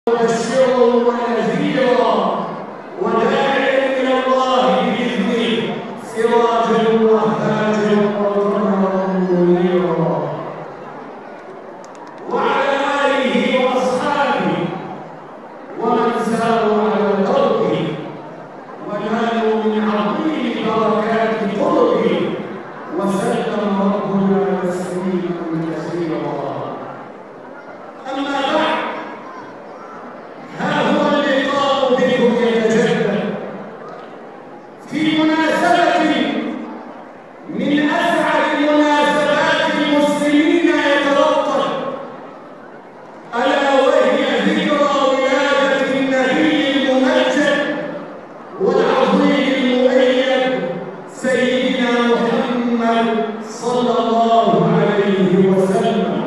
مبشرا ونذيرا وداعيا الى الله باذنه سراجا وهاجا وقمرا منيرا وعلى اله واصحابه ومن ساروا على دربه ونالوا من عظيم بركات قربه وسلم ربنا تسليما كثيرا. اما بعد، ها هو اللقاء بكم يتجدد في مناسبة من أسعد مناسبات المسلمين يتوقف، ألا وهي ذكرى ولادة النبي الممجد والعظيم المؤيد سيدنا محمد صلى الله عليه وسلم.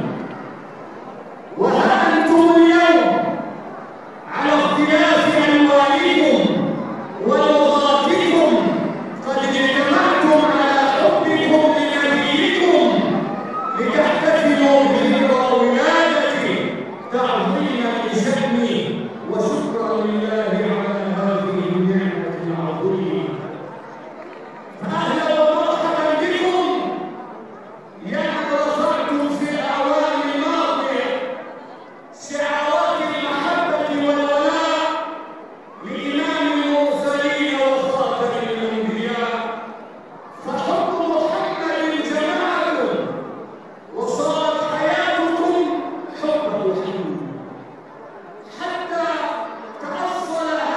وها أنتم اليوم على اختلاف ألوانكم ولغاتكم قد اجتمعتم على حبكم لنبيكم لتحتفلوا بذكرى ولادته تعظيما لشأنه وشكرا لله على هذه النعمة العظيمة. فأهلا ومرحبا بكم يا من رفعتم في الأعوام الماضية شعارات المحبة والولاء لإمام المرسلين وخاتم الأنبياء. فحب محمد جمعكم وصارت حياتكم حب محمد، حتى تأصل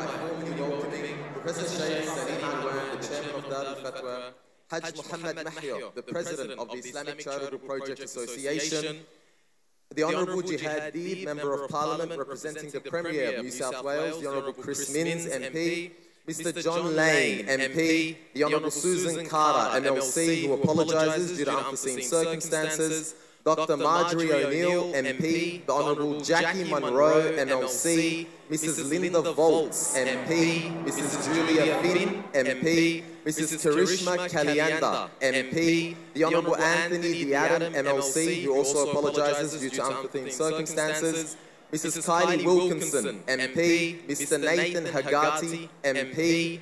formally welcoming Professor Sheikh Salim Alwan, the Chairman of Dar al-Fatwa, Hajj Muhammad Mahya, the President of the Islamic Charitable Project Association, the Honourable Jihad Deeb, Member of Parliament representing the Premier of New South Wales, the Honourable Chris Minns, MP, Mr. John Lane, MP, the Honourable Susan Carter, MLC, who apologises due to unforeseen circumstances, Dr. Marjorie O'Neill, MP, the Honourable Jackie Munro, MLC, Mrs. Linda Volts, MP, Mrs. Julia Finn, MP, Mrs. Karishma Kalyanda, MP, the Honourable Anthony Diadam, MLC, who also apologises due to unforeseen circumstances, Mrs. Kylie Wilkinson, MP, Mr. Nathan Hagati, MP,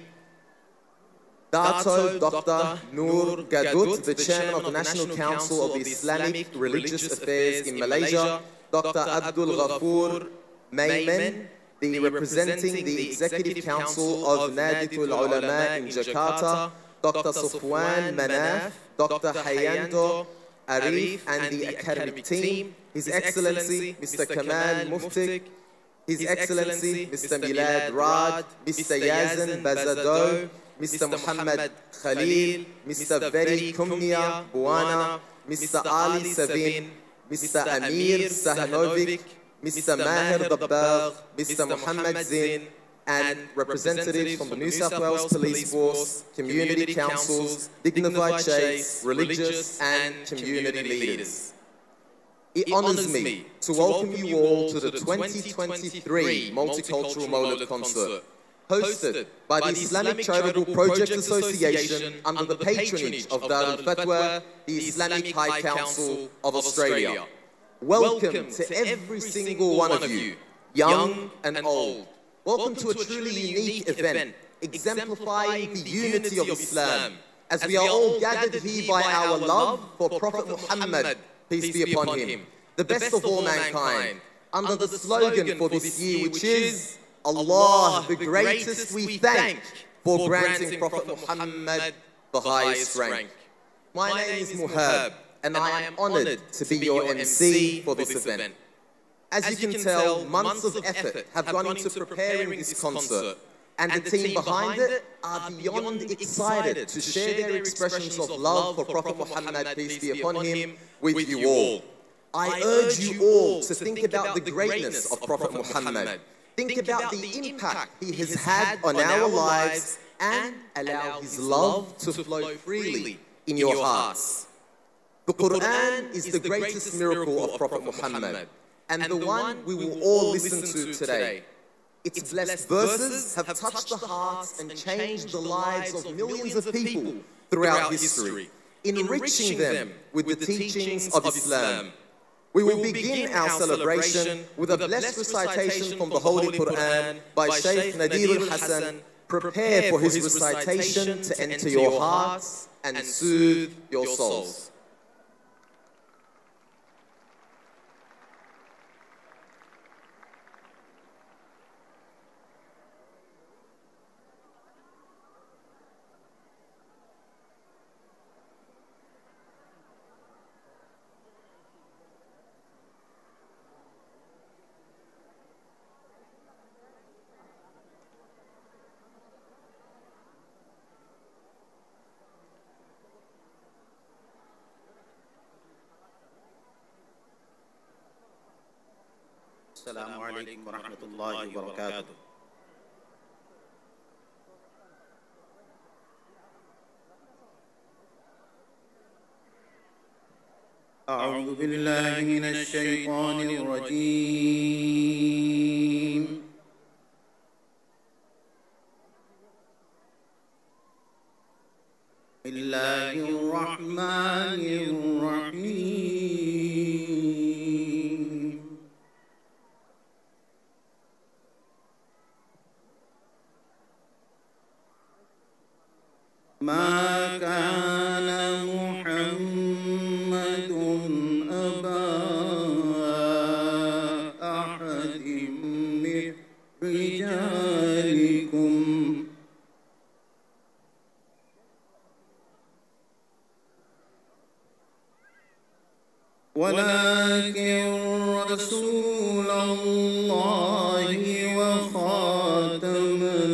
Dato Dr. Noor Gadut, the Chairman of the National Council of the Islamic Religious Affairs in Malaysia, Dr. Abdul Ghafoor Mayman, representing the Executive Council of Naditul Ulama in Jakarta, Dr. Sufwan Manaf, Dr. Hayanto Arif and the academic team, His Excellency Mr. Kamal Muftik, His Excellency Mr. Milad Rad, Mr. Yazan Bazado, Mr. Muhammad Khalil, Mr. Veri Kumnia Buana, Mr. Ali Savin, Mr. Amir Sahanovic, Mr. Maher Dabbar, Mr. Muhammad Zin, and representatives from the New South Wales Police Force, community councils, dignified sheikhs, religious and community leaders. It honours me to welcome you all to the 2023 Multicultural Mawlid Concert, hosted by the Islamic Charitable Project Association under the patronage of Dar al-Fatwa, the Islamic High Council of Australia. Welcome to every single one of you, young and old. Welcome to a truly unique event, exemplifying the unity of Islam, as we are all gathered here by our love for Prophet Muhammad, peace be upon him, the best of all mankind, under the slogan for this year, which is, Allah, the greatest we thank for granting Prophet Muhammad the highest rank. My name is Muhab, and I am honoured to be your MC for this event. As you can tell, months of effort have gone into preparing this concert, and the team behind it are beyond excited to share their expressions of love for Prophet Muhammad, peace be upon him, with you all. I urge you all to think about the greatness of Prophet Muhammad. Think about the impact he has had on our lives and allow his love to flow freely in your hearts. The Quran is the greatest miracle of Prophet Muhammad, and the one we will all listen to today. Its blessed verses have touched the hearts and changed the lives of millions of people throughout history, enriching them with the teachings of Islam. We will begin our celebration with a blessed recitation from the Holy Quran by Shaykh Nadir al-Hassan. Prepare for his recitation to enter your hearts and soothe your souls. السلام عليكم ورحمة الله وبركاته. أعوذ بالله من الشيطان الرجيم. بسم الله الرحمن الرحيم. ما كان محمد أبا أحد من رجالكم ولكن رسول الله وخاتم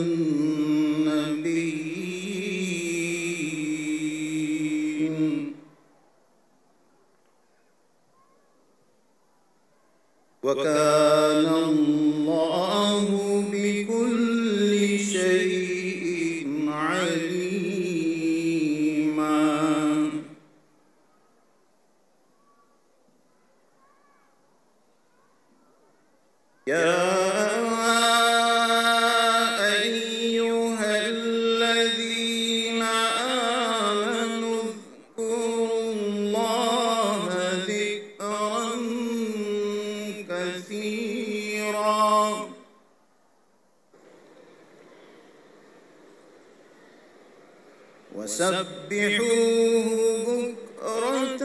وسبحوه بكرة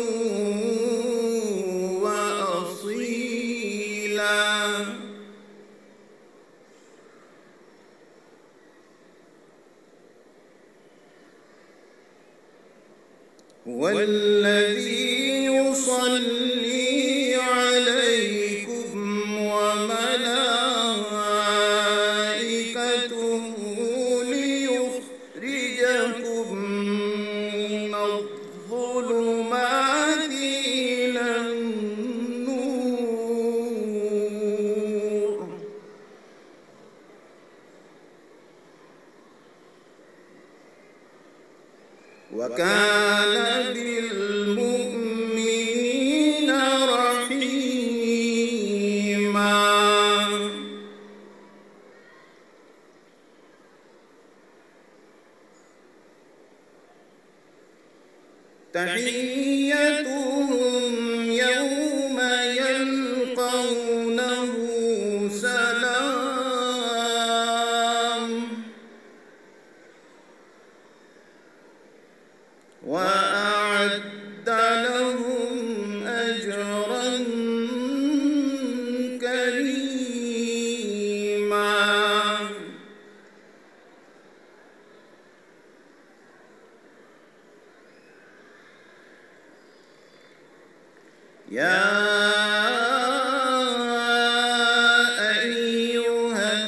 وأصيلا والذي يصلي عليكم وملائكته ليخرجكم من الظلمات إلى النور وكان بالمؤمنين رحيما تحيتهم يوم يلقونه سلام وأعد لهم أجرا كريما يا أيها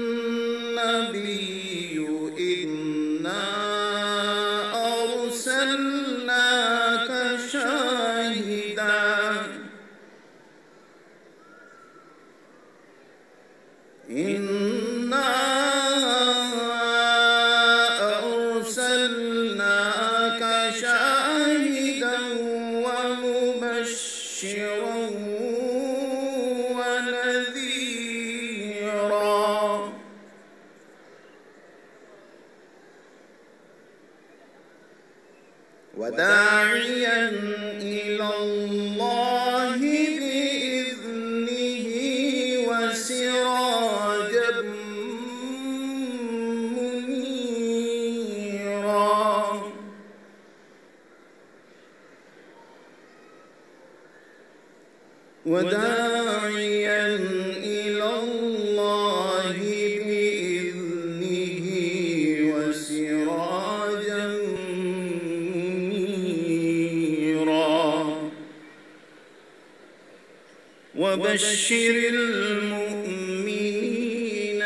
النبي إنا أرسلناك شاهدا إنا أرسلناك شاهدا ومبشرا ونذيرا وداعيا إلى الله بإذنه وسراجا منيرا وداعيا إلى الله بإذنه وسراجا منيرا وبشر المؤمنين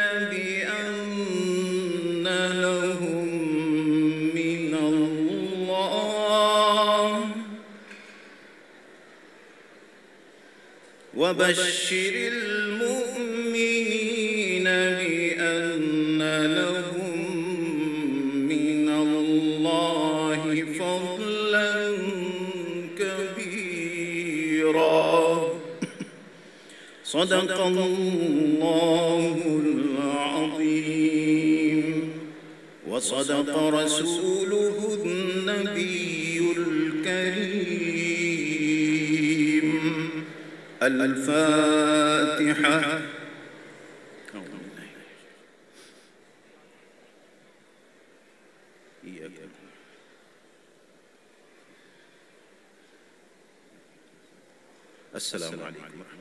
بأن لهم من الله وبشر المؤمنين بأن لهم من الله فضلا كبيرا صدق الله العظيم وصدق رسوله النبي الكريم الفاتحة. السلام عليكم ورحمة الله.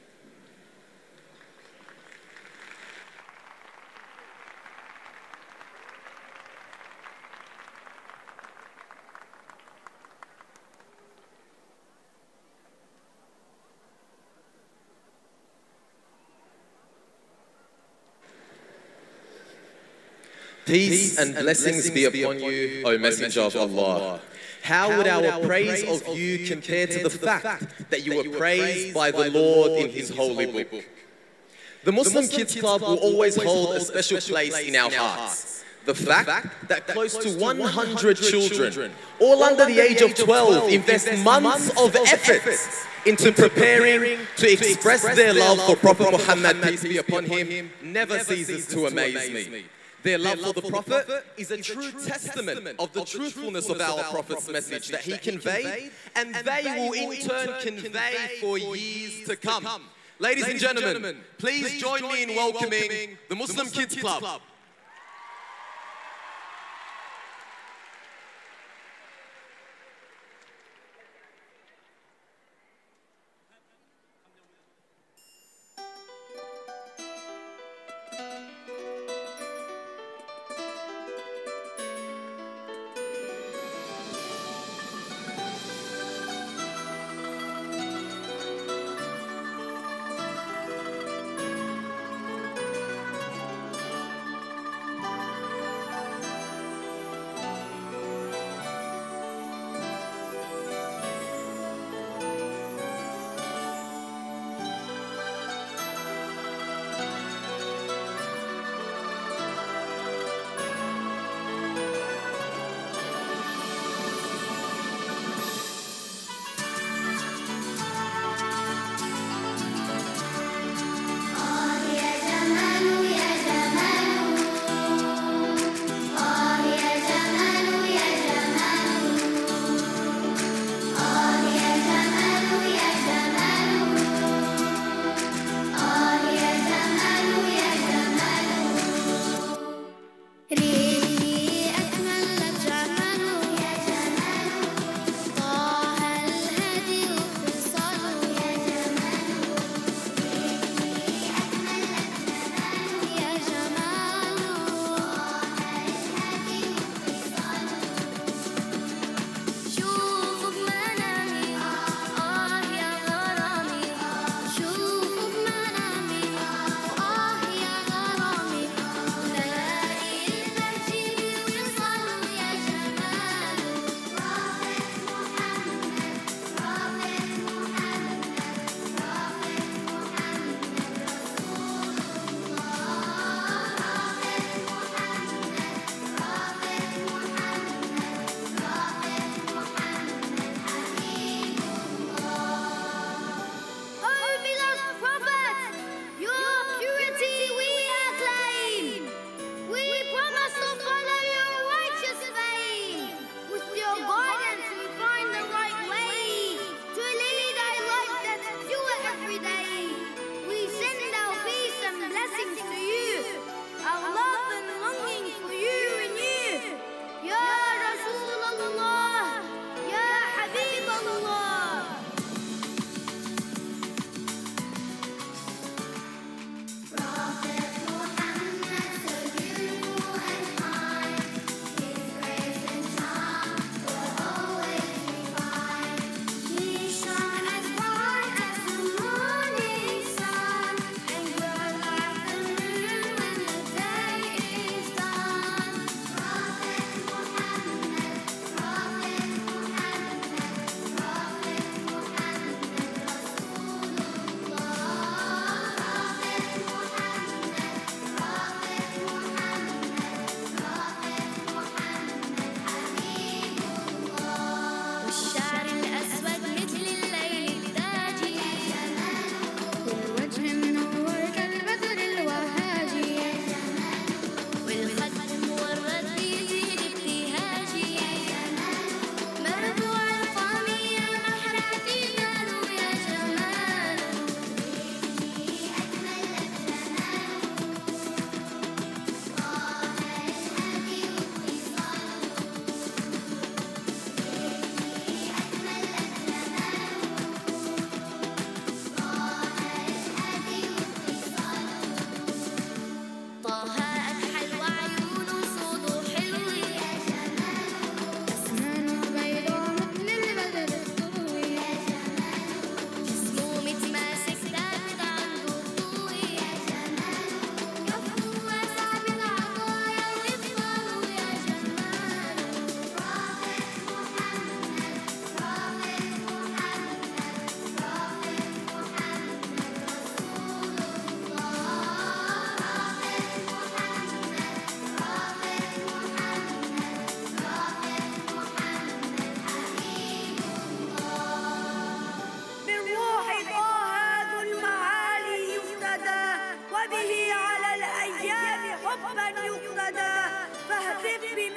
Peace and blessings be upon you, O Messenger of Allah. How would our praise of you compare to the fact that you were praised by the Lord in His holy book? The Muslim Kids Club will always hold a special place in our hearts. The fact that close to 100 children, all under the age of 12, invest months of effort into preparing to express their love for Prophet Muhammad, peace be upon him, never ceases to amaze me. Their love for the Prophet is a true testament of the truthfulness of our Prophet's message that he conveyed, and they will in turn convey for years to come. Ladies and gentlemen, please join me in welcoming the Muslim Kids Club.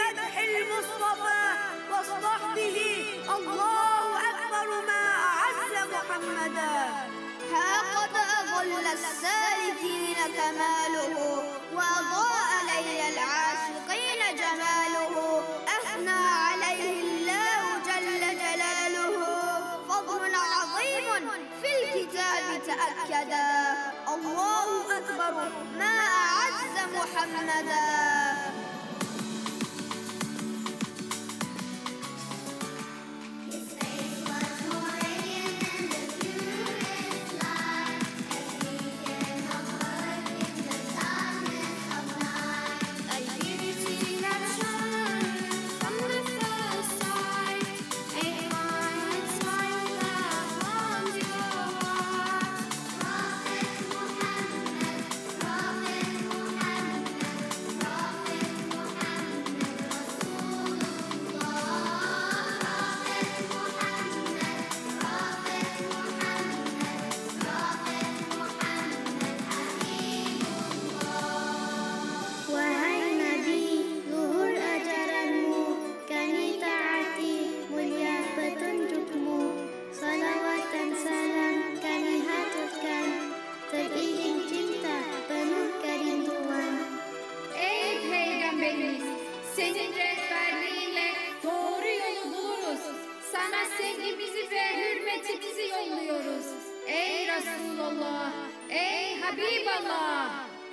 بمدح المصطفى واصطحبه. الله أكبر ما أعز محمدا. ها قد أظل السالكين كماله وأضاء ليل العاشقين جماله. أثنى عليه الله جل جلاله فضل عظيم في الكتاب تأكدا. الله أكبر ما أعز محمدا. Senin rehberliğinle doğru yolu buluruz. Sana sevgimizi ve hürmetimizi yolluyoruz. Ey Resulullah, ey Habiballah.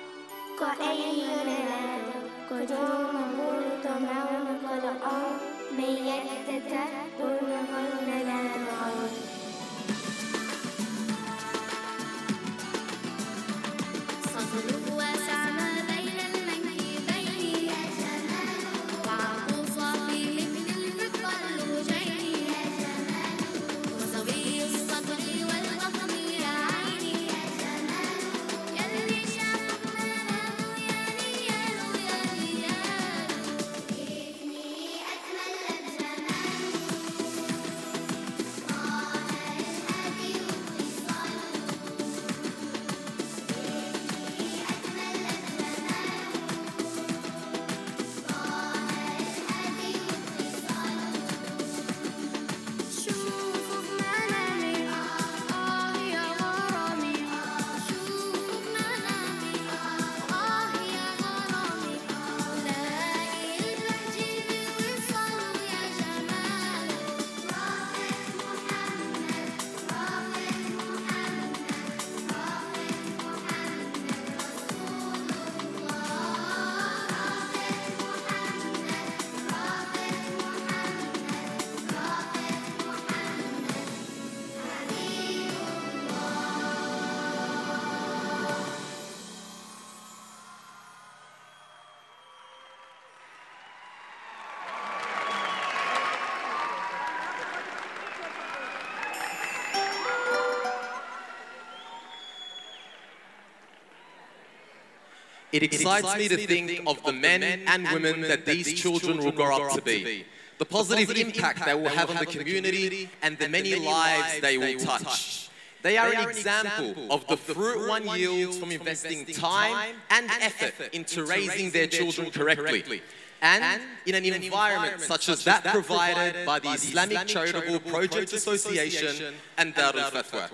It excites me to think of the men and women that these children will grow up to be, the positive impact they will have on the community and the many lives they will touch. They are an example of the fruit one yields from investing time and effort into raising their children correctly, and in an environment such as that provided by the Islamic Charitable Project Association and Darul Fatwa.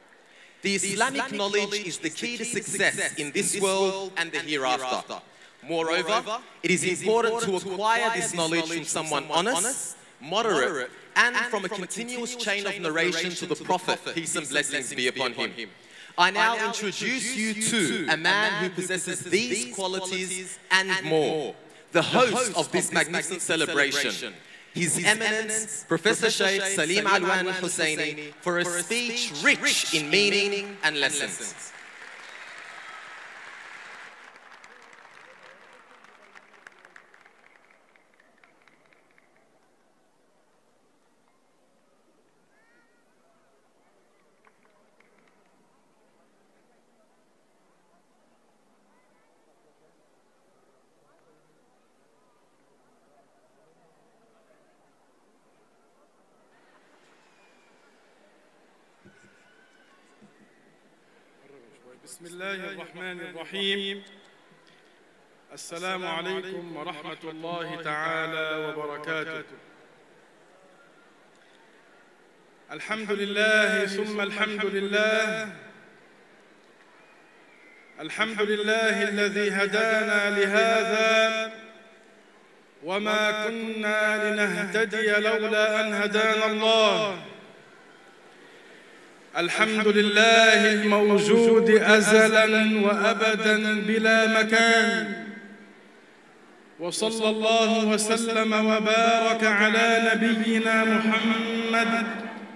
The Islamic knowledge is the key to success in this world and the hereafter. Moreover, it is important to acquire this knowledge from someone honest, moderate, and from a continuous chain of narration to the Prophet, peace and blessings be upon him. I now introduce you to a man who possesses these qualities and more, the host of this magnificent celebration, His Eminence, Professor Sheikh Salim Alwan Husseini, for a speech rich in meaning and lessons. بسم الله الرحمن الرحيم. السلام عليكم ورحمة الله تعالى وبركاته. الحمد لله ثم الحمد لله. الحمد لله الذي هدانا لهذا وما كنا لنهتدي لولا أن هدانا الله. الحمد لله الموجود أزلاً وأبداً بلا مكان، وصلى الله وسلم وبارك على نبينا محمد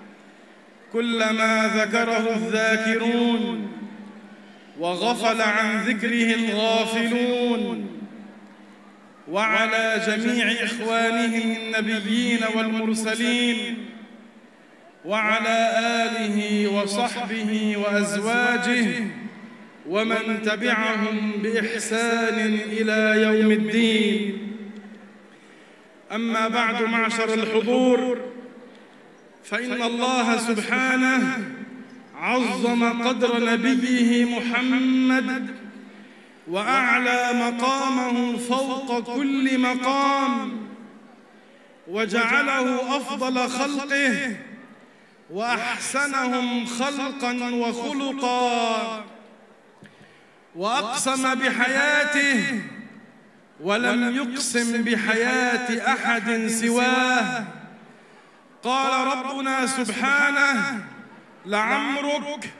كلما ذكره الذاكرون وغفل عن ذكره الغافلون، وعلى جميع إخوانه النبيين والمرسلين، وعلى آله وصحبه وأزواجه ومن تبعهم بإحسان إلى يوم الدين. أما بعد، معشر الحضور، فإن الله سبحانه عظم قدر نبيه محمد وأعلى مقامه فوق كل مقام، وجعله أفضل خلقه وأحسنهم خلقا وخلقا، وأقسم بحياته ولم يقسم بحياة أحد سواه. قال ربنا سبحانه: لعمرك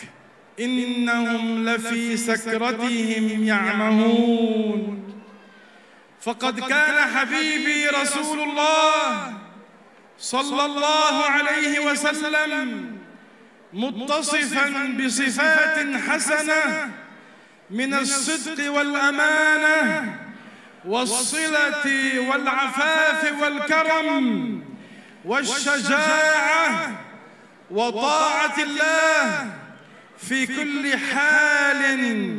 إنهم لفي سكرتهم يعمهون. فقد كان حبيبي رسول الله صلى الله عليه وسلم متصفاً بصفات حسنة من الصدق والأمانة والصلة والعفاف والكرم والشجاعة وطاعة الله في كل حال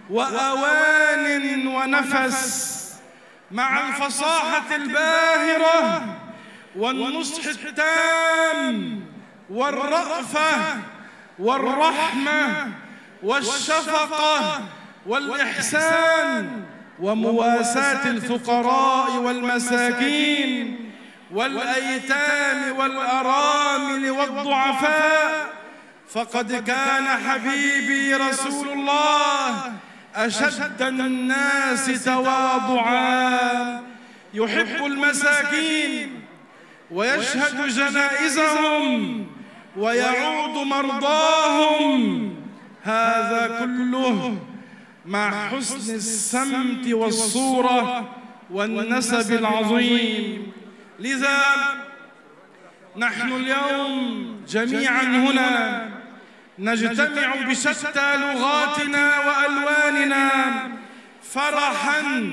وأوان ونفس، مع الفصاحة الباهرة والنصح التام والرأفة والرحمة والشفقة والإحسان ومواساة الفقراء والمساكين والأيتام والأرامل والضعفاء. فقد كان حبيبي رسول الله أشد الناس تواضعا، يحب المساكين ويشهد جنائزهم ويعود مرضاهم، هذا كله مع حسن السمت والصورة والنسب العظيم. لذا نحن اليوم جميعا هنا نجتمع بشتى لغاتنا وألواننا فرحا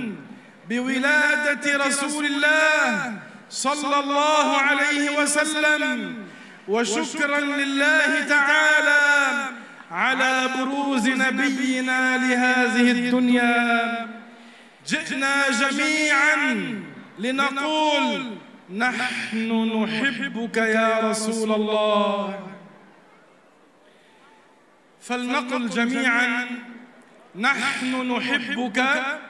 بولادة رسول الله صلى الله عليه وسلم، وشكرا لله تعالى على بروز نبينا لهذه الدنيا. جئنا جميعا لنقول: نحن نحبك يا رسول الله. فلنقل جميعا: نحن نحبك،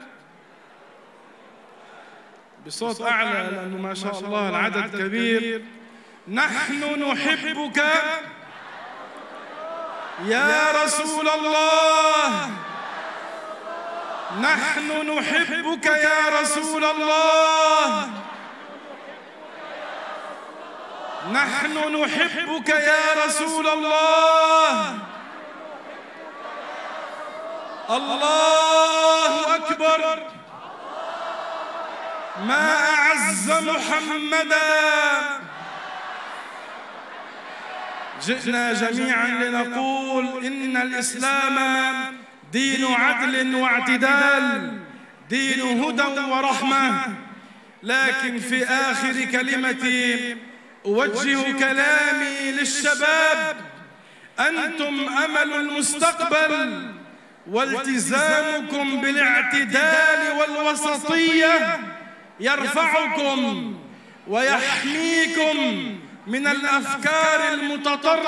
بصوت أعلى لأنه ما شاء الله العدد كبير. نحن نحبك يا رسول الله. نحن نحبك يا رسول الله. نحن نحبك يا رسول الله. الله أكبر. ما أعز محمدا. جئنا جميعا لنقول إن الإسلام دين عدل واعتدال، دين هدى ورحمة. لكن في آخر كلمتي أوجه كلامي للشباب: أنتم أمل المستقبل، والتزامكم بالاعتدال والوسطية يرفعكم ويحميكم من الأفكار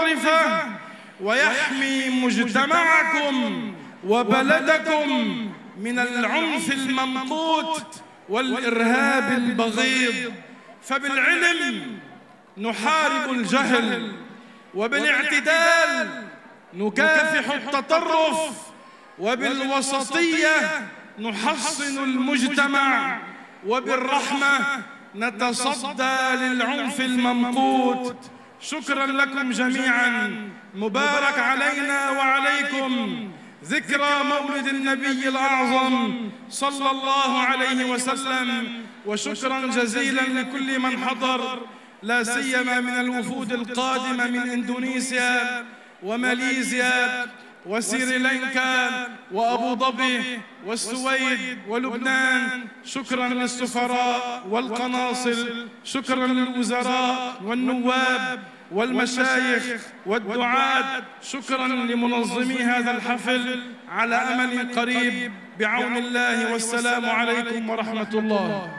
المتطرفة، ويحمي مجتمعكم وبلدكم من العنف الممقوت والإرهاب البغيض، فبالعلم نحارب الجهل، وبالاعتدال نكافح التطرف، وبالوسطية نحصن المجتمع، وبالرحمة نتصدى للعنف الممقوت. شكرا لكم جميعا، مبارك علينا وعليكم ذكرى مولد النبي الأعظم صلى الله عليه وسلم. وشكرا جزيلا لكل من حضر، لا سيما من الوفود القادمة من إندونيسيا وماليزيا وسريلانكا وأبو ظبي والسويد ولبنان. شكرا للسفراء والقناصل، شكرا للوزراء والنواب والمشايخ والدعاة، شكرا لمنظمي هذا الحفل، على أمل قريب بعون الله، والسلام عليكم ورحمة الله.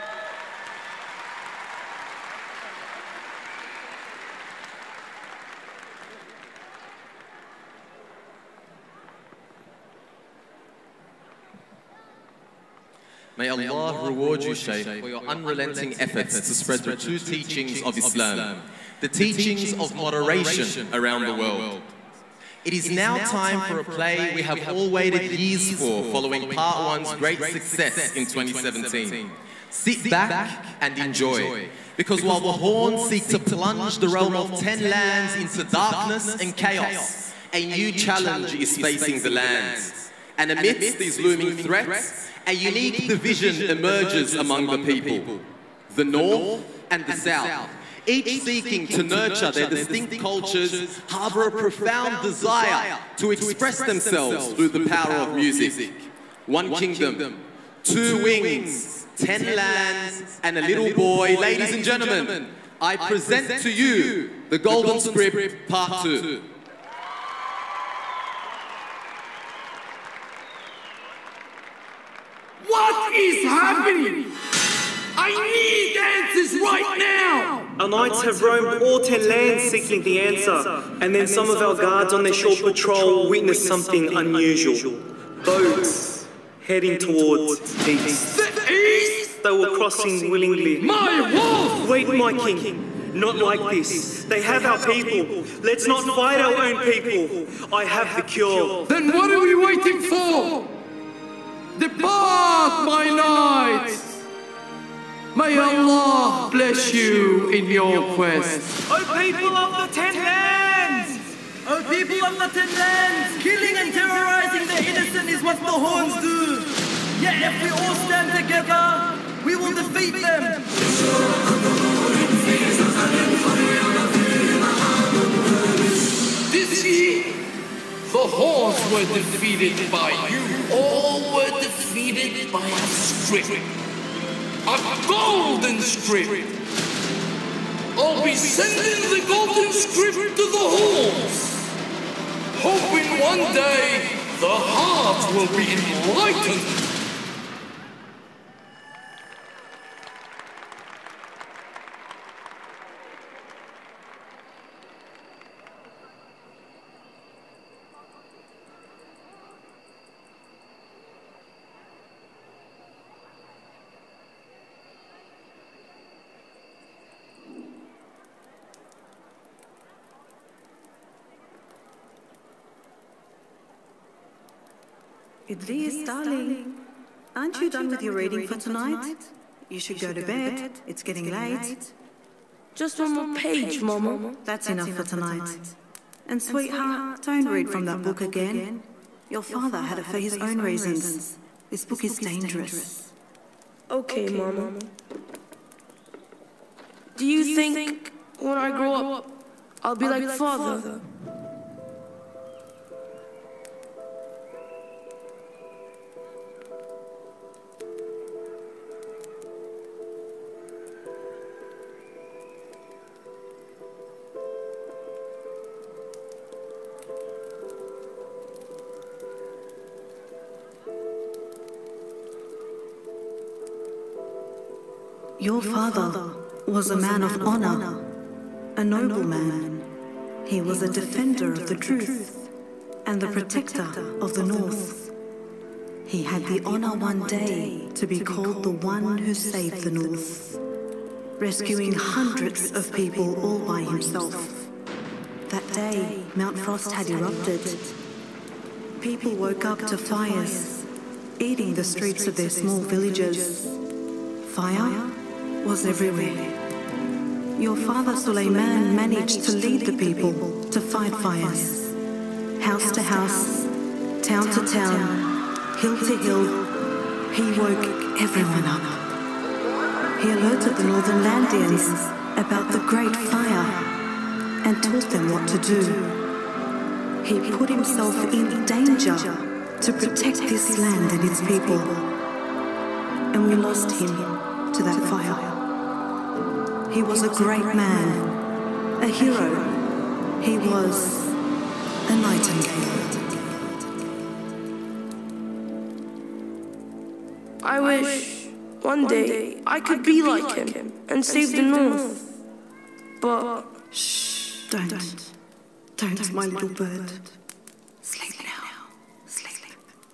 May Allah reward you, Shaykh, for your unrelenting efforts to spread the true teachings of Islam, the teachings of moderation around the world. It is now time for a play we have all waited years for, following Part 1's great success in 2017. Sit back and enjoy, because while the horns seek to plunge the realm of 10 lands into darkness and chaos, a new challenge is facing the lands. And amidst these looming threats, a unique division emerges among the people, the North and the South, each seeking to nurture their distinct cultures, harbour a profound desire to express themselves through the power of music. One kingdom, 2 wings, 10 lands, and a little boy. Ladies and gentlemen, I present to you the Golden Script Part 2. What is happening? I need answers right now! Our knights have roamed all 10 lands seeking the answer, and then some of our guards on their shore patrol witnessed something unusual. Boats heading towards east. The east? They were crossing willingly. My wolf! Wait, my king. Not like this. They have our people. Let's not fight our own people. I have the cure. Then what are we waiting for? Depart, my knights! May Allah bless you in your quest. O people of the 10 lands! O people of the 10 lands! Killing and terrorizing the innocent is what the horns do. Yet if we all stand together, we will defeat them. This year, the horns were defeated by you. All were defeated by a script. A golden script. I'll be sending the golden script to the horns, hoping one day the heart will be enlightened. Idris, darling, aren't you done with your reading for tonight? You should go to bed. It's getting late. Just one more page, Mama. That's enough for tonight. And sweetheart, don't read from that book again. Your father had it for his own reasons. This book is dangerous. Okay, Mama. Do you think when I grow up, I'll be like Father? Your father was a man of honor, a noble man. He was a defender of the truth and the protector of the North. He had the honor one day to be called the one who saved the North, rescuing hundreds of people all by himself. That day, Mount Frost had erupted. People woke up to fires, eating the streets of their small villages. Fire was everywhere. Your father Suleiman managed to lead the people to fight fires. House to house, town to town, hill to hill, he woke everyone up. He alerted the Northern Landians about the great fire and taught them what to do. He put himself in danger to protect this land and its people. And we lost him to that fire. He was a great man, a hero. He was a nightingale. I wish one day I could be like him and save the North. But shh, don't, my little bird. Sleep now, sleep.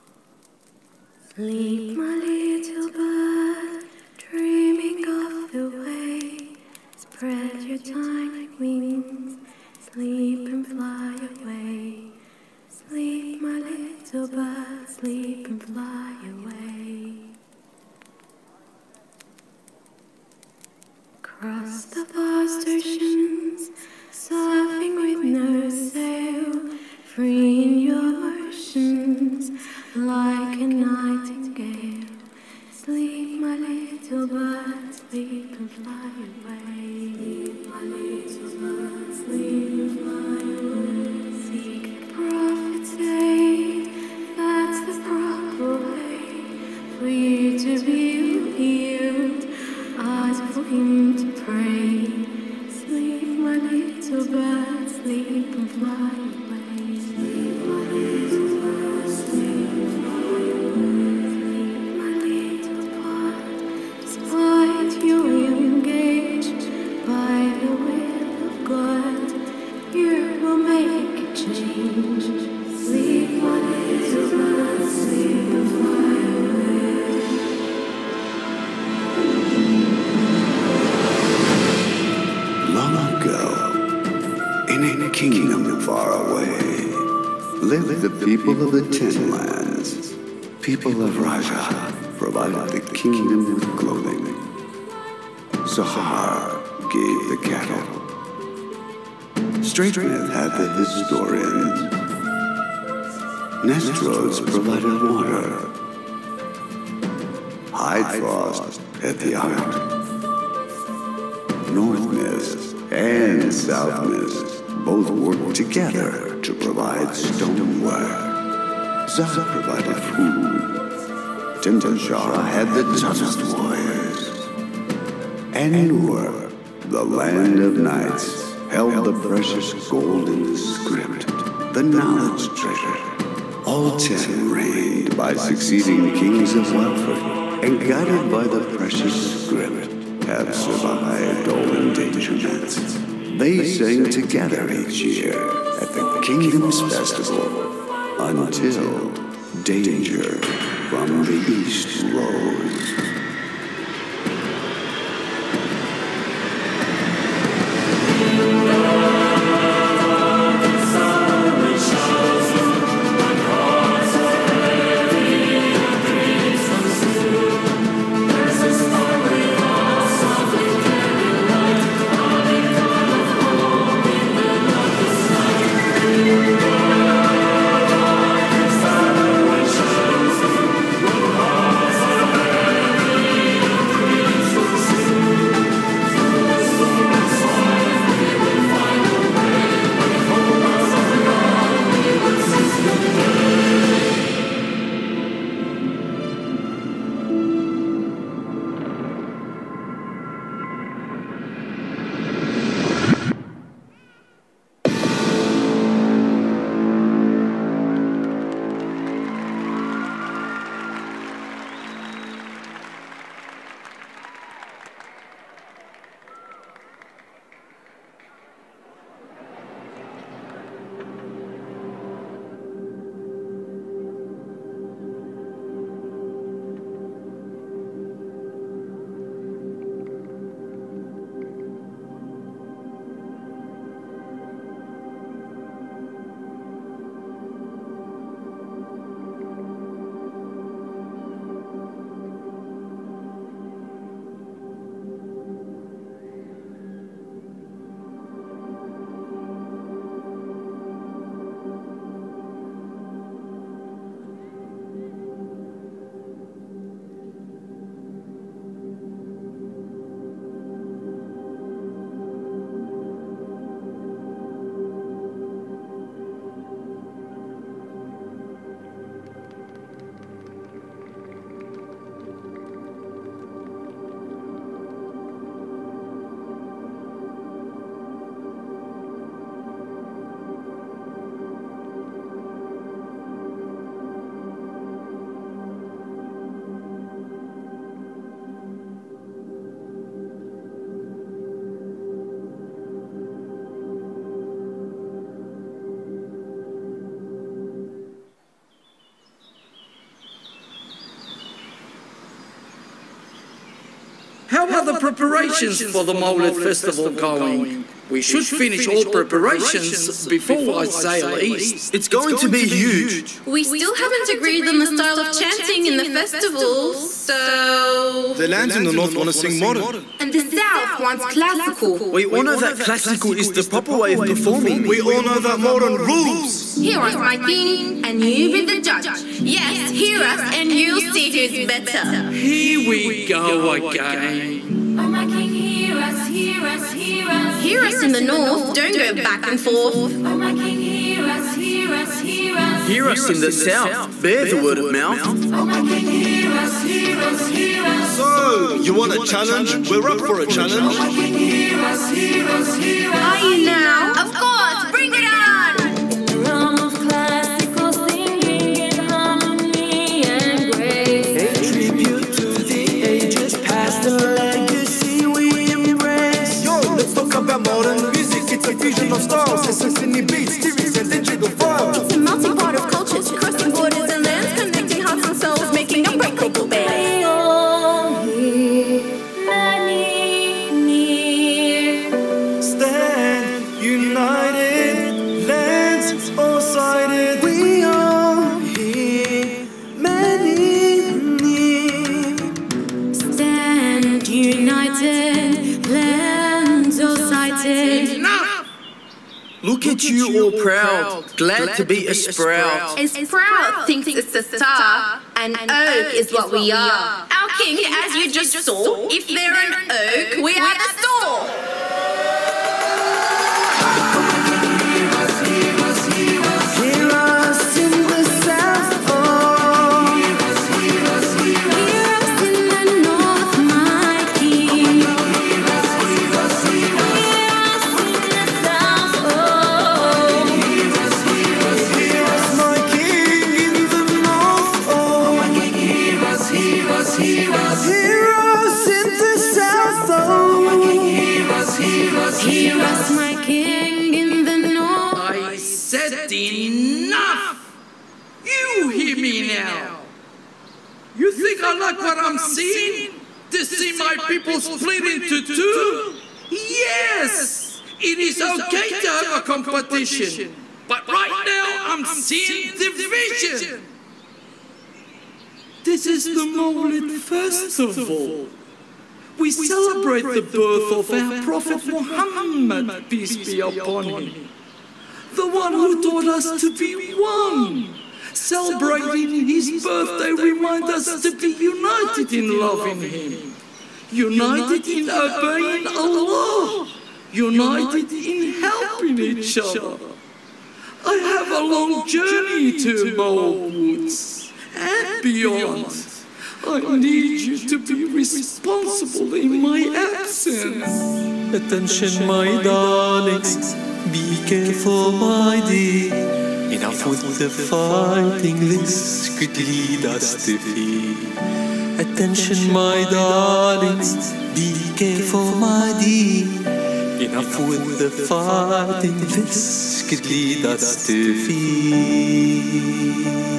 Sleep, my little bird, dreaming of the way. Spread your tiny wings, sleep and fly away. Sleep, my little bird, sleep and fly away. Across the vast oceans, surfing with no sail, free in your oceans, like a nightingale. Sleep, my little bird, sleep and fly away. Sleep, my little bird, sleep and fly away. Seek the prophet's aid, that's the proper way for you to be healed. Ask for him to pray. Sleep, my little bird, sleep and fly away. Sleep, my little bird, sleep and fly away. Sleep, my little bird, despite you're engaged by the will of God, you will make a change. Sleep, my little bird, sleep and fly away. Long ago, in a kingdom far away, lived the people of the Ten Lands. People of Raja provided the kingdom with clothing. Sahar gave the cattle. Straightmouth had the historians. Nestrodes provided water. Hydefrost had the art. North Mist and South Mist both worked together to provide stoneware. Zah provided food. Timbershah had the toughest warriors. And Nur, the land of knights, held the precious golden script, the knowledge treasure. All 10 reigned by succeeding kings of Welford, and guided by the precious script, have survived all endangerments. They sang together each year at the Kingdom's Festival until danger from the east rose. How are the preparations for the Mawlid festival going? We should finish all preparations before I sail east. It's going to be huge. We still haven't agreed on the style of chanting in the festival, so... The lands in the north want to sing modern. And the south wants classical. We all know that classical is the proper way of performing. We all know that modern rules. Hear us, my king, and you be the judge. Yes, hear us, and you'll see who's better. Here we go again. Oh, my king, hear us, hear us, hear us. Hear us in the north, don't go back and forth. Oh, my king, hear us, hear us, hear us. Hear us in the south, bear the word of mouth. Oh, my king, hear us, hear us, hear us. So, you want a challenge? We're up for a challenge. Oh, my king, hear us, hear us, hear us. Are you now? Of course, bring it on! In the realm of classical singing in harmony and grace. A tribute to the ages past, the legacy we embrace. Yo, let's talk about modern music. It's a fusion of styles, it's symphony beats, lyrics and digital files. It's a melting pot of cultures, crossing borders and lands, connecting hearts and souls, making unbreakable bands. Stand united, lands all sided. We are here, many near. Stand united, lands all sighted. Enough! Look at you all proud, glad to be a sprout. A sprout thinks it's a star, an oak is what we are. Our king, as you just saw, if they're an oak, we are the store. Hear us in the south, oh. Hear us in the north, my king. Hear us in the south, oh. Hear us, my king, in the north, oh. Hear us in the south, oh. Hear us, my king, in the north. I said enough! You hear me now! You think I like what I'm seeing? To see my people split into two? Yes! It is okay to have a competition, but right now I'm seeing division! This is the Mawlid Festival. We celebrate the birth of our Prophet Muhammad, peace be upon him. The one who taught us to be one. Celebrating his birthday reminds us to be united in loving him. United in obeying Allah. United in helping each other. I have a long journey to Mawlid and beyond. I need you to be responsible in my absence. Attention, my darlings, be careful, my dear. Enough with the fighting, this could lead us to fear. Attention, my darlings, be careful, my dear. Enough with the fighting, this could lead us to fear.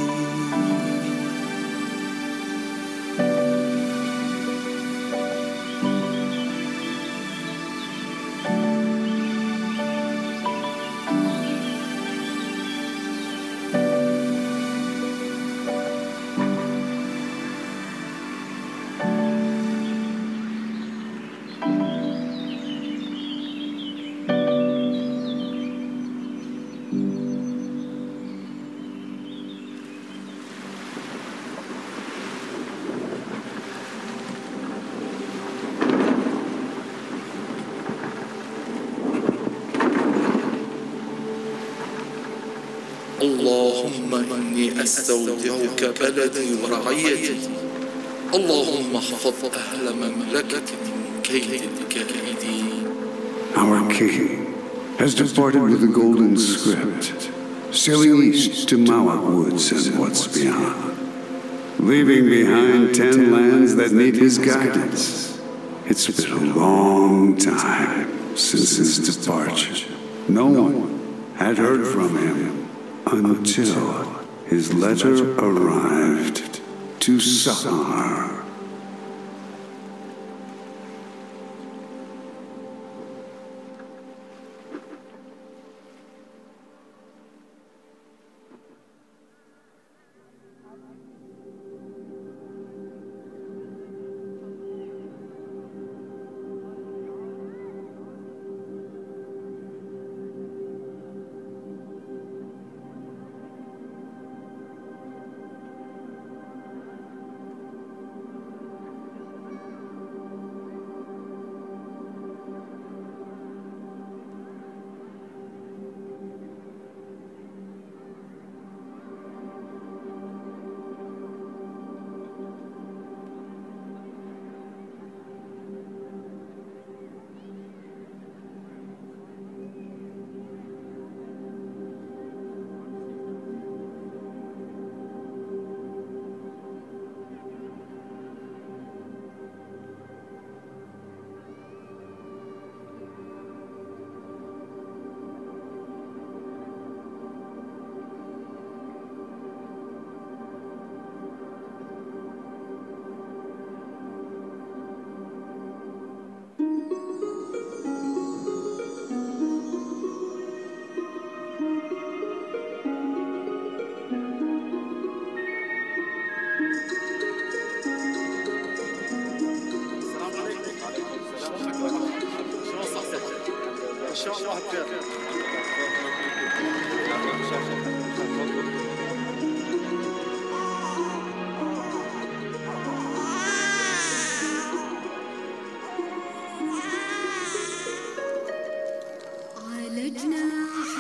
اللهم إني أستودعك بلدي ورعيتي. اللهم احفظ أهل مملكتي من كيد الكائدين. Our king has departed with the golden script, sailing east to Mawlid Woods and what's beyond, leaving behind 10 lands that need his guidance. It's been a long time since his departure. No one had heard from him until his letter arrived to Sahar. شاء الله خير. على جناح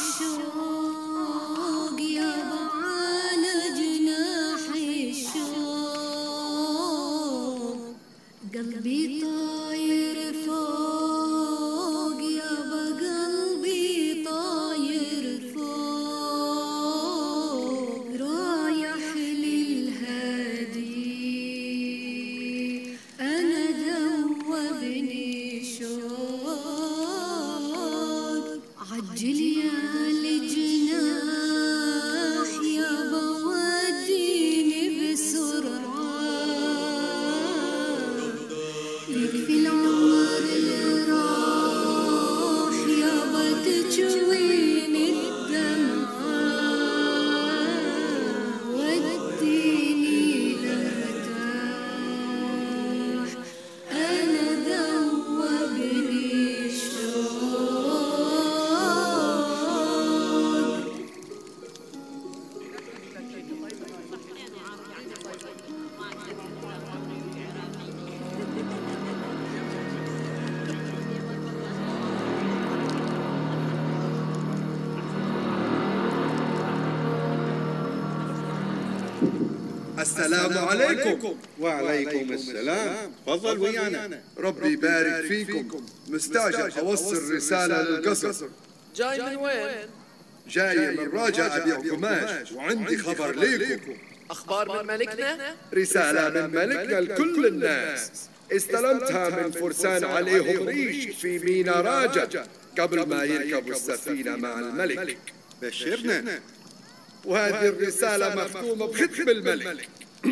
الشوق يابا على جناح الشوق قلبي طاير فوق يابا قلبي طاير فوق رايح للهادي أنا ذوبني شوق عجل يا الجناح يابا وديني بسرعة يكفي العمر اللي راح يابا تجويني الدمعة وديني لارتاح أنا ذوبني شوق. السلام عليكم. وعليكم السلام. تفضل ويانا. ربي يبارك فيكم. مستعجل أوصل رسالة للقصر. جاي من وين؟ جاي من راجع أبيع قماش وعندي خبر ليكم. أخبار من ملكنا؟ رسالة من ملكنا لكل الناس. استلمتها من فرسان عليهم ريش في مينا راجع قبل ما يركبوا السفينة مع الملك. بشرنا. وهذه الرسالة مختومة بختم الملك.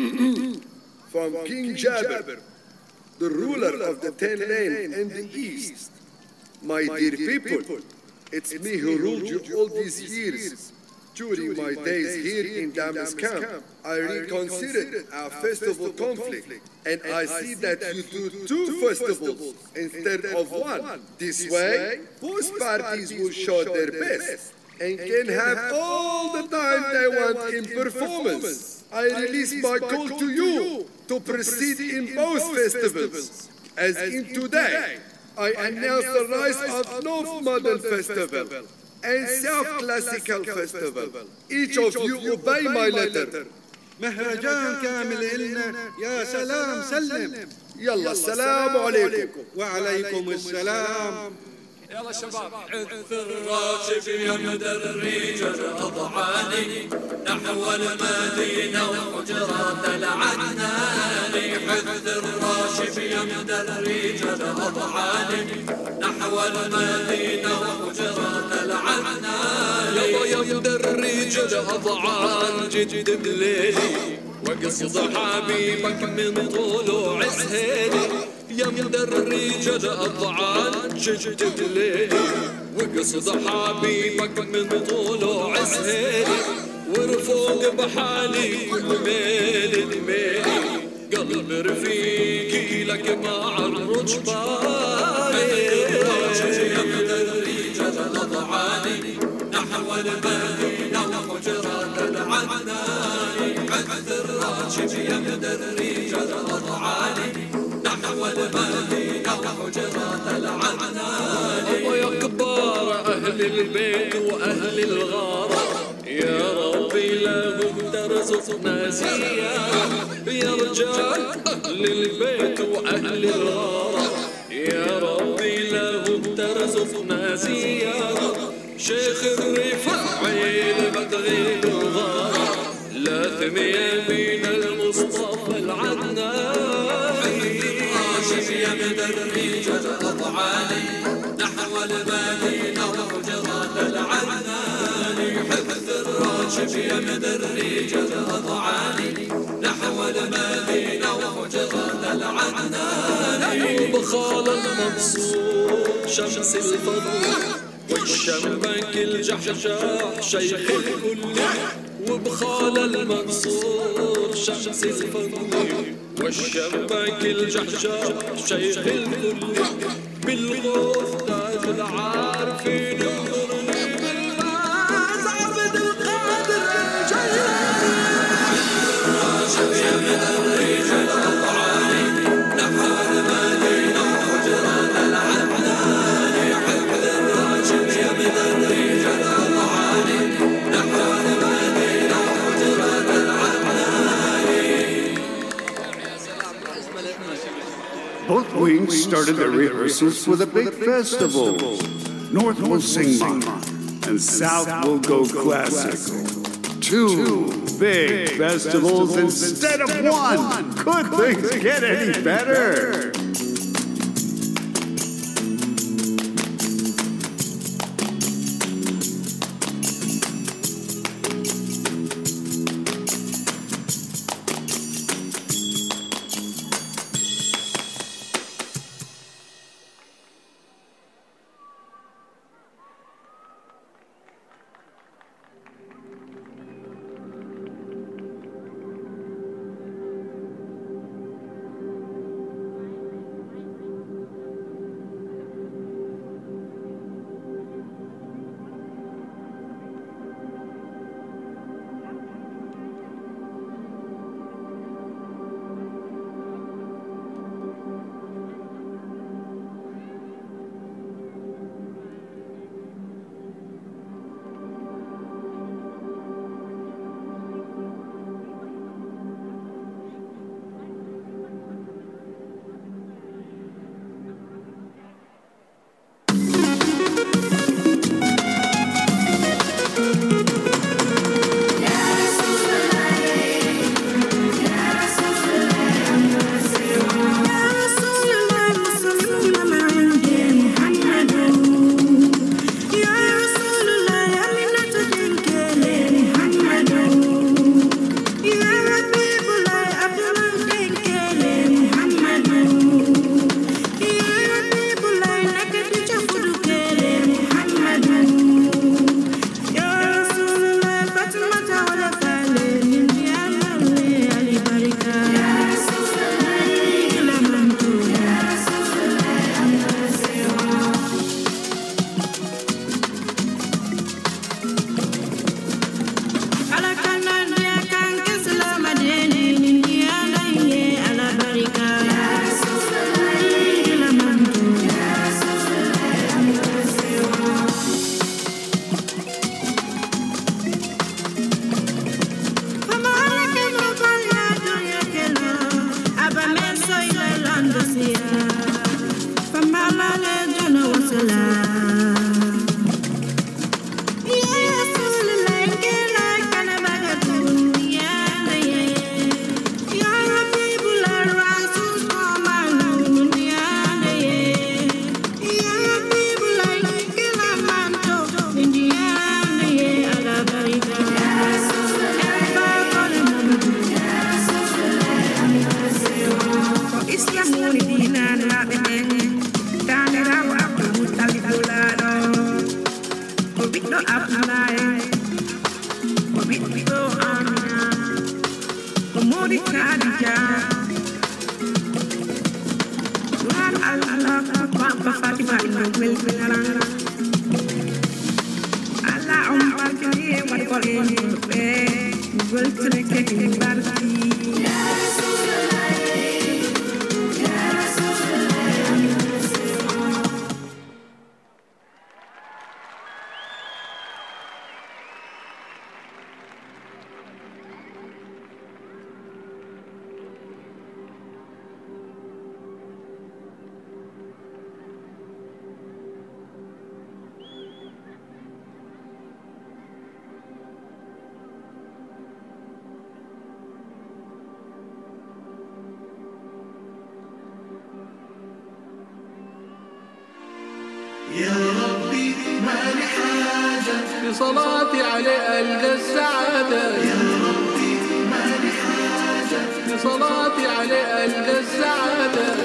From King Jabir, the ruler of the 10 lands in the east. My dear people, it's me who ruled you all these years. During my days here in Damas camp, I reconsidered our festival conflict, and I see that you do 2 festivals instead of 1. This way, both parties will show their best and can have all the time they want in performance. I release my call to you to proceed in both festivals. As in today, I announce the rise of North Modern Festival and South Classical Festival. Each of you obey my letter. مهرجان كامل إلنا. يا سلام سلم. يلا السلام عليكم. وعليكم السلام. يلا شباب. عث الراشف يمد الرجال أضعاني نحو المدينة وحجرات العدنان. عث الراشف يمد الرجال أضعاني نحو المدينة وحجرات العدنان. يمد الرجال أضعان جد بليلي وقصد حبيبك من طلوع سهيلي. يمد الرجال أضعان جد بليلي وقصد حبيبك من طلوع سهيلي. ورفوق بحالي كل ميلي ميلي قلب رفيقي لك مع الرجبان. يمد الرجال أضعان نحو المدينة وحجرات العدنان. عث الراشف يمد الرجال أضعان نحو المدينة وحجرات العدنان. ويا كبار أهل البيت وأهل الغارة يا ربي لهم ترزقنا زيارة. يا رجال أهل البيت وأهل الغارة يا ربي لهم ترزقنا زيارة. شيخ الرفاعي البدغي الغارة لاثم يمين المصطفى العدناني. راشف يمد الرجال أضعاني نحو المدينة وحجرات العدنان. حث الراشف يمد الرجال أضعاني نحو المدينة وحجرات العدنان. وبخال المنصور شمس الفضل والشمك الجحجاح شيخ الكل. وبخال المنصور شمس الفضل والشمك الجحجاح شيخ الكل. بالغوث تاج العارفين انظرني بالماس عبد القادر الجلال راشد يا من الرجال العالي نحال مدينة وحجران العدنان حفظ الراشد يا من الرجال العالي نحال مدينة وحجران العدنان. Both wings started their rehearsals with a big festival. North will sing modern, and South will go classical. Two big festivals instead of one. Could things get any better? يا ربي ما لي حاجة بصلاتي عليه ألقى السعادة يا ربي ما لي حاجة بصلاتي عليه ألقى السعادة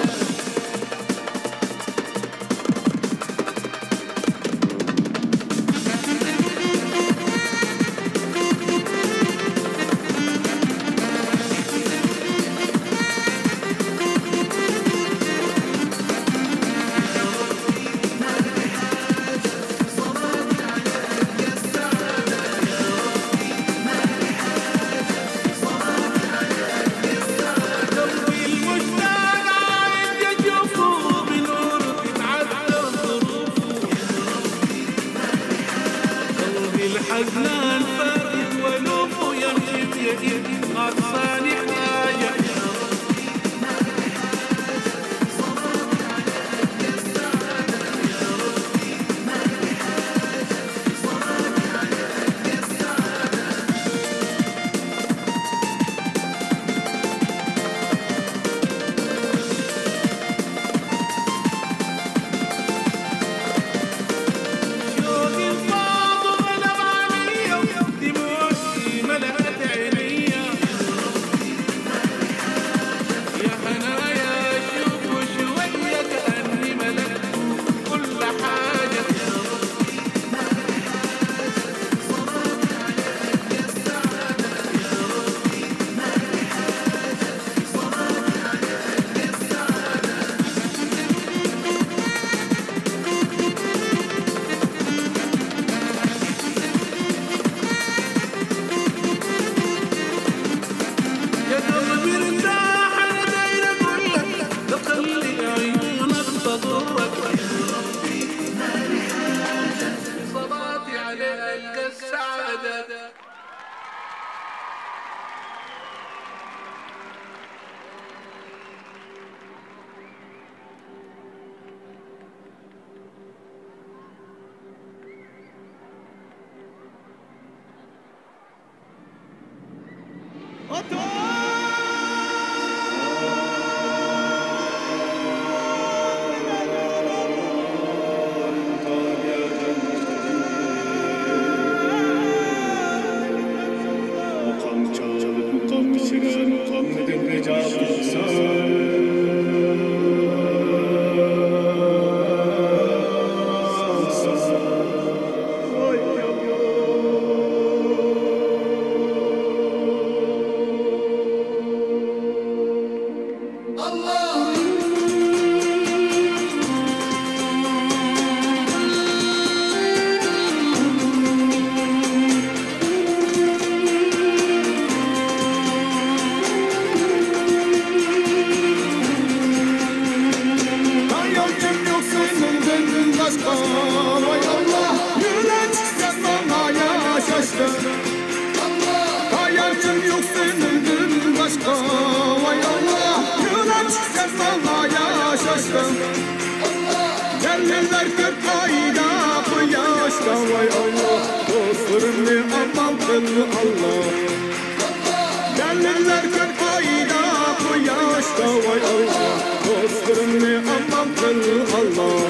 yaşta Derler 40 ayda bu yaşta Vay Allah dostlarını aman kıl Allah Derler 40 ayda bu yaşta Vay Allah dostlarını aman kıl Allah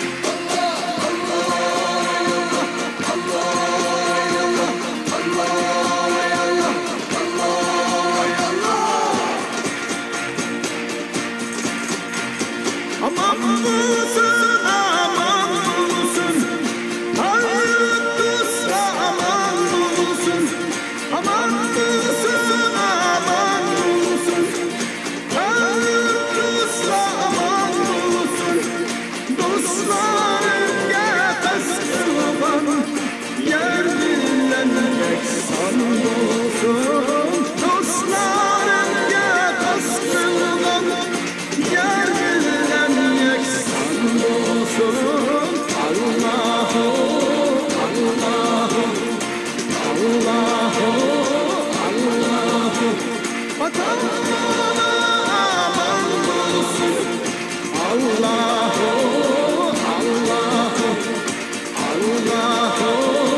Aman bulsun, aman bulsun Hayırlısı aman bulsun Aman bulsun, aman bulsun Hayırlısı aman bulsun Dostların gefes kılgan Yer bilen yeksan bulsun Dostların gefes kılgan Yer bilen yeksan bulsun Allahu, Allahu, Allahu, Allahu Vatanına aman bulsun Allahu, Allahu, Allahu,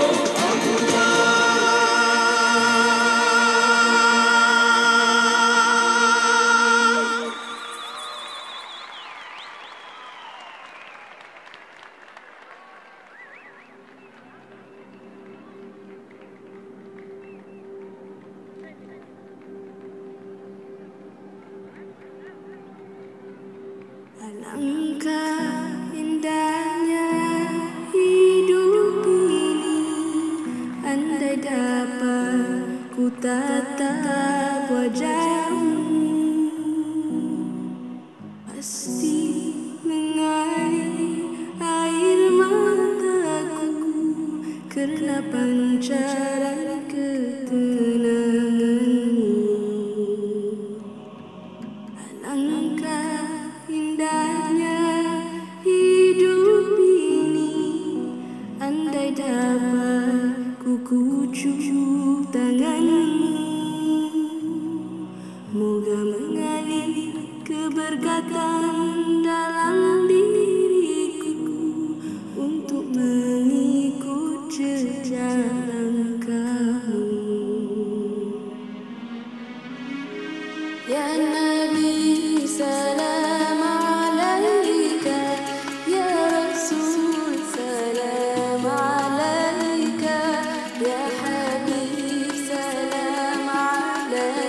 Alangkah indahnya hidup ini Andai dapat ku tatap wajahmu Pasti mengalir air mataku Kerana pancaran ketenanganmu Alangkah indahnya hidup ini Andai dapat ku kucuk tanganmu Moga mengalir keberkatan dalam diriku Untuk mengikut jejak langkahmu Ya Nabi salam alaika Ya Rasul salam alaika Ya Habib salam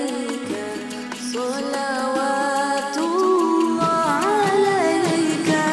alaika Salawatullah alaika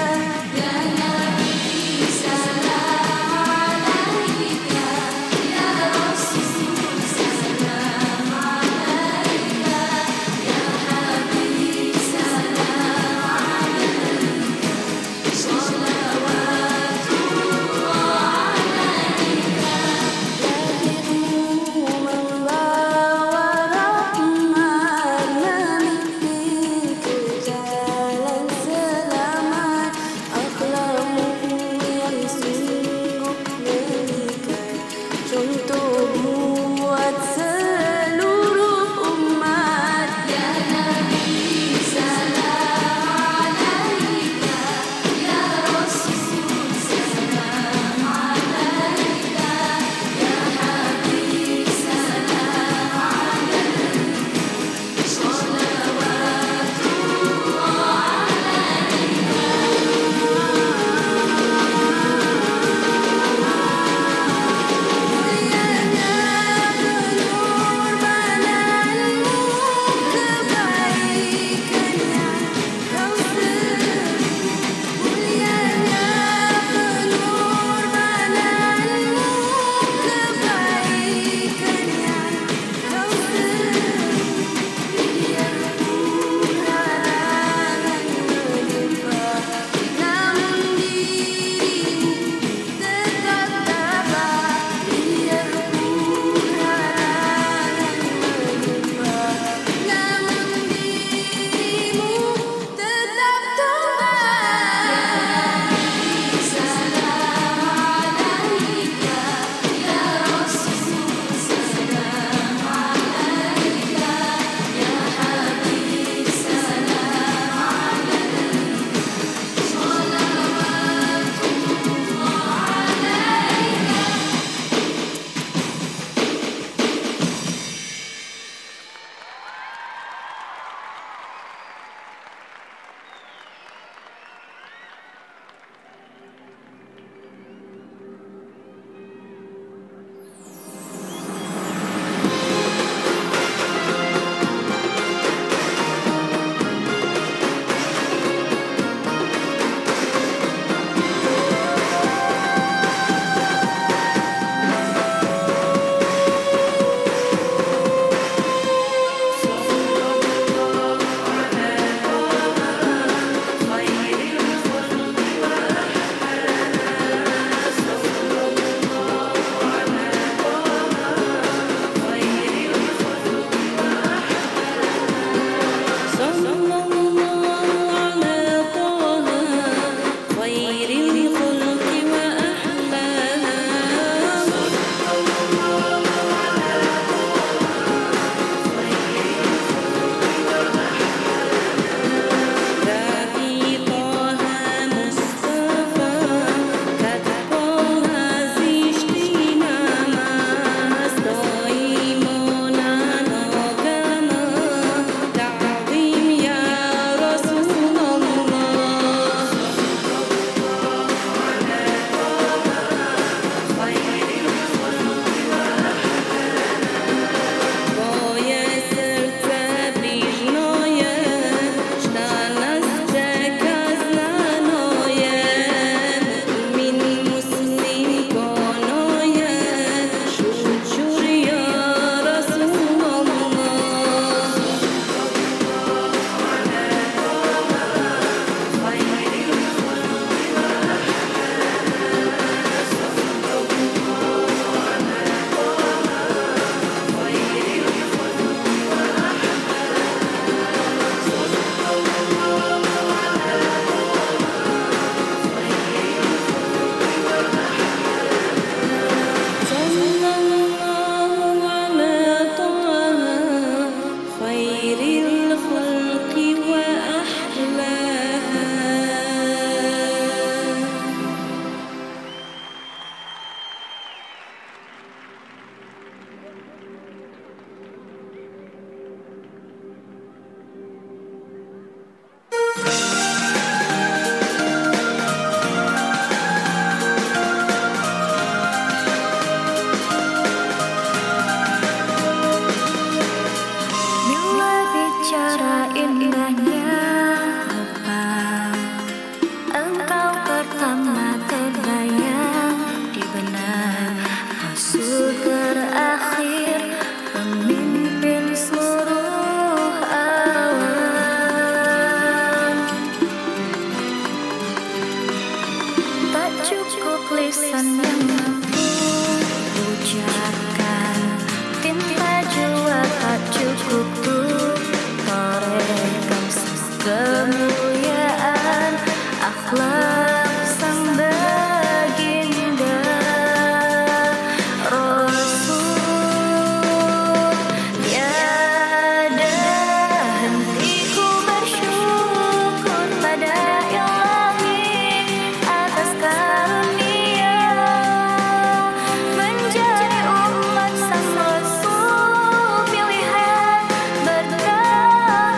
akhlak sang baginda Rasul. Tiada hentiku bersyukur pada Ilahi atas karunia menjadi umat sang Rasul pilihan berkah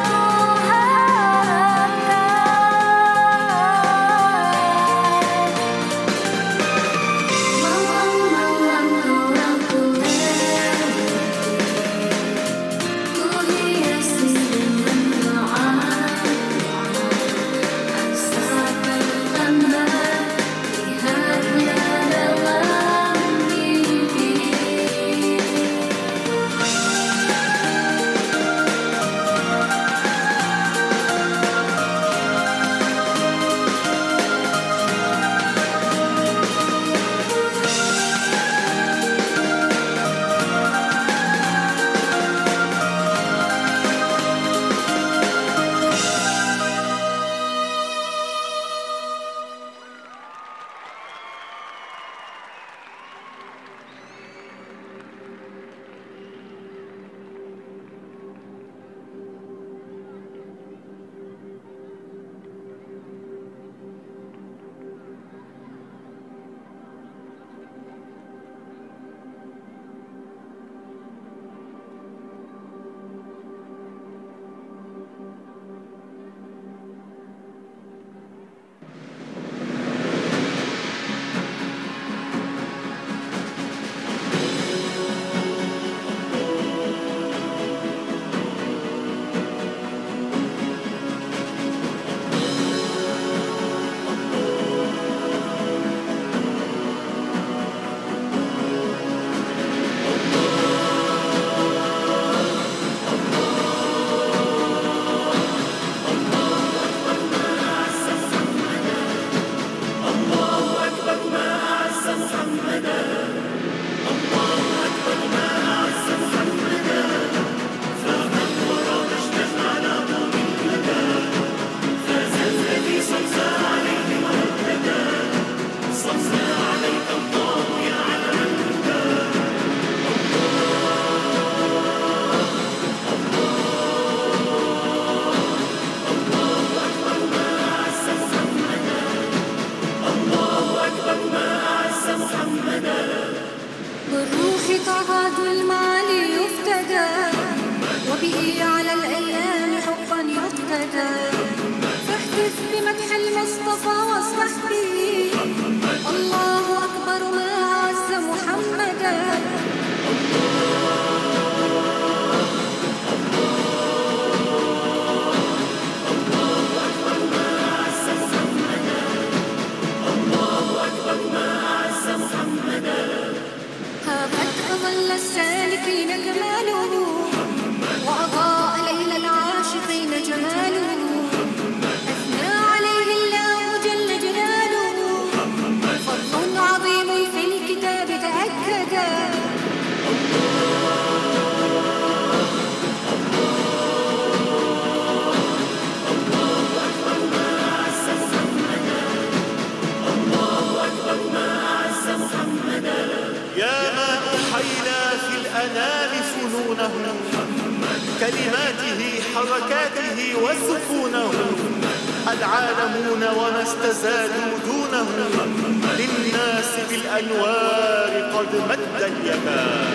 بالروح طه المعالي يفتدى وبه على الأيام حقا يقتدى فاحتف بمدح المصطفى واصبح به الله أكبر ما عز محمدا أظل السالكين كماله وأضاء ليل العاشقين جماله أثنى عليه الله جل جلاله فضل عظيم في الكتاب تأكدا أحينا في الأنام فنونه كلماته حركاته وسكونه العالمون وما استزادوا دونه للناس بالأنوار قد مد اليمان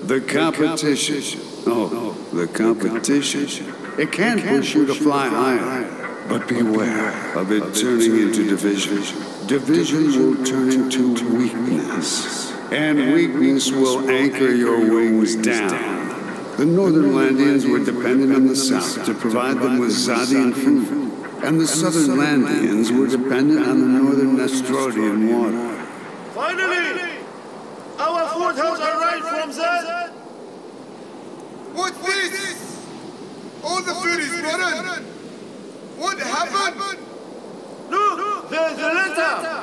The competition. Oh, the competition. It can push you to fly higher. But beware of it turning into division. Division will turn into weakness. And weakness will anchor your wings down. The northern Landians were dependent on the south to provide them with Zadian food. And the southern Landians were dependent on the northern Nestrodian water. Finally! Our food has arrived from Zed! What's this? All the food is rotten! What happened? Look! There's a letter!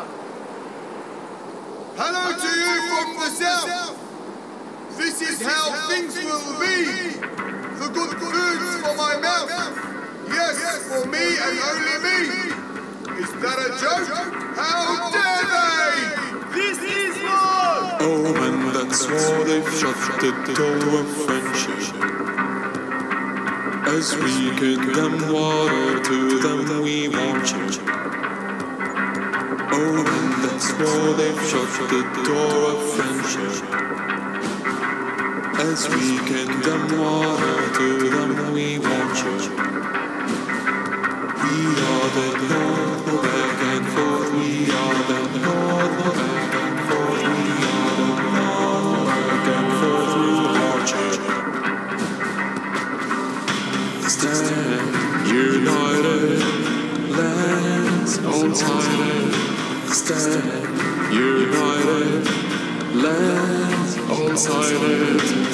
Hello to you from the south! This is how things will be! The good foods for my mouth! Yes, for me and only me! Is that a joke? How dare they! This is war! Oh, and that's why they've shut the door of friendship. As we condemn water to them, we want you. Oh, and that's why they've shut the door of friendship. As we condemn water to them, we want you. We are the North, no back and forth. We are the North, no back and forth. We are the North, no back and forth. Through hardship. Stand united, lands untitled. Stand united, lands untitled.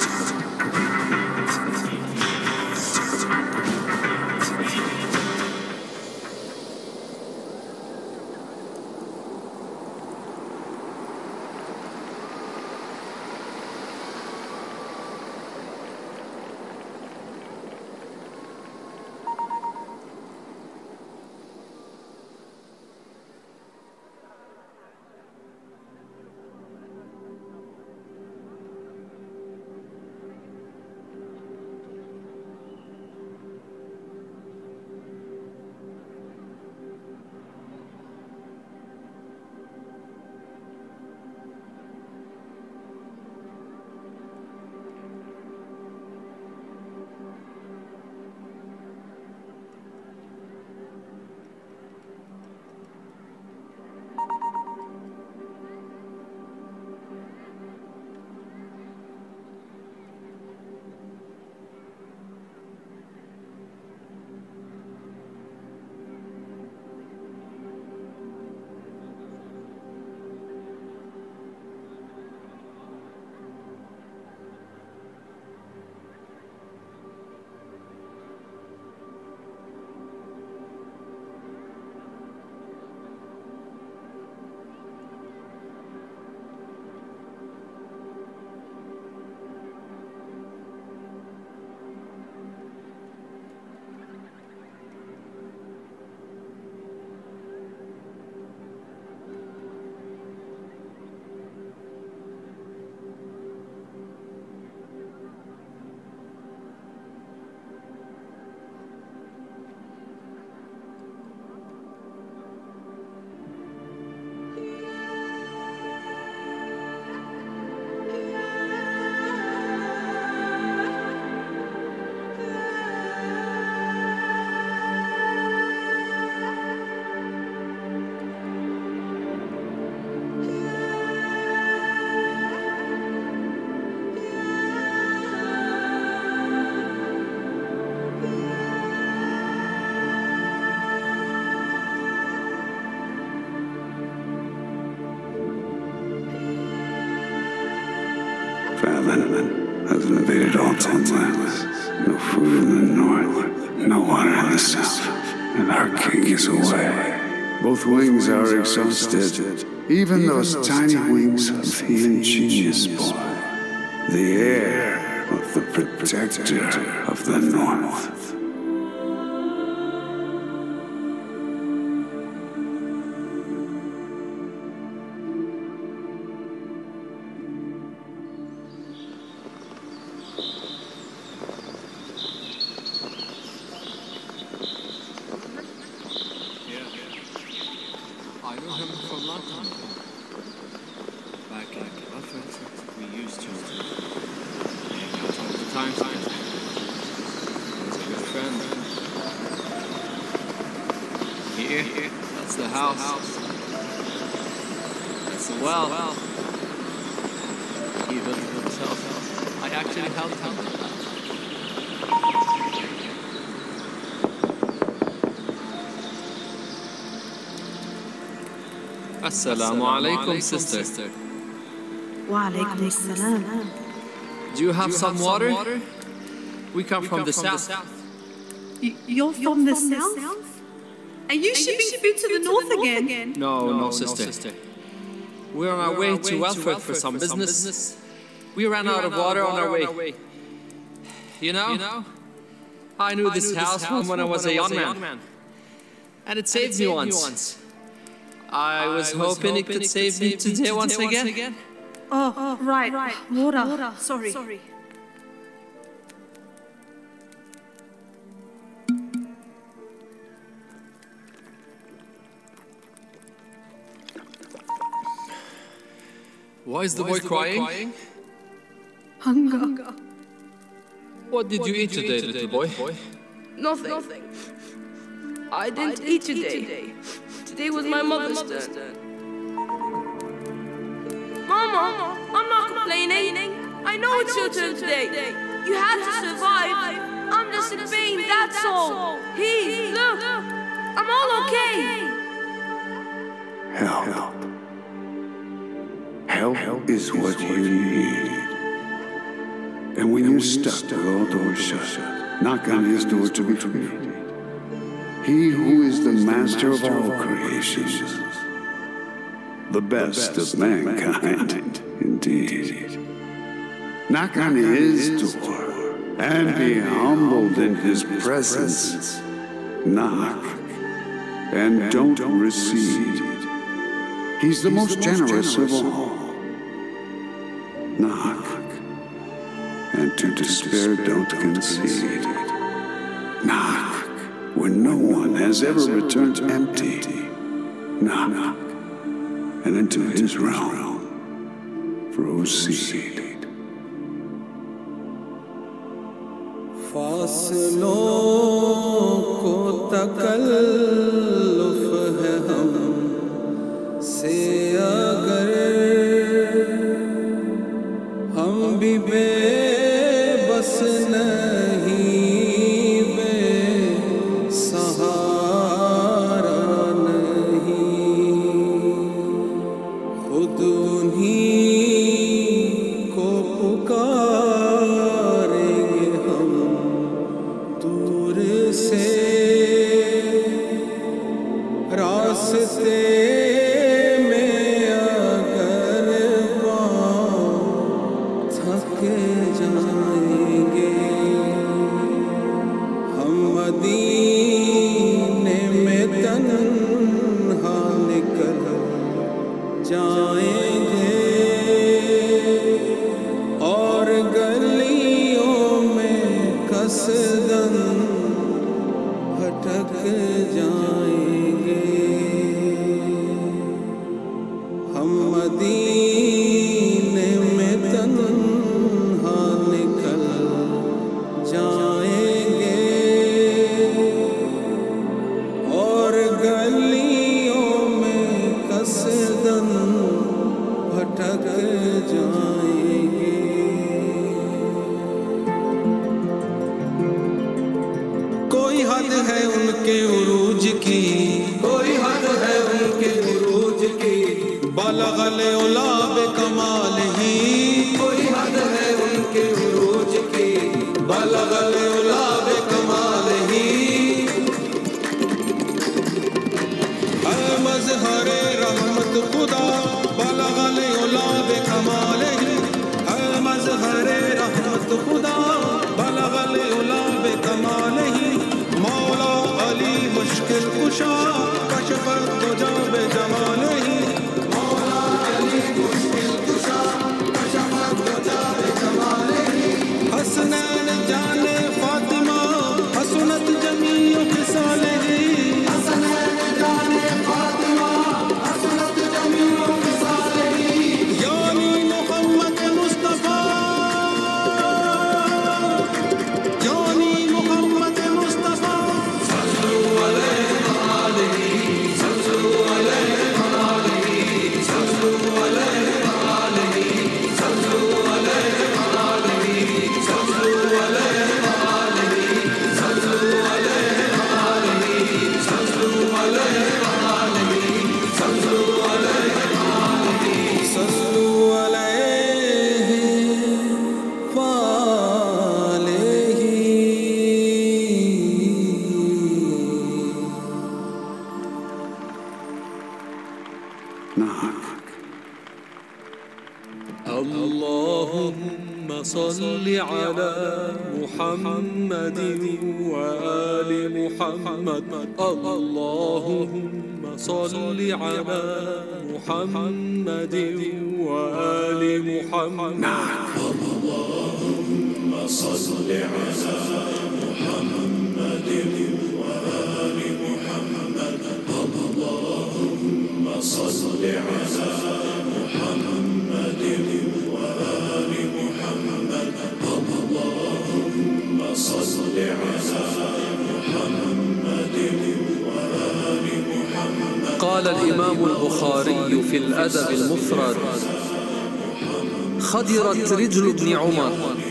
Famine has invaded all 10 lands. No food in the north, no water in the south, and our king is away. Both wings are exhausted, even those tiny wings of the ingenious boy, the heir of the protector of the north. Back in Africa, we used to. here. That's the house. That's the well. He built it himself. I actually helped him with that. Assalamu alaikum, sister. Wa alaikum assalam. Do you have some water? We come from the south. You're from the south? Are you shipping food to the north again? No, sister. We're on our way to Welford for some business. We ran out of water on our way. You know, I knew this house from when I was a young man. And it saved me once. I was hoping it could save me today once again. Oh, right. Water. Sorry. Why is the boy crying? Hunger. What did you eat today, little boy? Nothing. I didn't eat today. Today was my mother's turn. Mama, I'm not complaining. I know it's your turn today. You had to survive. I'm just in pain, that's all. Hey, look, I'm all okay. Help is what you need. And when you're stuck with all doors shut, knock on his door to be free. He who is the master of all creations, the best of mankind, indeed. Knock on his door and be humbled in his presence. Knock and don't recede. He's the most generous of all. Knock, and to despair don't concede. Knock, when no one has ever returned empty. Knock, and into his realm proceed. फासलों को तकल्लुफ है हम से अगर हम भी बेबस नहीं बेसहारा नहीं खुद उन्हीं को पुकारेंगे हम दूर से रास्ते जाएंगे और गलियों में कसदन भटक जाएंगे हम मदीने में तन्हा निकल जाएंगे और गलियों में कसदन भटक जाएंगे कोई हद है उनके उरूज की कोई हद है उनके उरूज की बलगल उला बेकमाल ही कोई हद है उनके उरूज की बलगल उला बेकमाल ही मज़हरे रहमत खुदा बलगल उला बेकमाल ही मज़हरे रहमत खुदा बलगल उला बेकमाल ही मौला अली मुश्किल कुशा कशफत तुझा बेजमाल ही मौला अली मुश्किल कुशा कशफत तुझा बेजमाल ही हसनैन जाने फातिमा हसनत जमीओ खिसाल ही हसनैन जाने फातिमा हसनत जमीओ खिसाल ही यानी मोहम्मद मुस्तफा यानी मोहम्मद मुस्तफा सल्लल्लाहु अलैहि صل على محمد وآل محمد اللهم صل على محمد وآل محمد اللهم صل على محمد وآل محمد اللهم صل على محمد وآل محمد اللهم صل على محمد وآل محمد. قال الإمام البخاري في الأدب المفرد: خدرت رجل ابن عمر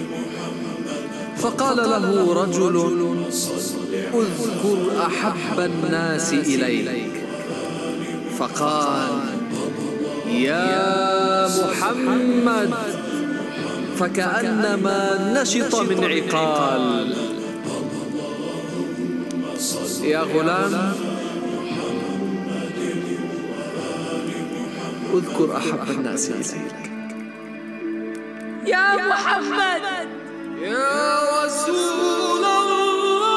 فقال له رجل: اذكر أحب الناس إليك. فقال: يا محمد، فكأنما نشط من عقال. يا غلام، اذكر أحب الناس إليك. يا محمد، يا رسول الله.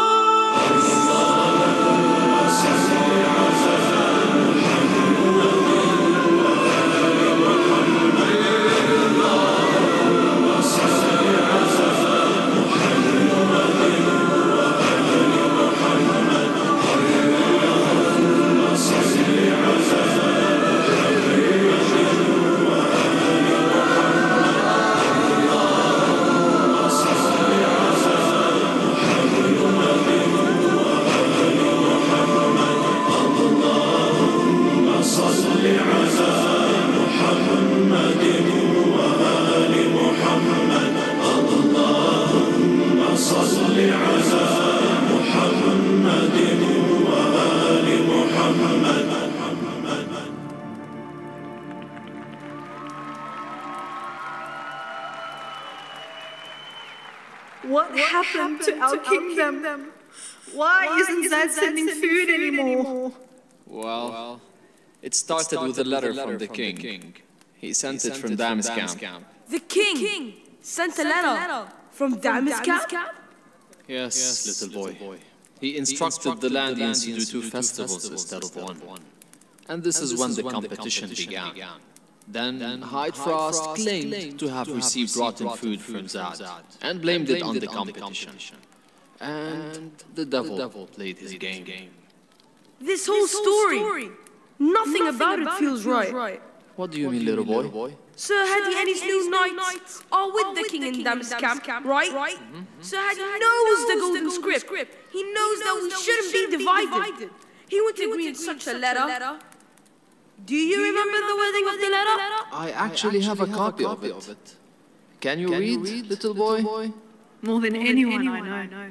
What happened to our kingdom? Why isn't Zad sending food anymore? Well, it started with a letter from the king. He sent it from Damascus. The king sent a letter from Damascus? Yes, little boy. He instructed the Landians to do 2 festivals instead of 1. And this is when the competition began. Then Hyde Frost claimed to have received rotten food from Zad and blamed it on the competition. And the devil played his game. This whole story, nothing about it feels right. What do you mean, little boy? Sir Hadi and his new knights are with the king in Damascus camp, right? Sir Hadi knows the golden script. He knows that we shouldn't be divided. He wouldn't agree in such a letter. Do you remember the wording of the letter? I actually have a copy of it. Can you read, little boy? More than anyone I know.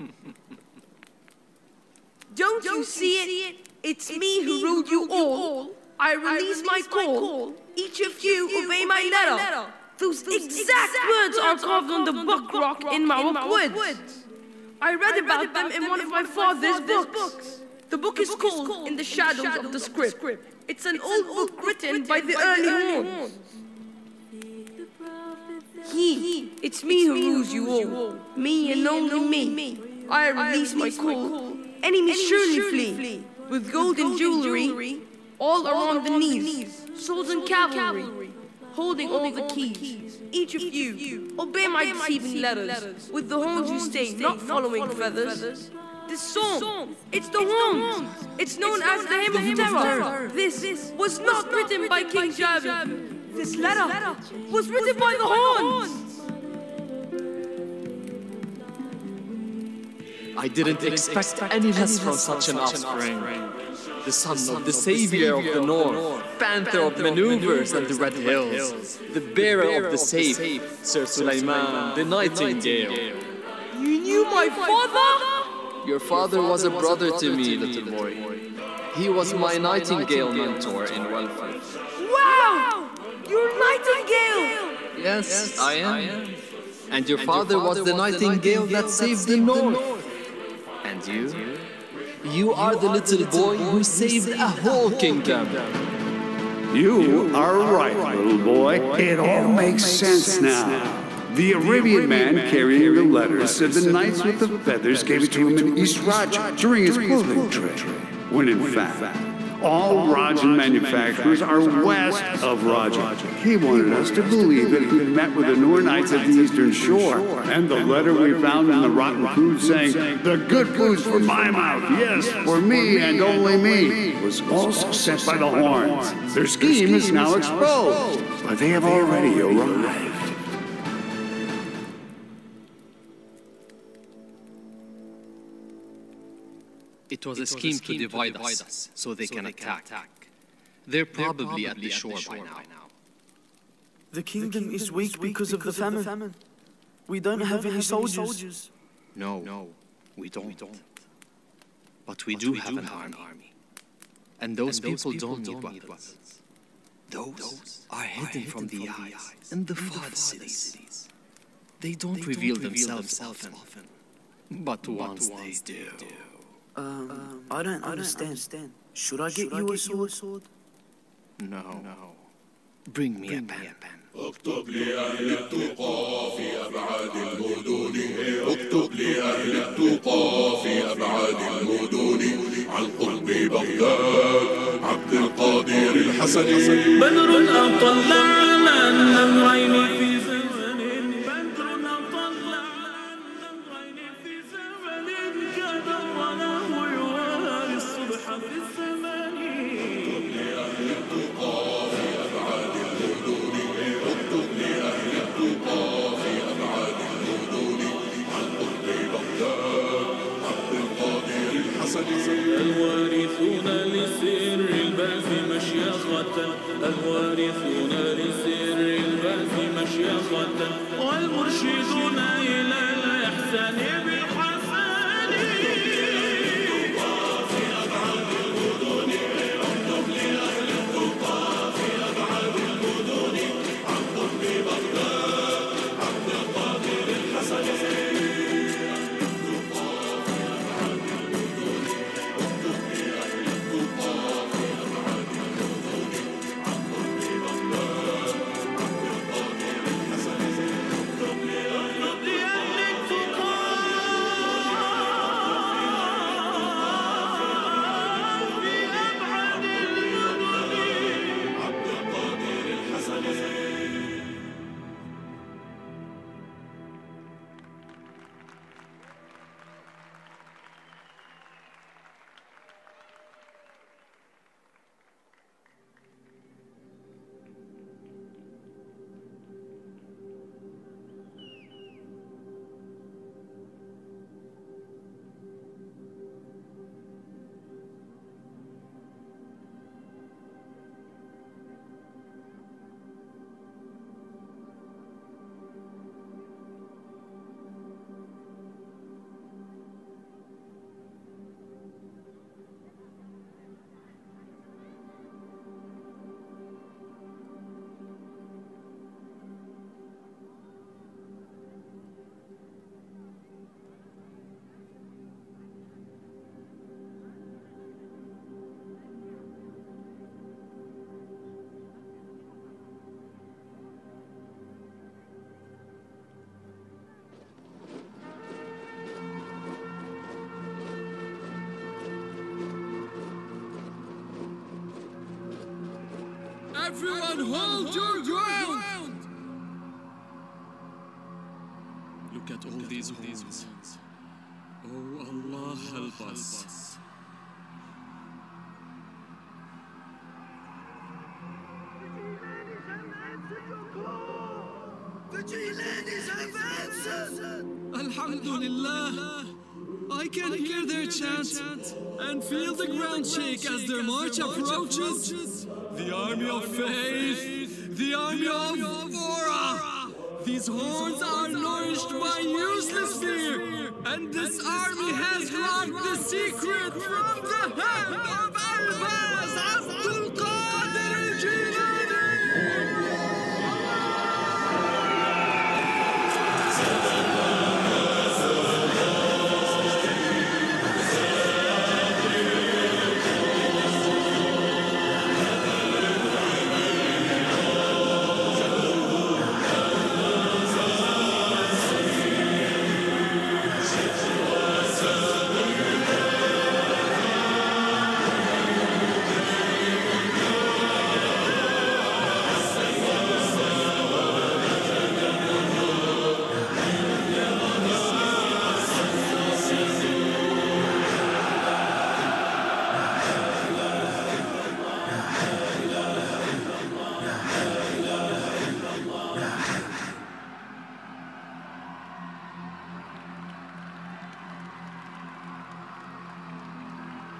Don't you see it? It's me who ruled you all. I release my call. Each of you obey my letter. Those exact words are carved on the book rock in Mawlid Woods. I read about them in one of my father's books. The book is called In the Shadows of the Script. It's an old book written by the early Horns. It's me who rules you all. Me and only me. I release my call. Enemies surely flee. With golden jewelry all around the knees. Swords and cavalry, holding all the keys. Each of you obey my deceiving letters. With the horns you stay, not following feathers. This song, it's the horns. It's known as the Hymn of Terror. This was not written by King Javid. This letter was written by the horns. I didn't expect any less from such an offspring. The son of the savior of the north, panther of maneuvers and the red hills, the bearer of the safe, Sir Sulaiman, the nightingale. You knew my father? Your father was a brother to me, little boy. He was my nightingale mentor in welfare. Wow! You're Nightingale! Yes, I am. And your father was the nightingale that saved the north. And you? You are the little boy who saved a whole kingdom. You are right, little boy. It all makes sense now. The Arabian man carrying the letter said the knights with the feathers gave it to him in East Raja during his clothing trade, when in fact, all Rajan manufacturers are west of Raja. He wanted us to believe that he met with the Noor Knights at the Eastern Shore, and the letter we found in the rotten food saying, "The good food's for my mouth, yes, for me and only me," was also sent by the Horns. Their scheme is now exposed, but they have already arrived. It was a scheme to divide us so they can attack. They're probably at the shore by now. The kingdom is weak because of the famine. We don't have any soldiers. No, we don't. But we do have an army. And those people don't need weapons. Those are hidden from the eyes in the far cities. They don't reveal themselves often. But once they do... I don't understand. Should I get you a sword? No. Bring me a pen. اكتب لأهل التقى في أبعاد المدن اكتب لأهل التقى في أبعاد المدن عن قطب بغداد عبد القادر الحسني بدر أطل على النهرين في زمن بدر أطل على النهرين في زمن كان ظلام يواري الصبح في الزمان اكتب لأهل التقى في أبعاد المدن اكتب لأهل التقى في أبعاد المدن عن قطب بغداد عبد القادر الحسني الوارثون لسر البعث مشيخة الوارثون لسر البعث مشيخة والمرشدون إلى الإحسان بالحسن في أبعاد المدن اكتب لأهل التقى في أبعاد المدن عن قطب بغداد عبد القادر الحسني Everyone hold your ground! Look at all these horns. Oh Allah, help us. Alhamdulillah, I can hear their chant and feel the ground shake as their march approaches. The army of faith, the army of aura. These horns are nourished by useless fear, and this army has learned the secret from the hand of Al-Baz Abdul Qadir al-Jilani.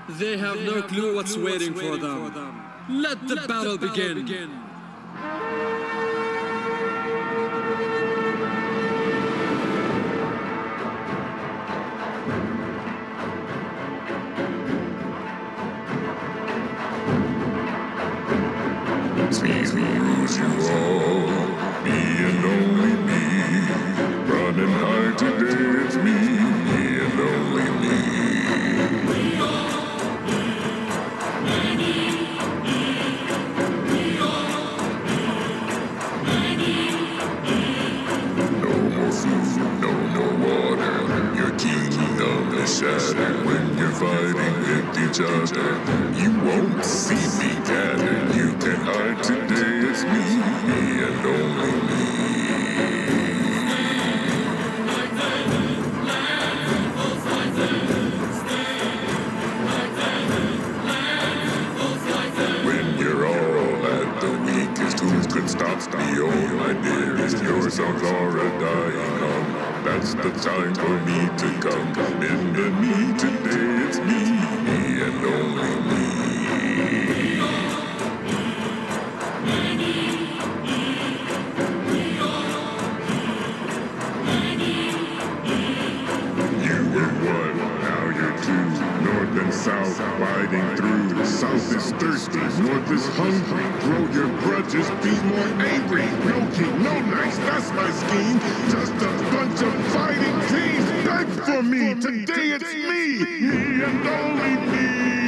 They have no clue what's waiting for them. Let the battle begin. Please lose you all, me and only me. Running high today, it's me and only me. We are many, we are many. No more food, no more water. Your kingdom is shattered when you're fighting with each other. You won't see me gathered. You can hide today, it's me and only me. When you're all at the weakest, who could stop me? Oh, my dearest, your songs are a dying hum. That's the time for me to come. Come into me today, it's me and only me. North and south, fighting through. South is thirsty, north is hungry. Grow your grudges, be more angry. No king, no nice, that's my scheme. Just a bunch of fighting teams. Beg for me, today it's me and only me.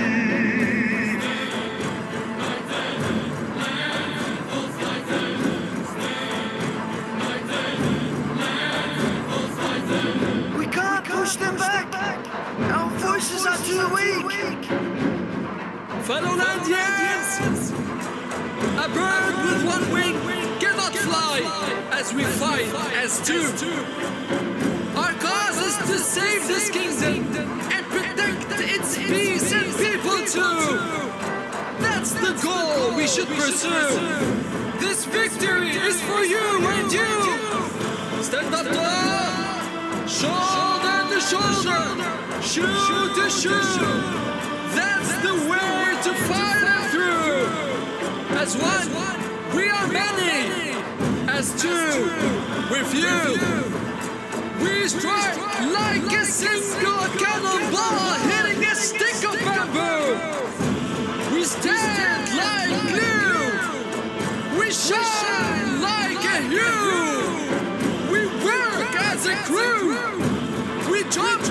We can't push them back. Our voices are too weak. Fellow Landians! A bird with one wing cannot fly as we fight as two. Our cause is to save this kingdom and protect its peace and people too. That's the goal we should pursue. This victory is for you and you. Stand up tall, shoulder to shoulder, shoe to shoe. That's the way to fight it through. As one, we are many. As two, with you, we strike like a single cannonball hitting a stick of bamboo. We stand like glue. We shine like a hue. We work as a crew. We jump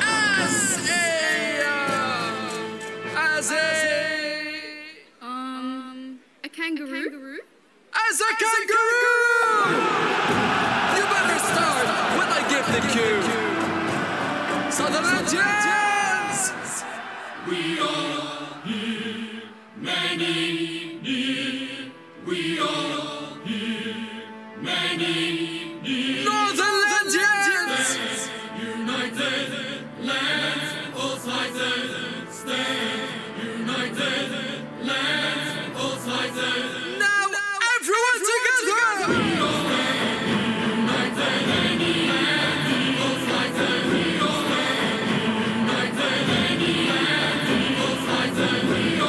a kangaroo? As a kangaroo! You better start when I give the cue. Sutherlandians! We are here, many near. We are here, many near. Northernlandians! United lands, all sides stand. United lands, all sides. Now everyone together! United lands, all sides. United lands, all sides.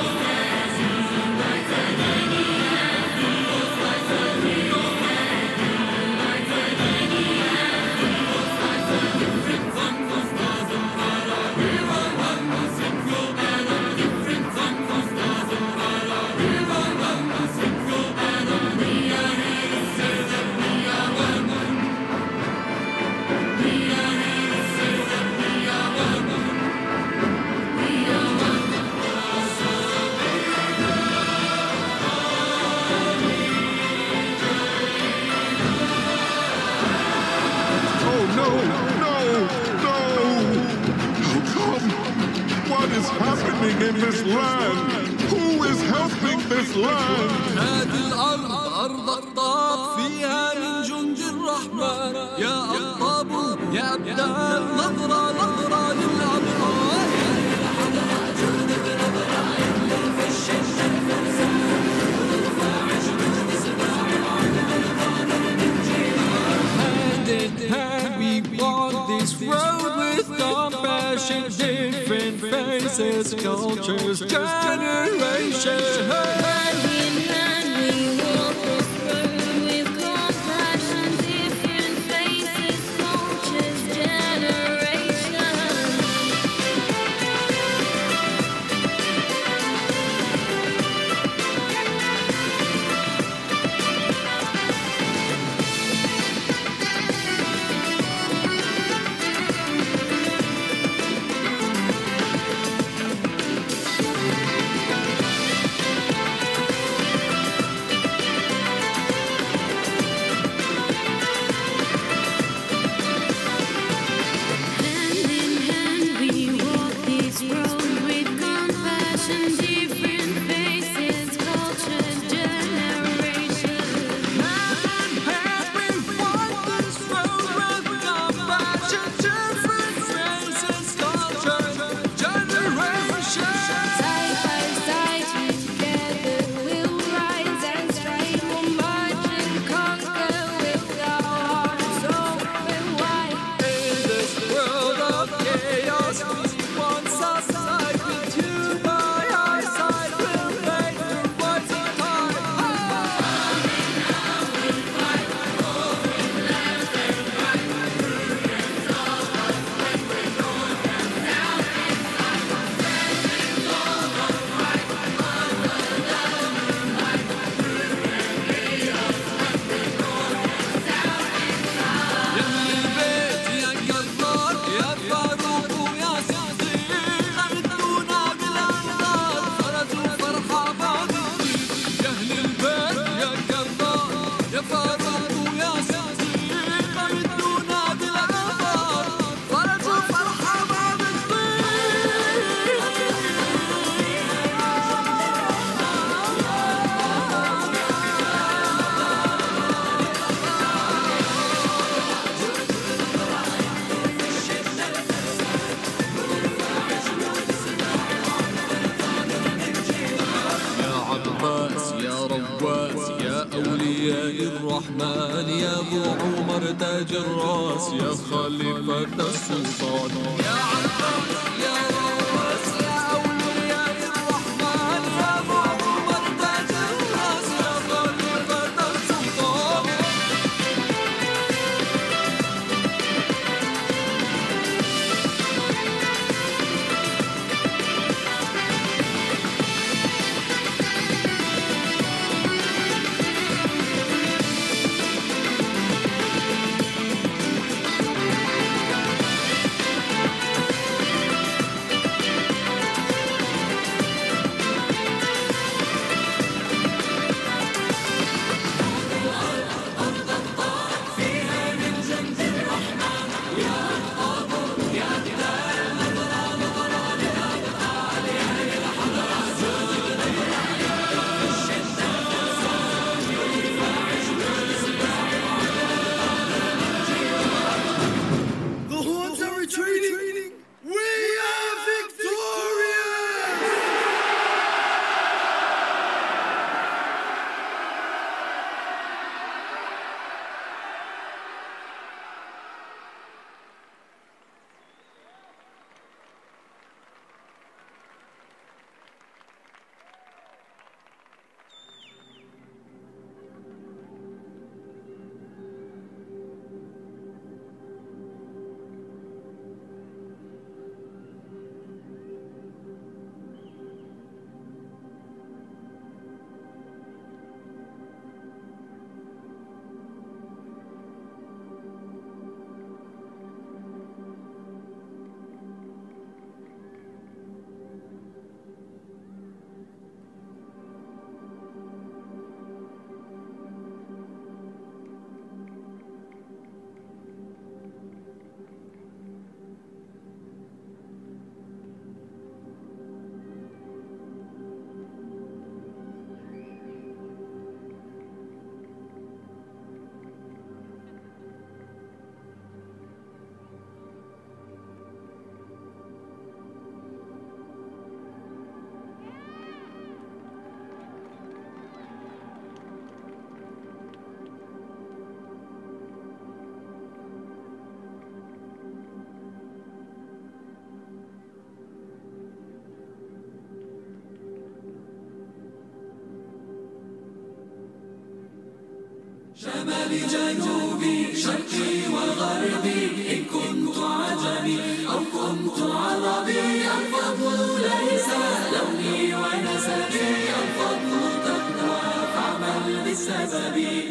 What is happening in this land? Who is helping this land? هذه الأرض أرض الطاب فيها من جند الرحمن يا أطاب يا أبناء نظرة نظرة للأبطال Hand in hand we walk this road with compassion, different faces. races, cultures, generations. الرحمن يا ابو عمر تاج الراس يا خليفة السلطان يا عباس يا راس يا اولياء الرحمن يا ابو عمر تاج الراس يا خليفة السلطان شمالي جنوبي شرقي وغربي إن كنت عجمي أو كنت عربي الفضل ليس لوني ونسبي الفضل تقوى فاعمل بالسبب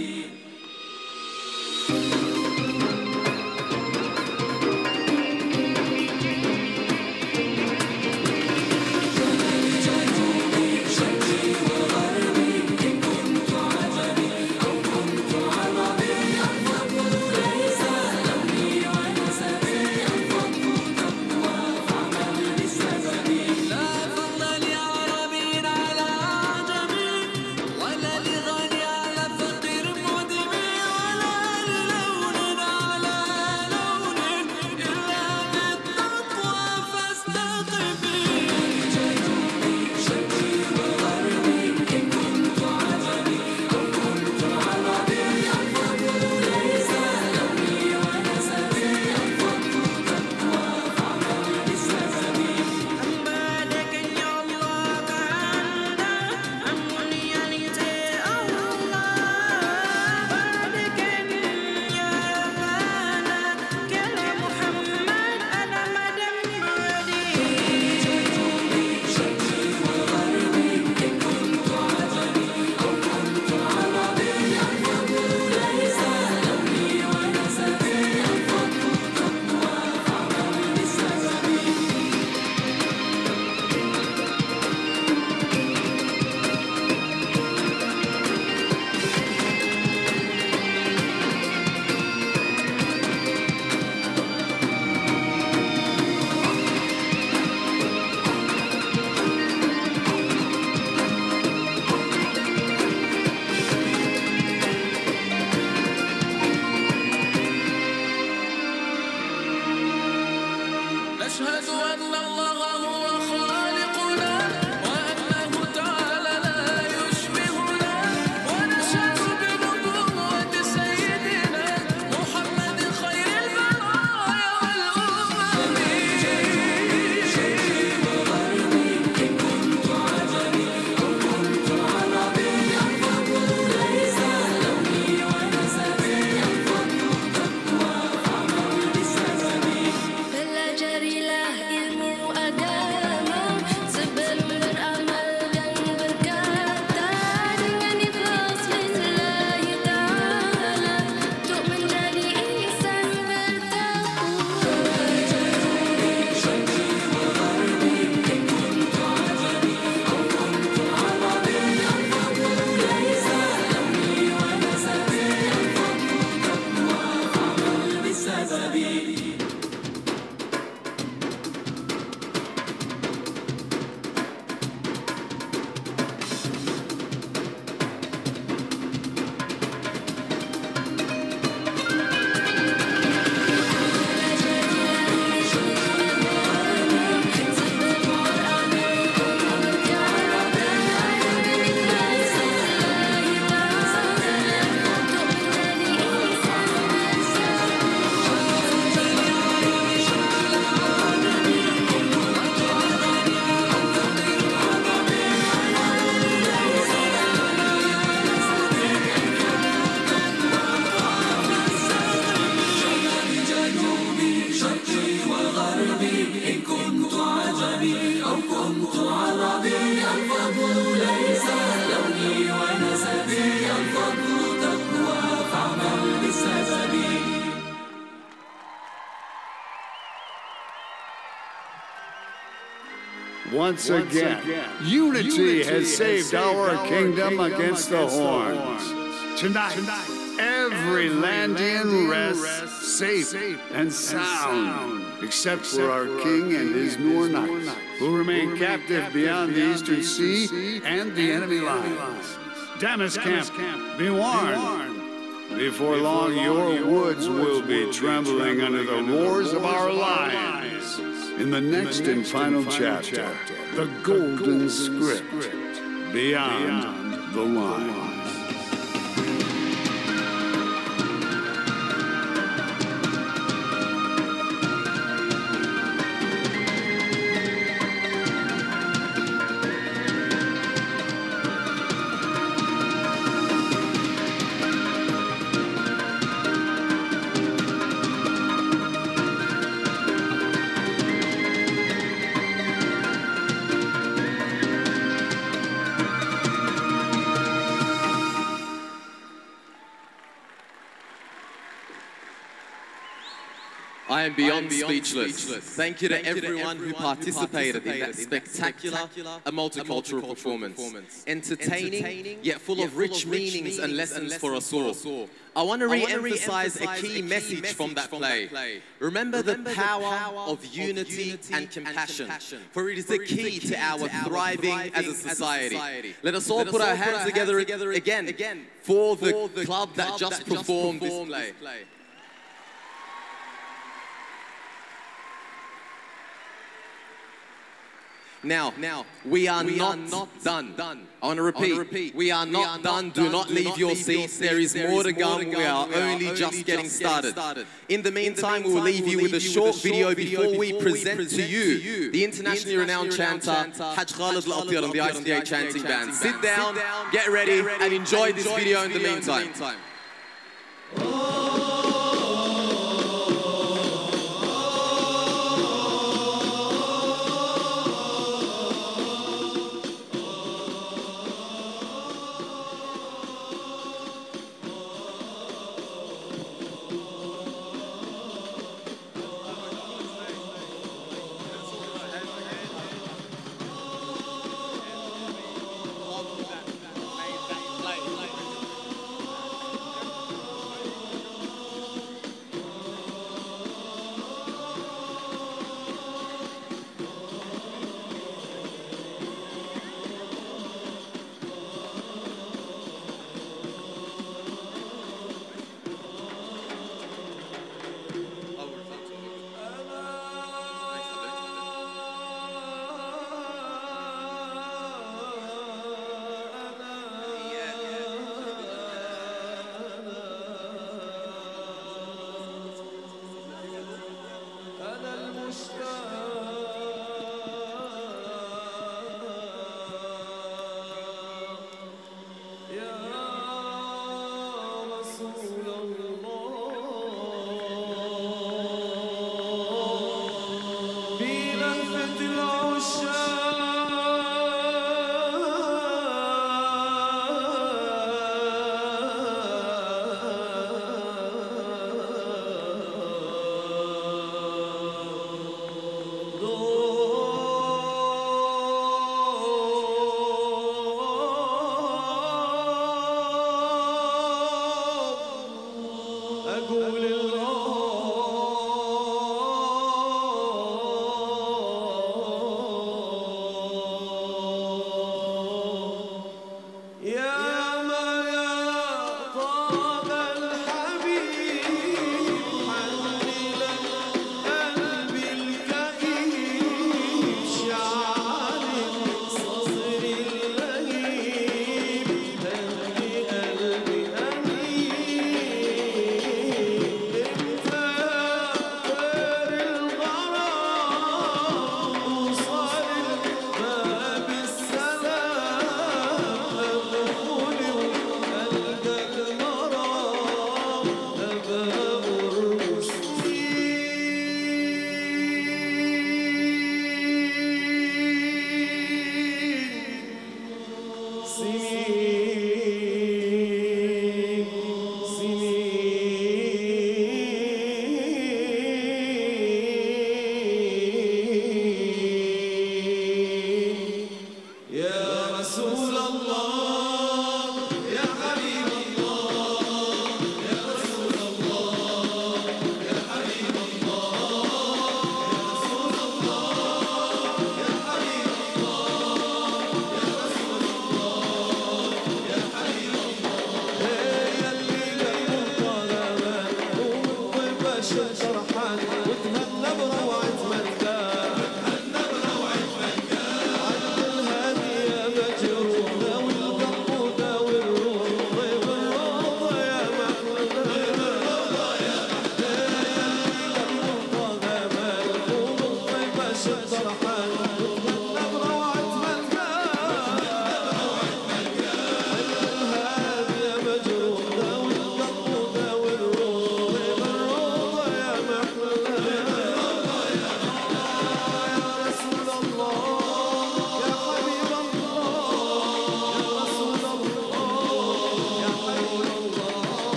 Once again, unity has saved our kingdom against the horns. Tonight, every Landian rests safe and sound, except for our king and his Noor knights, who remain captive beyond the Eastern Sea and the enemy lines. Damas camp, be warned. Before long, your woods will be trembling under the roars of our lions. In the next and final chapter, the Golden Script, Beyond the Lines. I am beyond speechless. Thank you to everyone who participated in that spectacular and multicultural performance. Entertaining, yet full of rich meanings and lessons for us all. I want to re-emphasize a key message from that play. Remember the power of unity and compassion, for it is the key to our thriving as a society. Let us all put our hands together again for the club that just performed this play. Now, we are not done. I want to repeat, we are not done. Do not leave your seats. There is more to come. We are only just getting started. In the meantime, we will leave you with a short video before we present to you the internationally renowned chanter, Haj Khalid Al-Atyar and the ICA chanting band. Sit down, get ready, and enjoy this video in the meantime.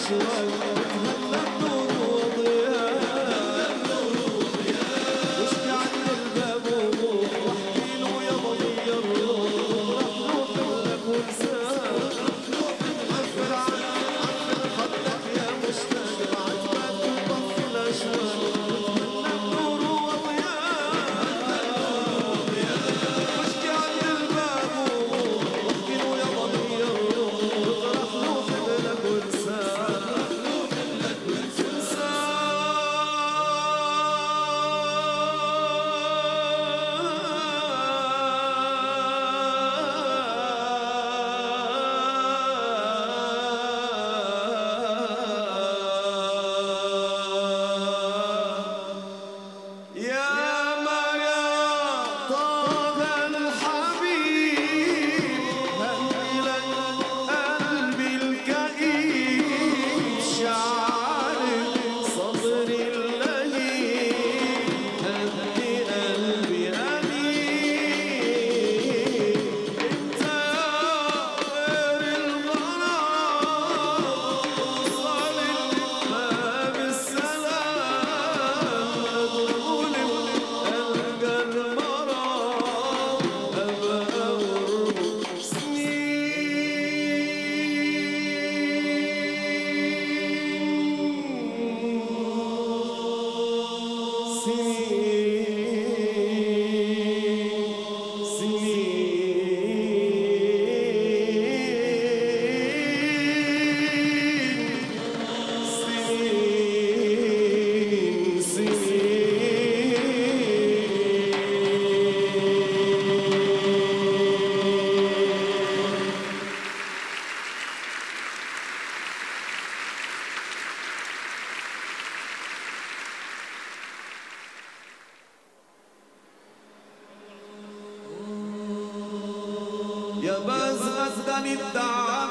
يا بزغزغني التعب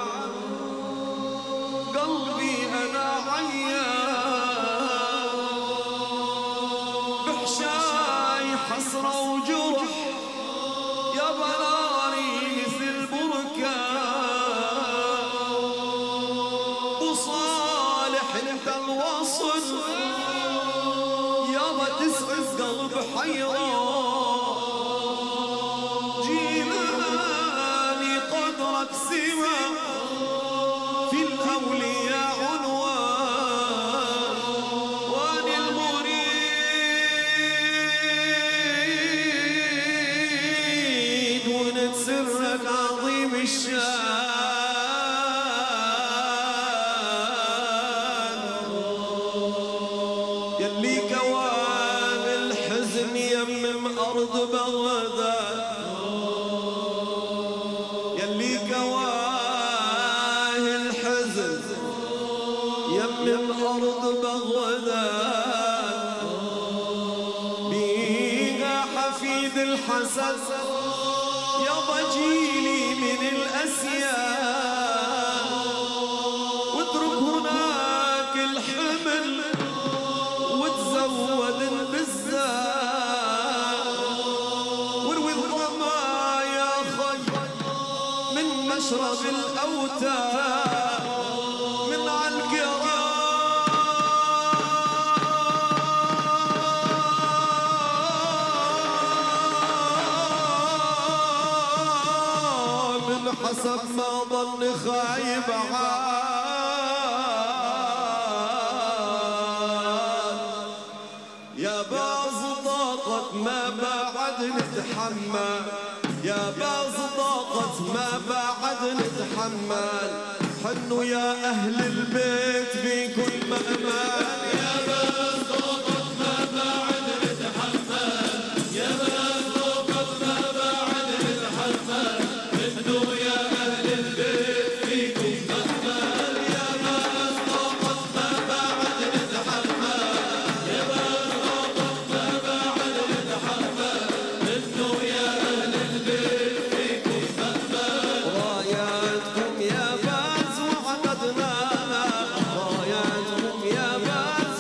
قلبي أنا عيان بحشاي حسرة وجرح يا بناري مثل بركان وصالح انت الوصل يابا تسعز قلب حيران سوى في الأولياء عنوان وأنا المريد ونتسرك عظيم الشان يلي كوان الحزن يمم أرض بغداد يمم أرض بغداد بيها حفيد الحسن يابا جيلي من الأسياد واترك هناك الحمل وتزود بالزاد واروي الظما يا خي من مشرب الأوتاد من عالقرى حسب ما ظن خايب عاد يا باز ضاقت ما بعد نتحمل يا باز ضاقت ما بعد نتحمل حنوا يا أهل البيت بكل مأمان يا باز ضاقت ما بعد نتحمل يا باز ضاقت ما بعد نتحمل حنوا يا أهل البيت فيكم مأمال يا باز ضاقت ما بعد نتحمل يا باز ضاقت ما بعد نتحمل حنوا يا أهل البيت فيكم مأمال راياتكم يا باز وعقدناها راياتكم يا باز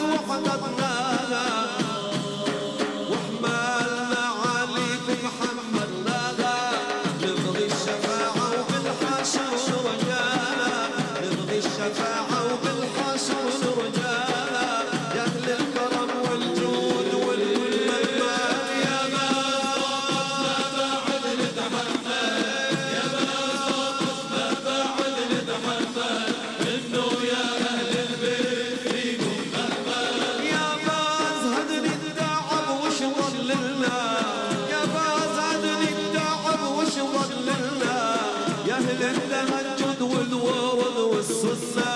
وبالحشر رجالا يا أهل الكرم والجود والمنان يا ما بعد نتحمل يا ما بعد نتحمل إنه يا أهل البيت فيكم مهمل يا ما زهدني التعب وش ضللنا يا ما زهدني التعب وش ضللنا يا أهل التهجد والورد والسنة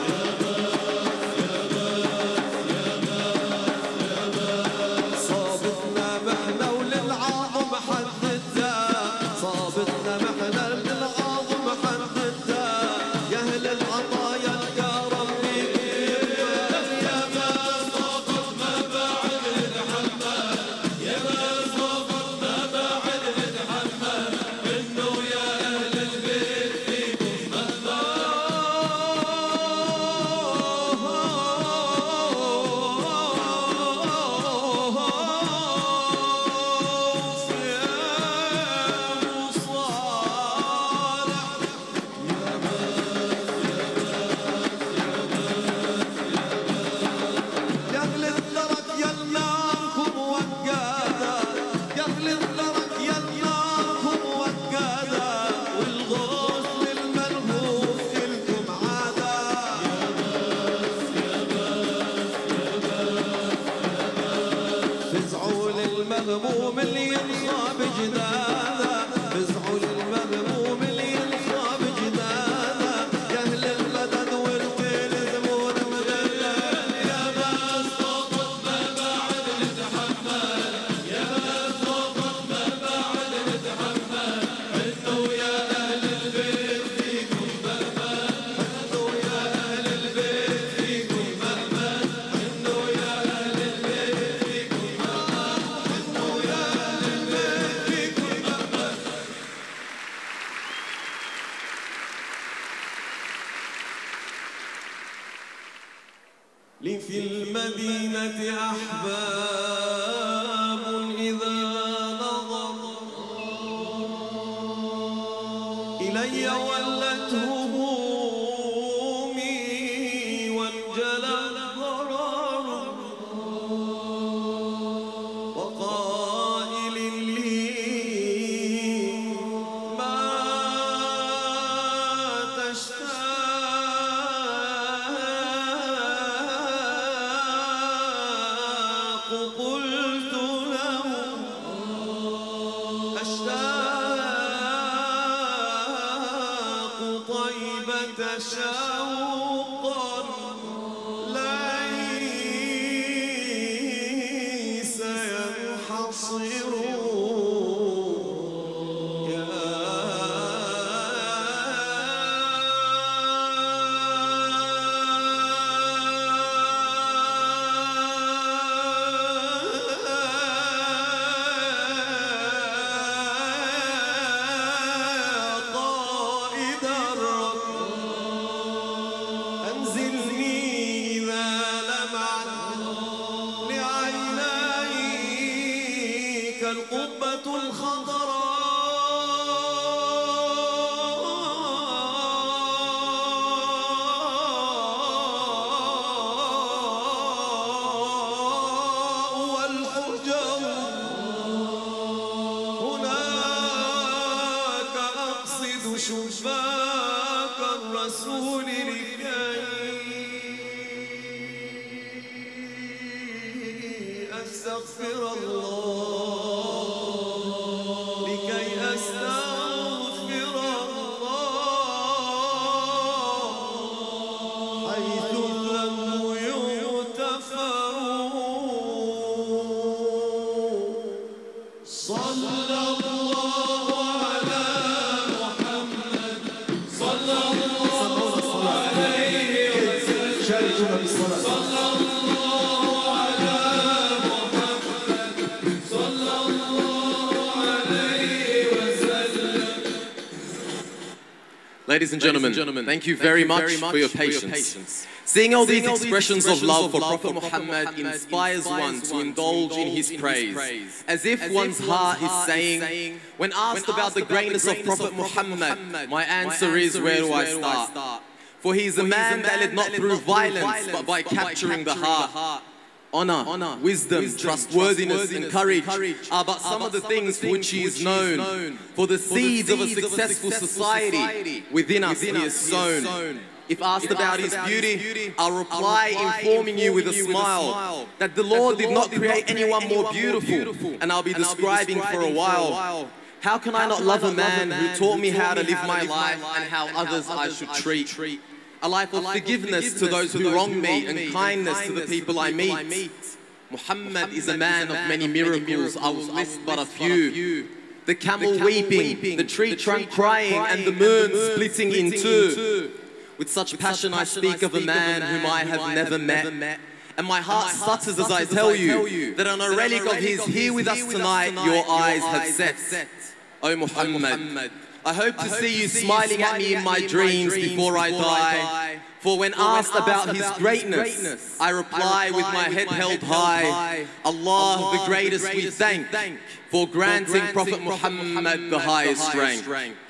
صابتنا محنة وللعظم حددها صابتنا محنة للعظم حددها يا أهل العطايا الكرم فيكم يا ما صابت ما بعد نتحمل يا ما صابت ما بعد نتحمل إنه يا أهل البيت فيكم يا أهل الترك يا ناركم وقادا يا أهل الترك يا ناركم وقادا والغوث للملهوف إلكم عادا فزعوا للمغموم اللي ينصاب جدادا فزعوا للمغموم اللي ينصاب جدادا يا أهل المدد والطيل زمون مدلل يا ما صوبت ما بعد نتحمل يا ما صوبت ما بعد نتحمل إنه يا أهل البيت فيكم مهمل إنه يا أهل البيت فيكم مهمل إنه يا أهل البيت فيكم مهمل إنه يا أهل البيت فيكم مهمل لي في المدينة أحباب إذا نظروا إلي ولت همومي وانجلى الضرر وقائل لي ما تشتاق قلت له أشتاق طيبة شوقا ليس ينحصر قائد الركب أنزلني إذا لمعت لعينيك القبة الخضراء والحجر هناك أقصد شفاك الرسول لكي أستغفر الله لكي أستغفر الله حيث الذنب يغتفر صلى الله على محمد صلى الله عليه وسلم شاركونا بالصلاة صلى الله على محمد صلى الله عليه وسلم. Ladies and gentlemen, thank you very much for your patience. Seeing all these expressions of love for Prophet Muhammad inspires one to indulge in his praise, as if one's heart is saying, when asked about the greatness of Prophet Muhammad, my answer is, where do I start? For he is a man that led not through violence, but by capturing the heart. Honor, wisdom, trustworthiness, and courage are but some of the things for which he is known. For the seeds of a successful society within us he is sown. If asked about his beauty, I'll reply informing you with a smile that the Lord did not create anyone more beautiful, and I'll be describing for a while. How can I not love a man who taught me how to live my life and how others I should treat? A life of forgiveness to those who wrong me and kindness to the people I meet. Muhammad is a man of many miracles, I will list but a few. The camel weeping, the tree trunk crying, and the moon splitting in two. With such passion I speak of a man whom I have never met. And my heart stutters as I tell you that on a relic of his here with us tonight your eyes have set. O Muhammad, I hope to see you smiling at me in my dreams before I die. For when asked about his greatness, I reply with my head held high, Allah the greatest we thank for granting Prophet Muhammad the highest rank.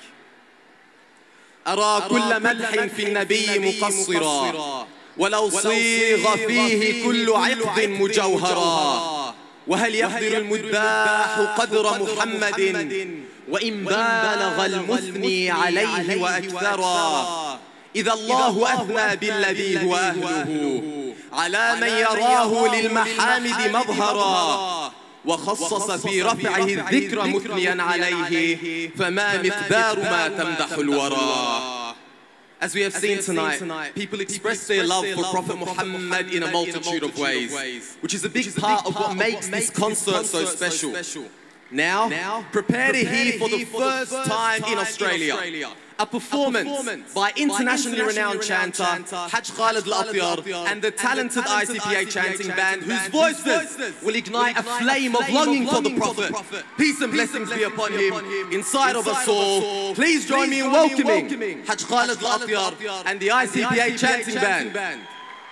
أرى كل مدح في النبي مقصرا ولو صيغ فيه كل عقد مجوهرا وهل يقدر المداح قدر محمد وإن بالغ المثني عليه وأكثرا إذا الله أثنى بالذي هو أهله على من يراه للمحامد مظهرا وخصص في رفعه الذكر مثنيا عليه فما مقدار ما تمدح الورى. As we have seen tonight, people express their love for Prophet Muhammad in a multitude of ways, which is a big part of what makes this concert so special. Now, prepare to hear for the first time in Australia a performance by internationally renowned chanter Haj Khalid Al-Atyar and the talented ICPA chanting band whose voices will ignite a flame of longing for the Prophet. Peace and blessings be upon him, inside of us all. Please join me in welcoming Haj Khalid Al-Atyar and the ICPA chanting band.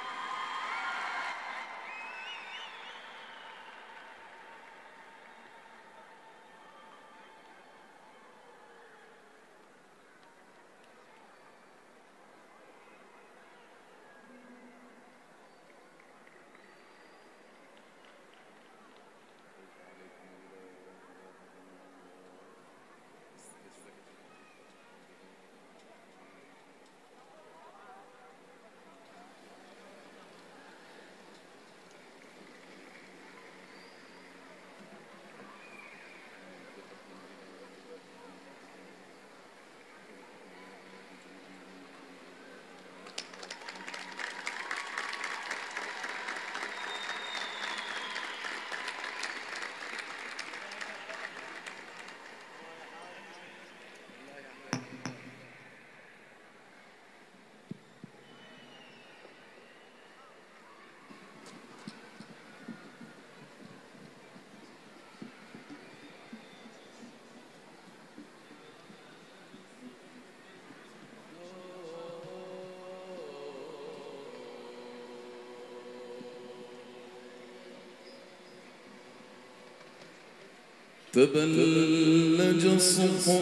تبلج الصبح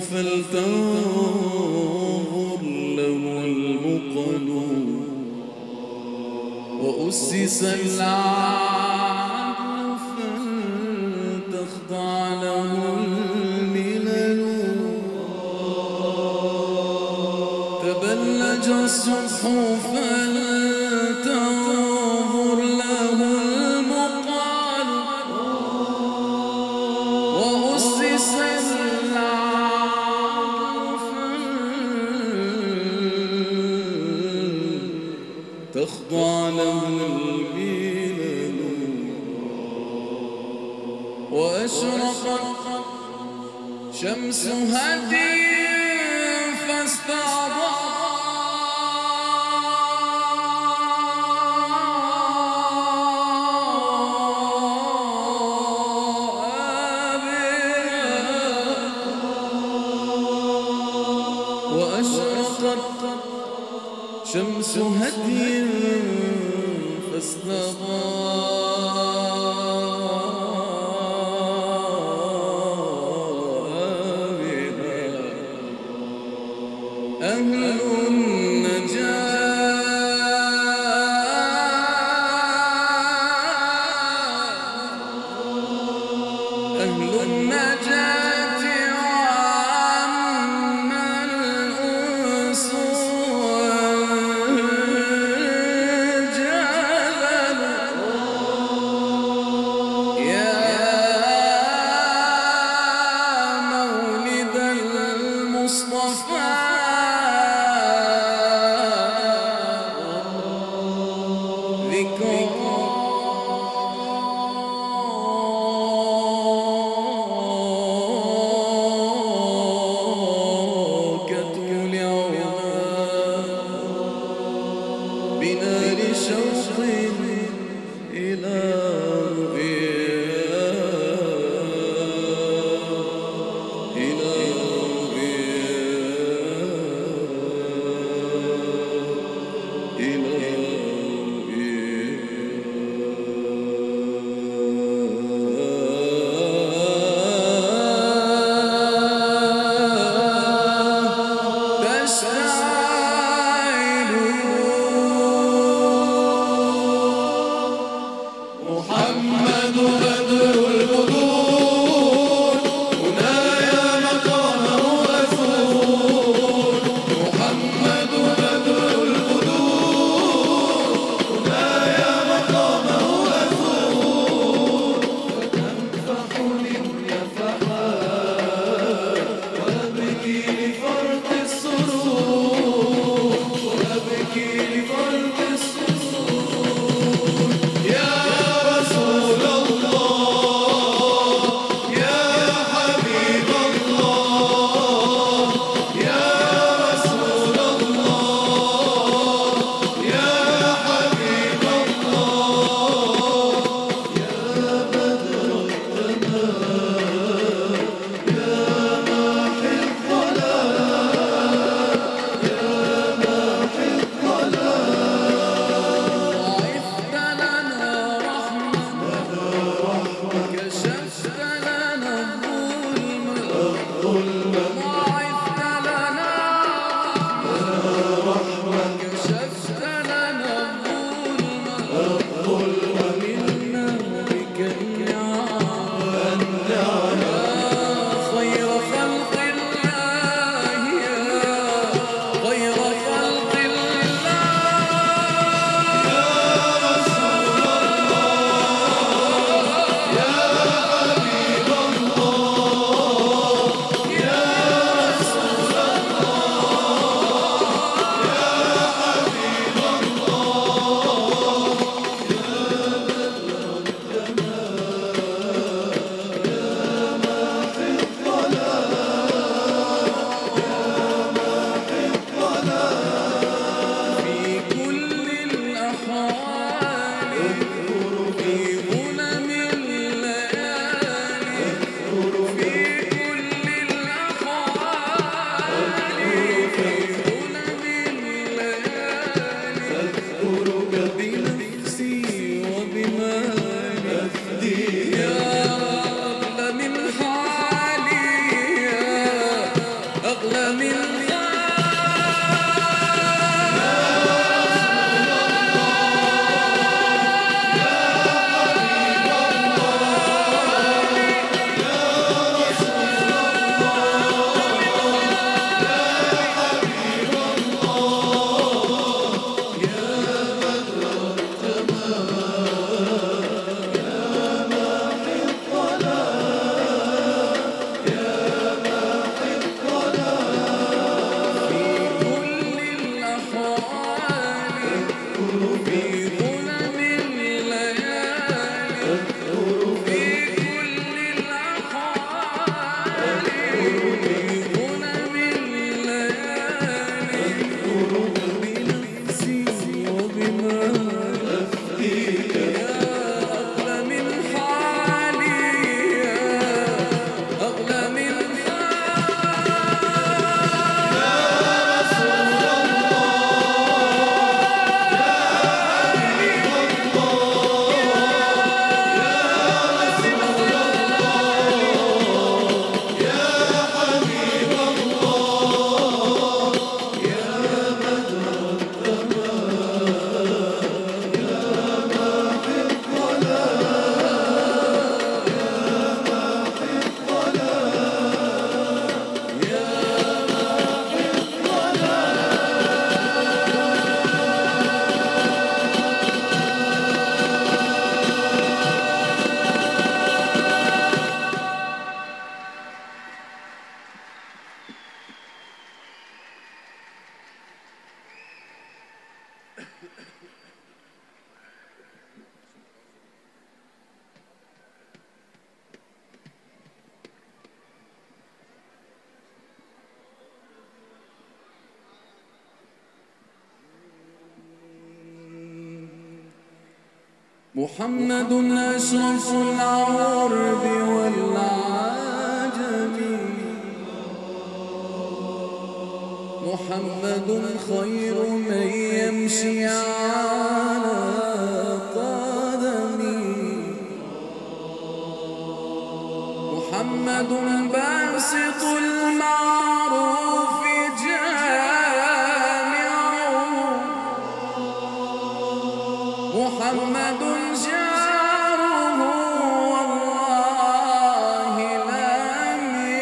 فلتنظر له المقل وأسس العدل فلتخضع له الملل تبلج الصبح فلتنظر له المقل وأسس العدل تخضع له الملل وأشرقت شمس هدي فاستضاء شمس هدي فاستضاء بها أهل النجاة محمد أشرف العرب والعجم محمد خير من يمشي على قدمي محمد باسط المعروف جامعه محمد جاره والله لم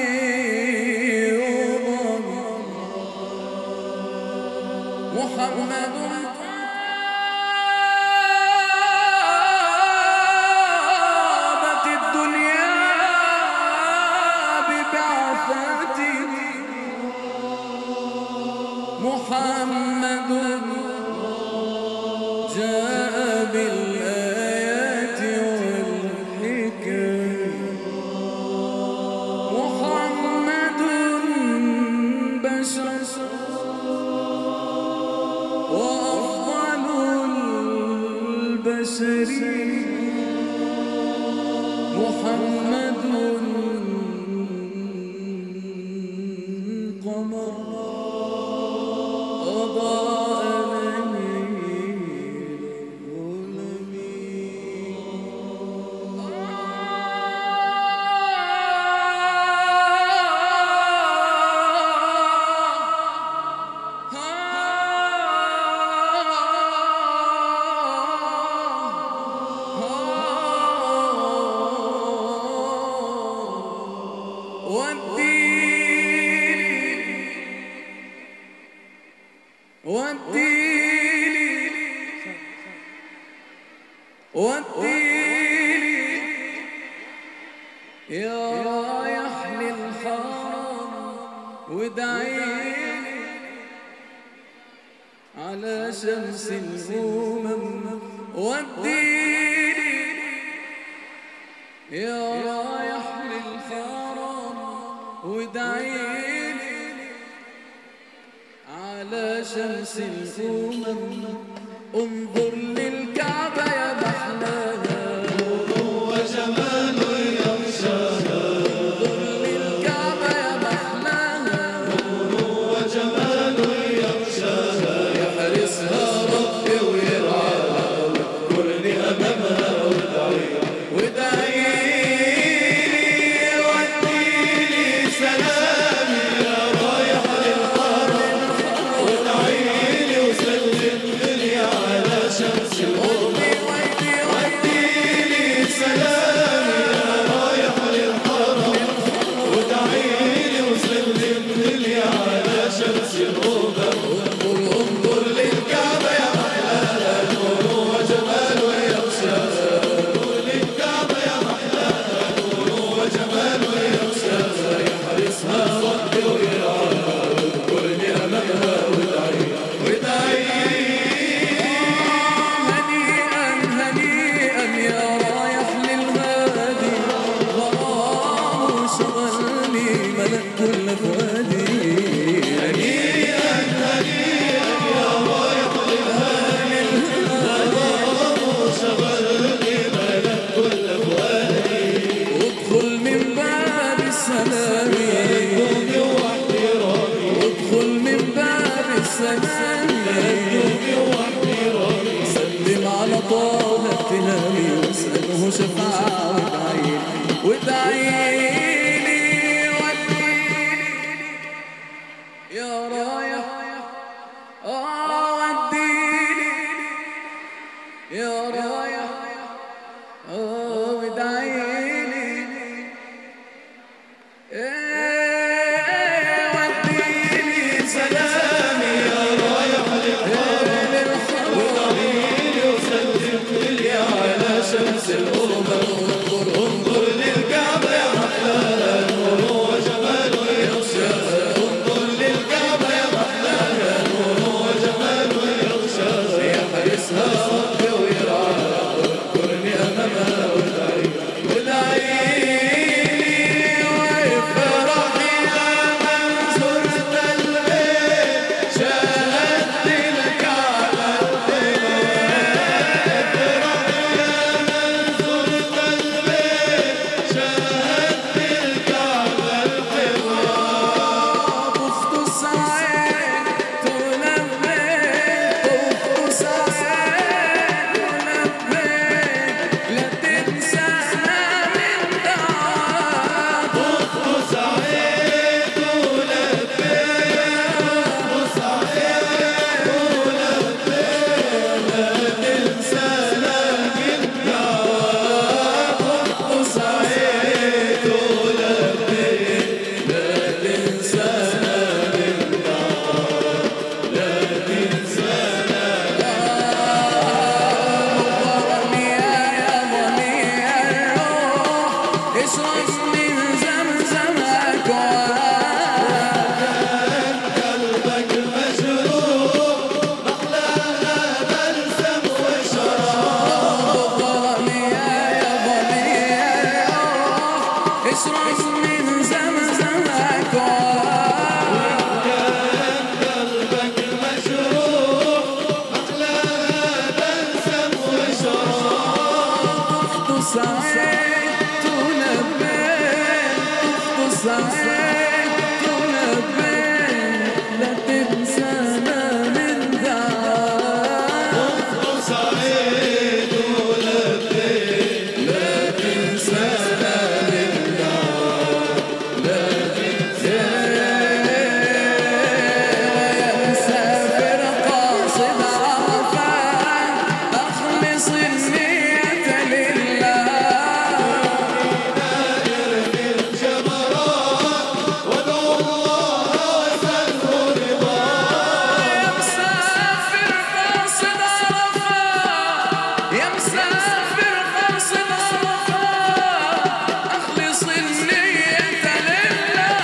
يضم محمد طابت الدنيا ببعثته محمد جاء بالآيات والحكم محمد بشر وأفضل البشر محمد قمر أضاء والدين يا رايح للحرم وادعيلي على شمس الأمم والدين يا رايح للحرم وادعيلي على شمس الأمم انظر للكعبة يا محلاها وجمال يغشاها انظر للكعبة يا محلاها وجمال يغشاها يحرسها ربي ويرعاها واذكرني أمامها وادعيلي وديلي سلامي يا رايح للحرم وادعيلي وسلم على شمس الأرض وديلي سلامي يا رايح للحرم ودعيلي وسلم لي على شمس الأرض انظر للكعبة يا محلاها نور وجمال يغشاها انظر للكعبة يا محلاها نور وجمال يغشاها يحرسها ربي ويرعاها واذكرني أمامها وادعي كل فؤادي هنيئا هنيئا يا رايح للهادي غرام شغلني ملك كل فؤادي ادخل من باب السلام ادخل من باب السلام سلم على طه اتهامي واسأله شفاعة وادعي يا رايح وديني يا رايح ودعيني وديني سلامي يا رايح للحرم ودعيني وسلم لي على شمس الأرض انظر للكعبة يا محلاها نور وجمال يغشاها يحرسها ربي ويرعاها اشرب من زمزمك قلبك مجروح أحلاها بلسم وشراب أخت سعيد تنبين أخت سعيد تنبين لا تنسانا من دعاك أخت سعيد تنبين لا تنسانا من دعاك لا تنسانا ويا مسافر قاصد عرفات أخلص النية لله ارمي الجمرات وادعو الله وسله رضاه يا مسافر قاصد عرفات يا مسافر قاصد عرفات أخلص النية لله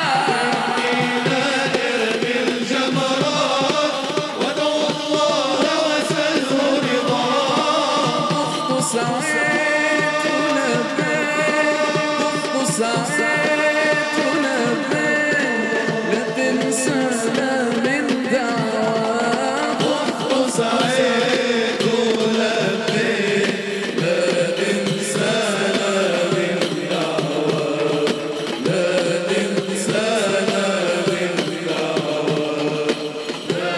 ارمي الجمرات وادعو الله وسله رضاه أخت سعيد تنبين أخت سعيد تنبين لا تنسانا من دعواك أخت سعيد تنبين لا تنسانا من دعواك لا تنسانا من دعواك لا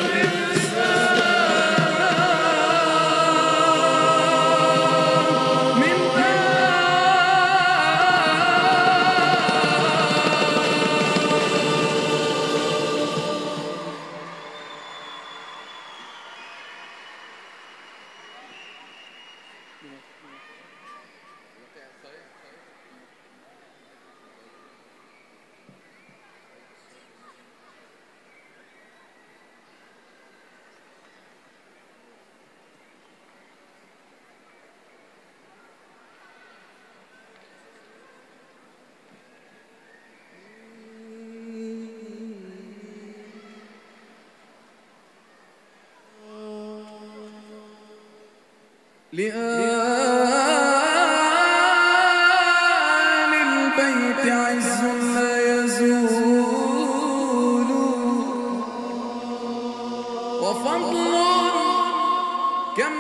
تنسانا من لآل البيت عز لا يزول وفضل كم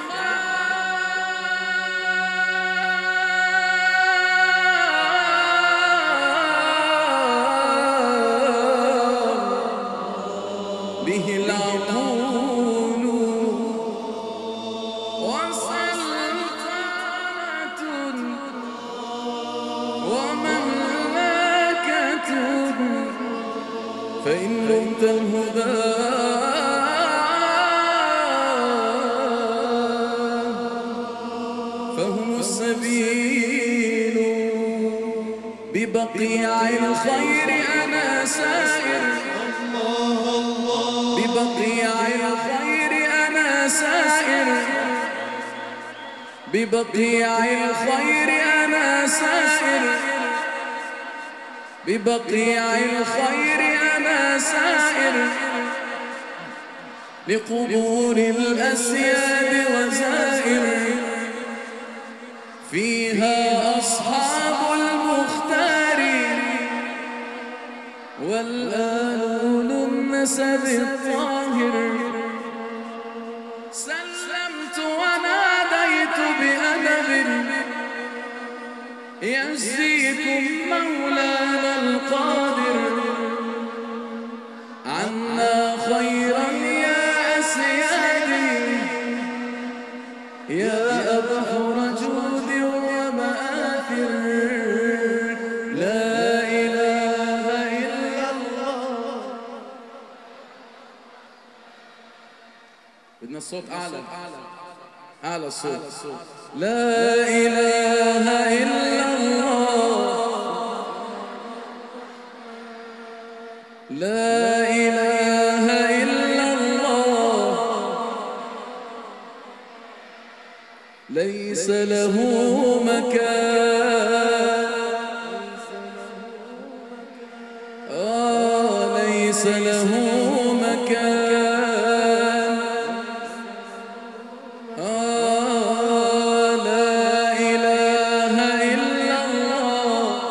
به العقول وسلطنة ومملكة فإن رمت الهدى فهم السبيل ببقيع الخير أنا سائر ببقيع الخير أنا سائر ببقيع الخير أنا سائر ببقيع الخير أنا سائر لقبور الأسياد وزائر فيها أصحاب المختار والآل النسب الطاهر سلمت وناديت بأدب يجزيكم مولانا القادر عنا خيرا يا أسيادي يا أبحر جود ومآثر لا إله إلا الله. بدنا الصوت أعلى أعلى الصوت لا إله إلا الله لا إله إلا الله ليس له مكان ليس له مكان لا إله إلا الله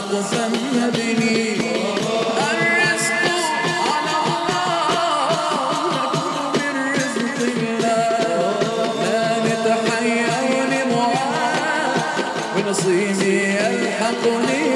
الرزق فامهدني الرزق على الله نكون بالرزق الله لا نتحير لمعاد ونصيبي يلحقني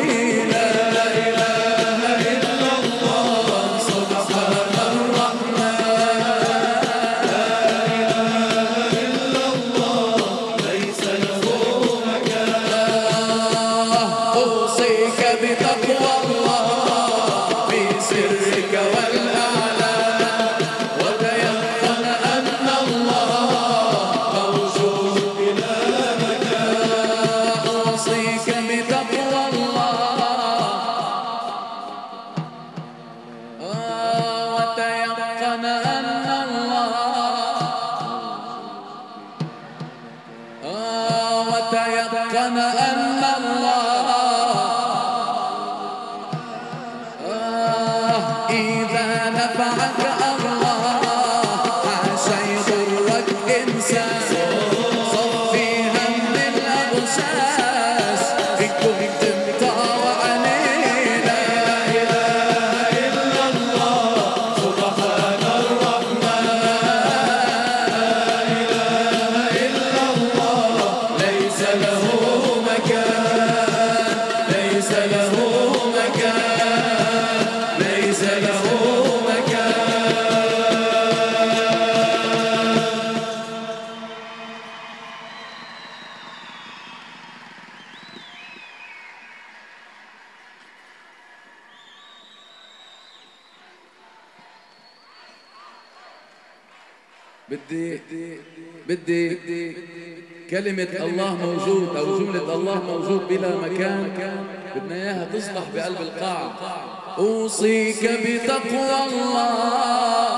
بدي كلمة الله موجود أو جملة الله موجود بلا مكان بدنا إياها تصبح بقلب القاعة. أوصيك بتقوى الله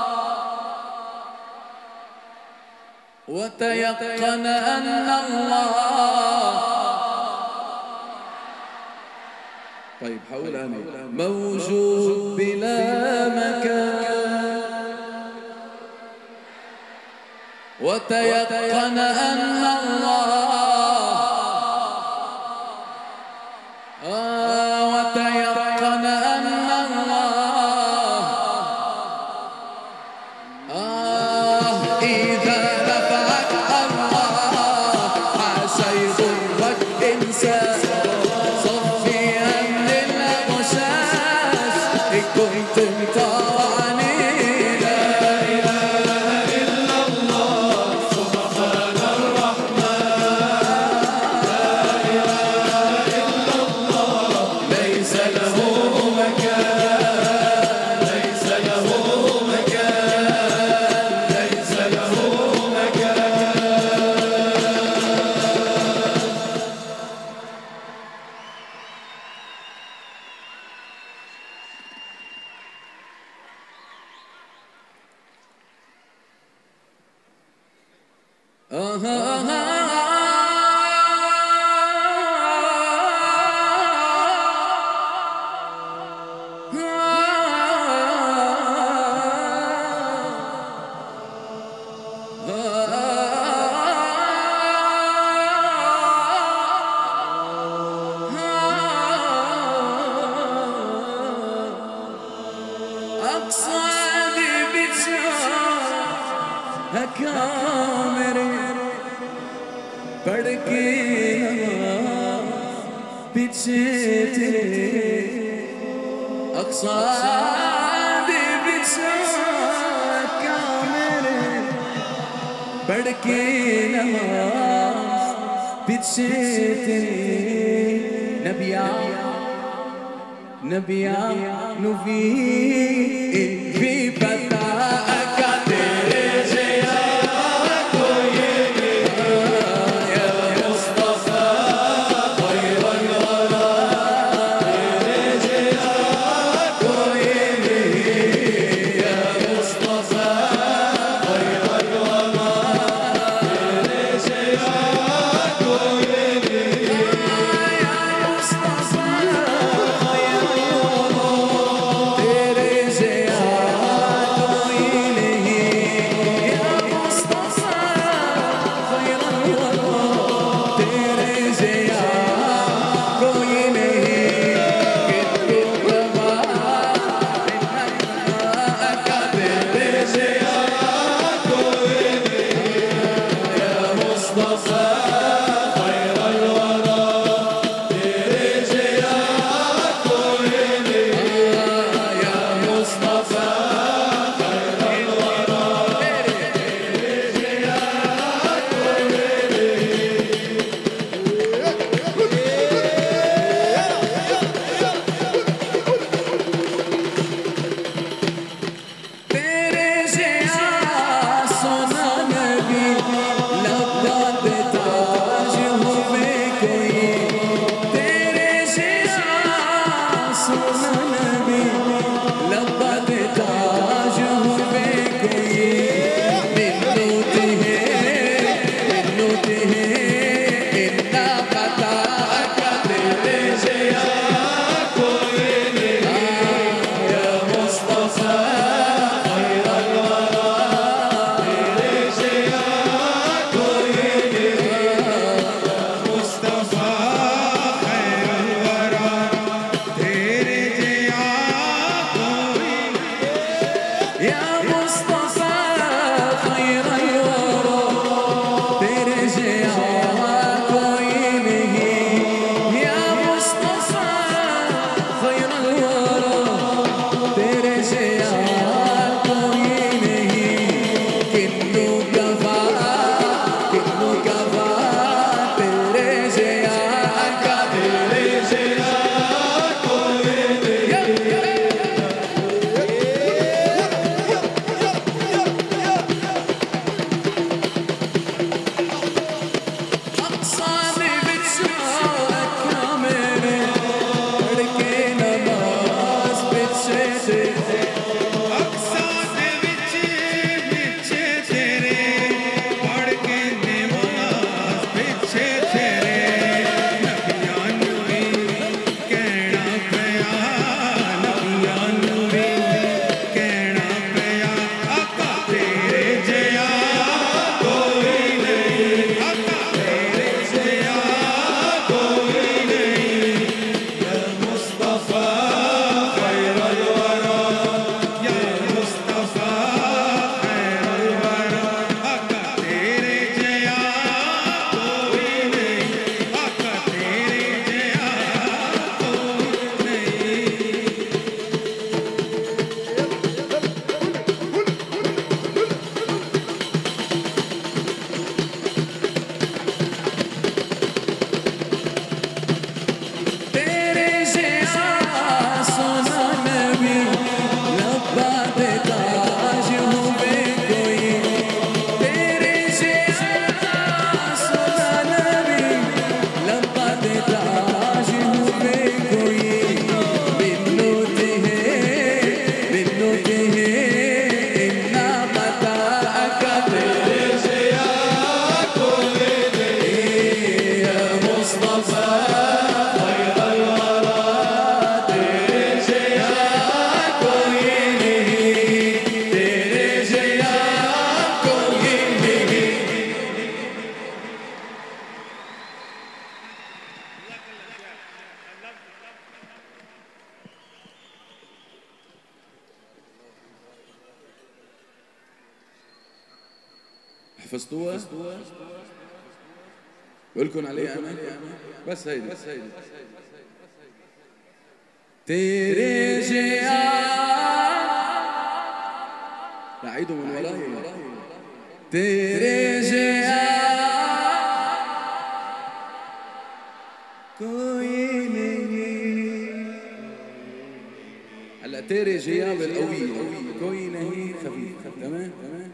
وتيقن أن الله طيب حول أنا موجود بلا مكان وتيقن أن الله وتيقن أن الله إذا نفعك الله حاشا يضرك إنسان صفيها من الأغشاش إن كنت مطاوعني حفظتوها؟ بقولكن عليها أنا بس هيدي تيريجيا لا عيدوا من وراي تيريجيا هلا تيريجيا بالقوية كوينة هي خفيفة تمام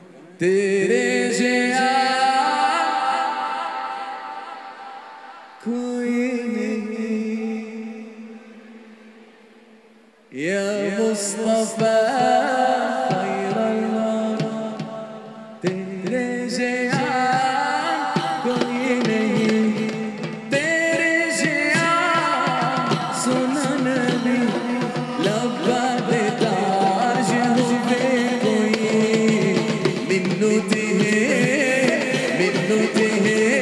تيريجيا يا مصطفى خير الورى ترجع كويني ترجع سنن نبي لبعد تاجه بكوي منو تهي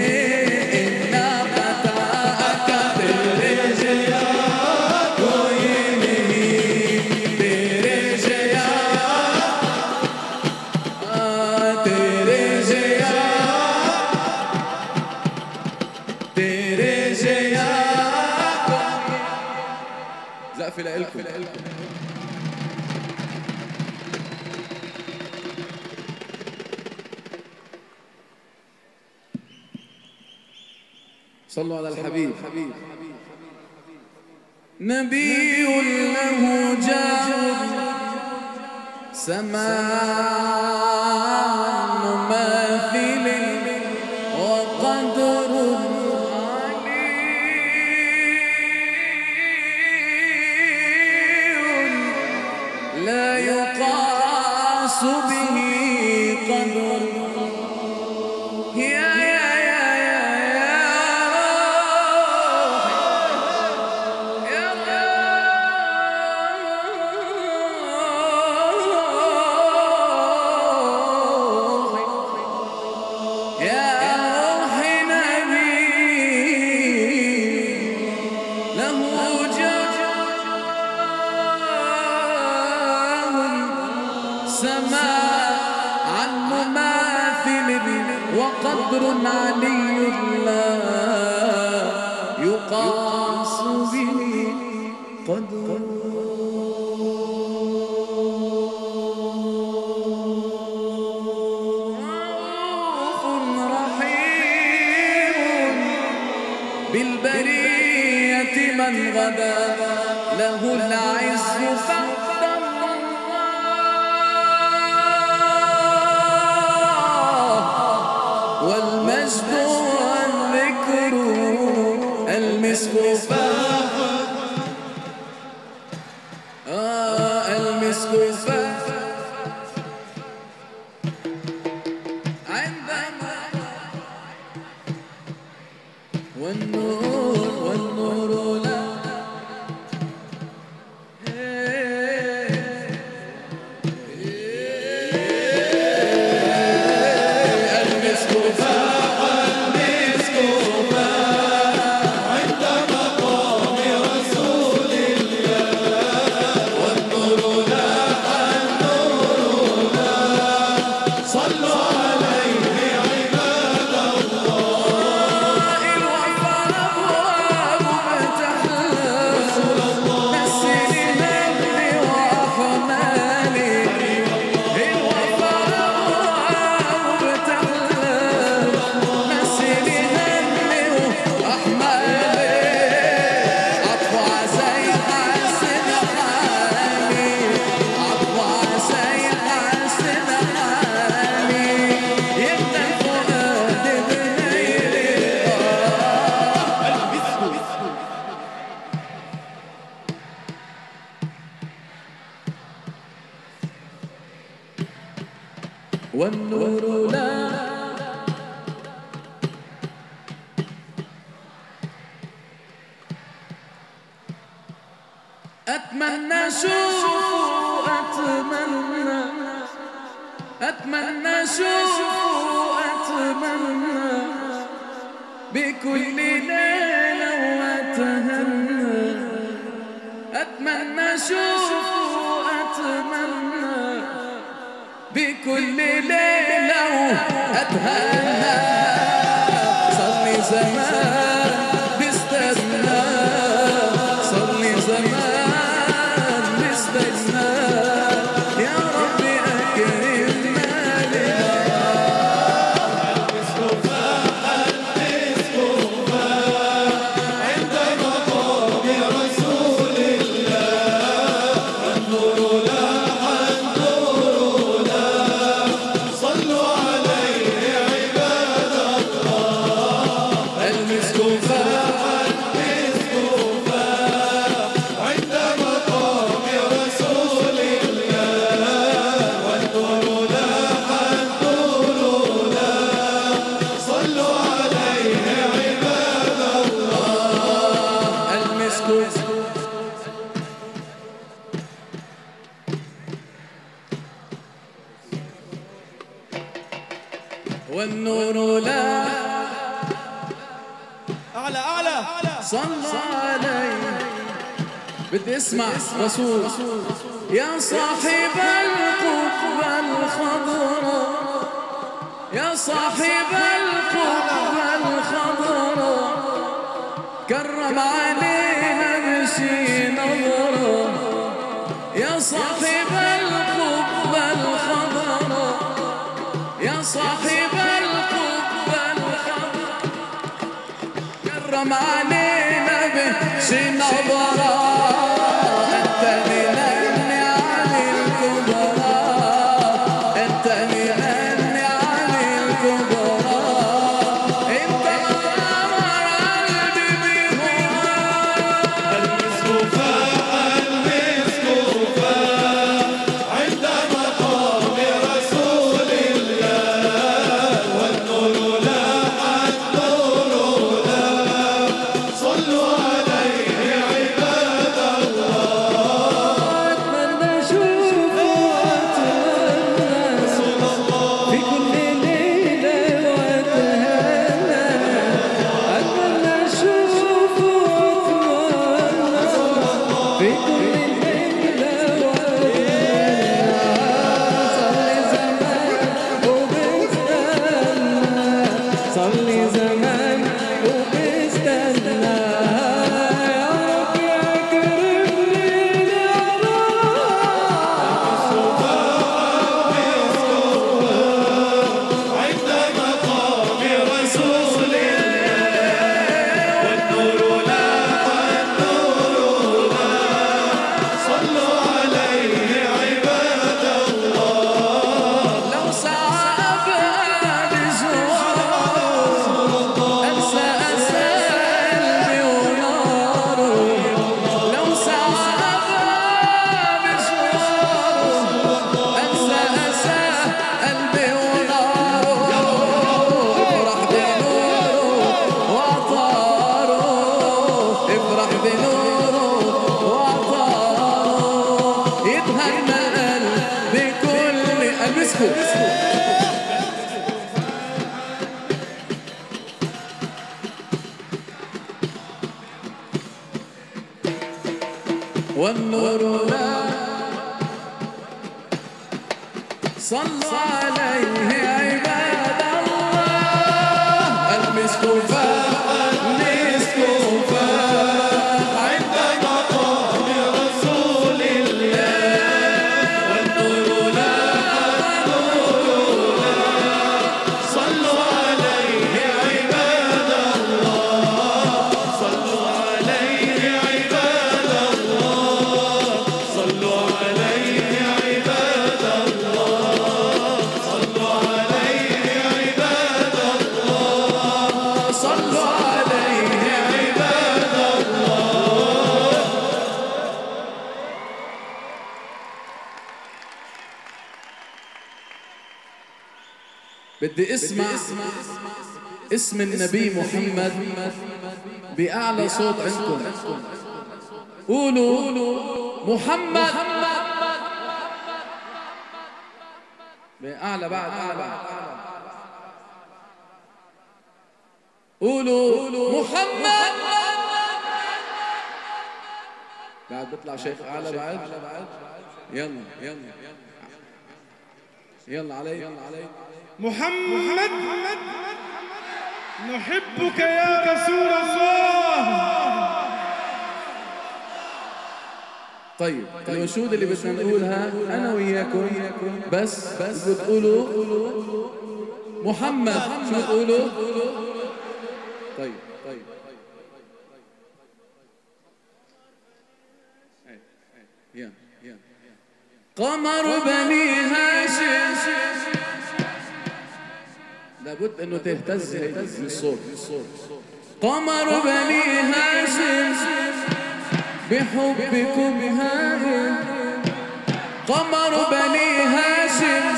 زقف لإلكم صلوا على الحبيب نبي له جاه سماع مماثل وقدر لا يقاس به قدر يا وقدر علي لا يقاس به قدر رحيم بالبرية من غدا له العز والمجد والذكر المسك المسك عندما والنور لا والنور لا أتمنى شوف أتمنى شوف أتمنى بكل ليلة وأتهنى أتمنى شوف أتمنى كل ليلة وأتهنى صار لي زمان بستنى صار لي زمان بستنى يا ربي أكرمنا عند مقام رسول الله والنور لاح النور لاح صلوا عليه عباد الله المسك فاح المسك فاح عند مقام رسول الله والنور لاح النور لاح صلوا عليه عباد الله المسك والنور لا أعلى أعلى صلى عليه بدي اسمع رسول يا صاحب القبة الخضراء يا صاحب القبة الخضراء كرم علينا بشي نظرة يا صاحب القبة الخضراء يا صاحب القبة الخضراء كرم علينا بشي نظرة أنت من النعم الكبرى أنت من النعم الكبرى أنت أمر قلبي بهواك المسك فاح عند مقام رسول الله والنور لاح النور لاح صلوا عليه عباد الله أتمنى أشوفه وأتمنى في كل ليلة وأتهنى أتمنى أشوفه وأتمنى في كل ليلة وأتهنى صار لي زمان وبستنى يا رب أكرمني عند مقام رسول الله والنور لاح النور لاح صلوا عليه عباد الله لو صعب بزواره أنسى قلبي وناره لو صعب بزواره أنسى قلبي وناره افرح بنوره وعطاره افرح بنوره وعطاره يتهنى قلبي كل المسكو والنور لا صلى عليه عباد الله المسك فاح المسك فاح عند مقام رسول الله والنور لاح النور لاح صلوا عليه عباد الله صلوا عليه عباد الله صلوا عليه عباد الله صلوا عليه عباد الله صلوا عليه عباد الله بدي اسمع اسم النبي محمد بأعلى صوت عندكم قولوا محمد بأعلى بعد أعلى قولوا محمد بعد بيطلع شيخ أعلى بعد يلا يلا علي محمد نحبك يا رسول الله. طيب الأنشود اللي بدنا نقولها أنا وياكم بس بتقولوا محمد. شو بتقولوا؟ طيب قمر بني هاشم. لابد انه تهتز الصوت. قمر بني هاشم بحبكم هائم. قمر بني هاشم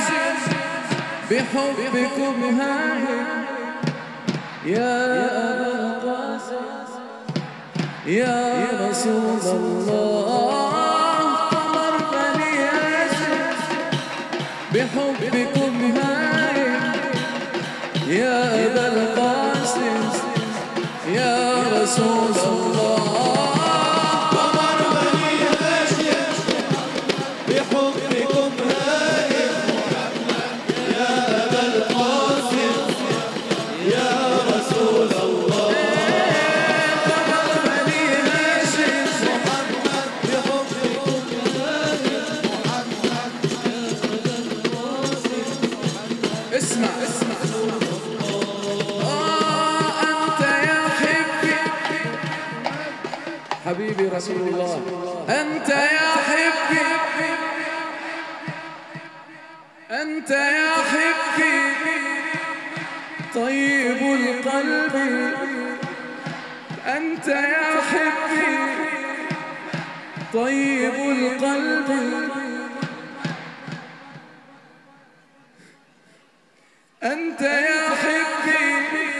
بحبكم هائم. يا أبا القاسم يا رسول الله. قمر بني هاشم بحبكم هائم. يا أبا القاسم يا رسول الله. حبيبي رسول الله. أنت يا حبي أنت يا حبي طيب القلب. أنت يا حبي طيب القلب. أنت يا حبي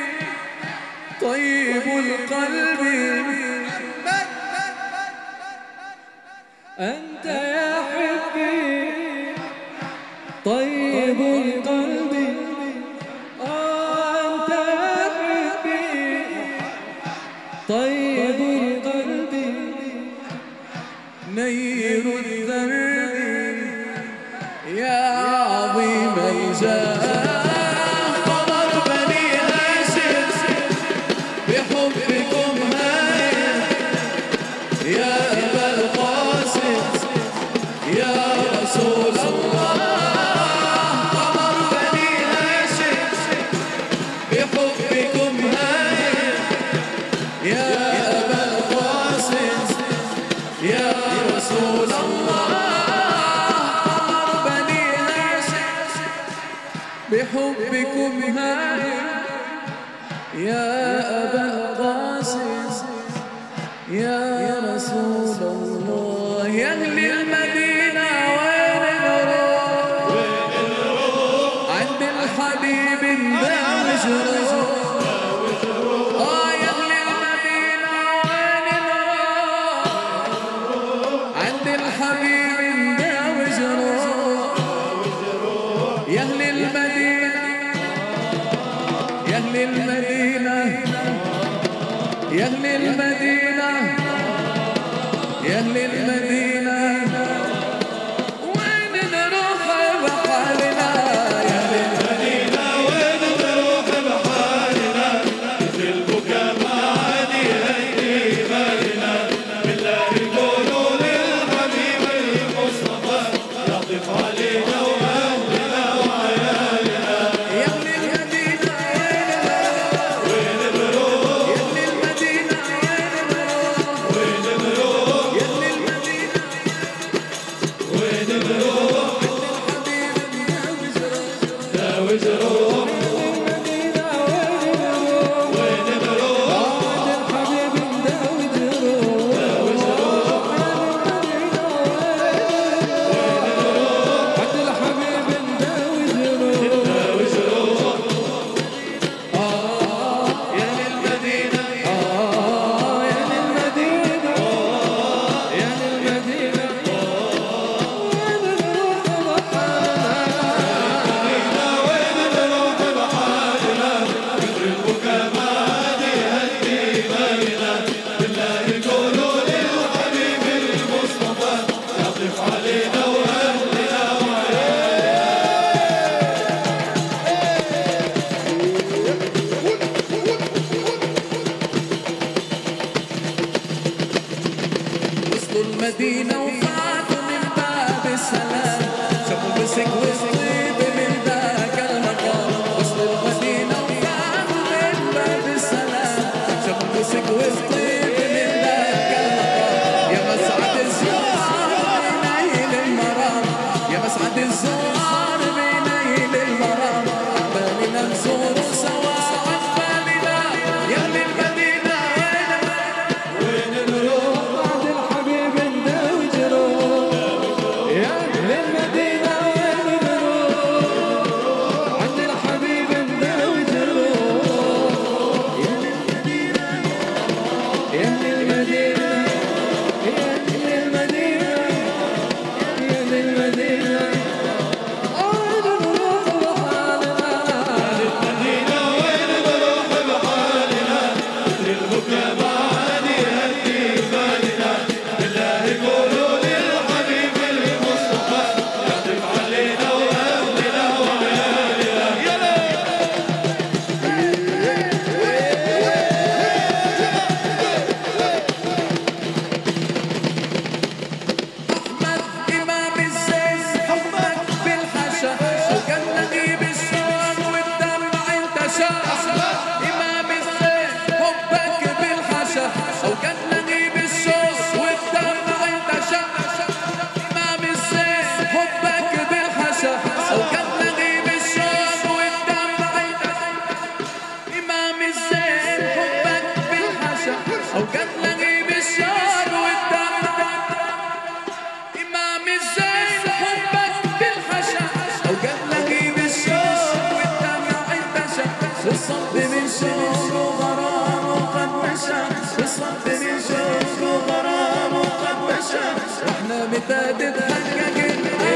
طيب القلب. أنت يا حبي طيب القلب. أنت يا حبي طيب القلب. نير الدرب يا عظيم الجاه. قمر بني هاشم بحبكم هائم. يا أبا القاسم يا رسول الله. قمر بني هاشم بحبكم هائم. يا أبا القاسم يا رسول الله. قمر بني هاشم بحبكم هائم. يا أبا القاسم يا رسول الله. يا أهل المدينة وين نروح؟ عند الحبيب نداوي جروح. يا أهل المدينة وين نروح؟ عند الحبيب نداوي جروح. يا أهل المدينة يا أهل المدينة يا أهل المدينة يا أهل المدينة وين نروح بحالنا؟ يا أهل المدينة وين نروح بحالنا؟ في البكاء معاني هيدي بالنا. بالله قولوا للحبيب المصطفى يعطف علينا وأهلنا وعيالنا. يا أهل المدينة وين نروح؟ يا أهل المدينة وين نروح؟ وين نروح؟ يا أهل المدينة وصلوا المدينة وفاتوا من باب السلام شافوا مسك وصليب من ذاك المقام وصلوا المدينة وفاتوا من باب السلام شافوا مسك وصليب من ذاك المقام يا مسعد الزوار بنيل المرام يا مسعد الزوار بنيل المرام عقبالنا نزور سوا عقبالنا يا أهل المدينة وين نروح بعد الحبيب نداوي جروح يا أهل المدينة وين نروح عند الحبيب نداوي جروح يا أهل المدينة يا أهل المدينة يا أهل المدينة يا أهل المدينة وين نروح بحالنا المدينة وين نروح بحالنا للبكاء معاني هدي بالنا بالله قولوا للحبيب المصطفى يعطف علينا وأهلنا وعيالنا يلا أحمد إمام الزين حبك بالحشا وكان نجيب الشام والدمع انتشى إمام الزين حبك بالحشا وكان نجيب الشام والدمع انتشى إمام الزين حبك بالحشا وكان نجيب الشام والدمع انتشى إمام الزين حبك بالحشا وكان نجيب الشام والدمع إمام الزين حبك بالحشا أوقات نجيب الشوق والدمع انتشى بالصب من شوق وغرام وقد مشى بالصب من شوق وغرام وقد مشى واحنا متى تتحقق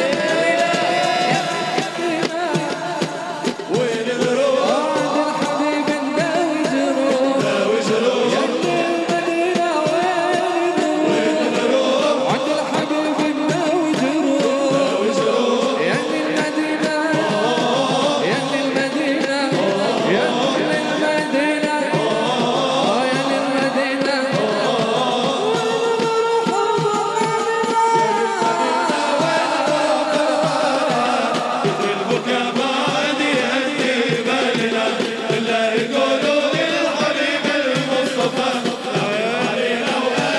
وين نروح عند الحبيب نداوي جروح يا أهل المدينة وين نروح عند الحبيب نداوي جروح يا أهل المدينة يا أهل المدينة يا أهل المدينة يا أهل المدينة البكاء معاني هدي بالنا بالله قولوا للحبيب المصطفى علينا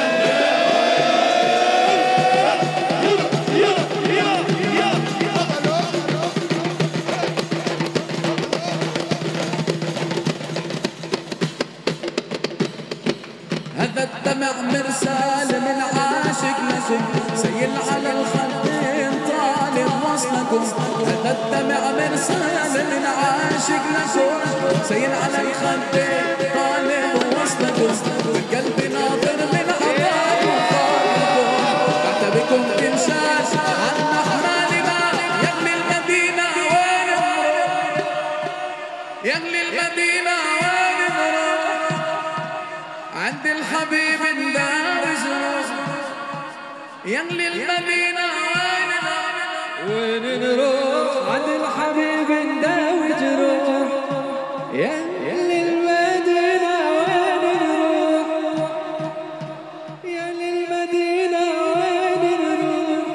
هذا الدمع مرسال من عاشق لكم سيل على الخدين طالب وصلكم هذا الدمع مرسال من عاشق لكم سيل على الخدين طالب وصلكم والقلب ناظر من عطاكم خالقكم بعد بكم تنشاش عن أحمالنا يا أهل المدينة وين نروح يا أهل المدينة وين نروح عند الحبيب نداوي جروح يا أهل المدينة وين نروح عند الحبيب نداوي جروح يا أهل المدينة وين نروح يا أهل المدينة وين نروح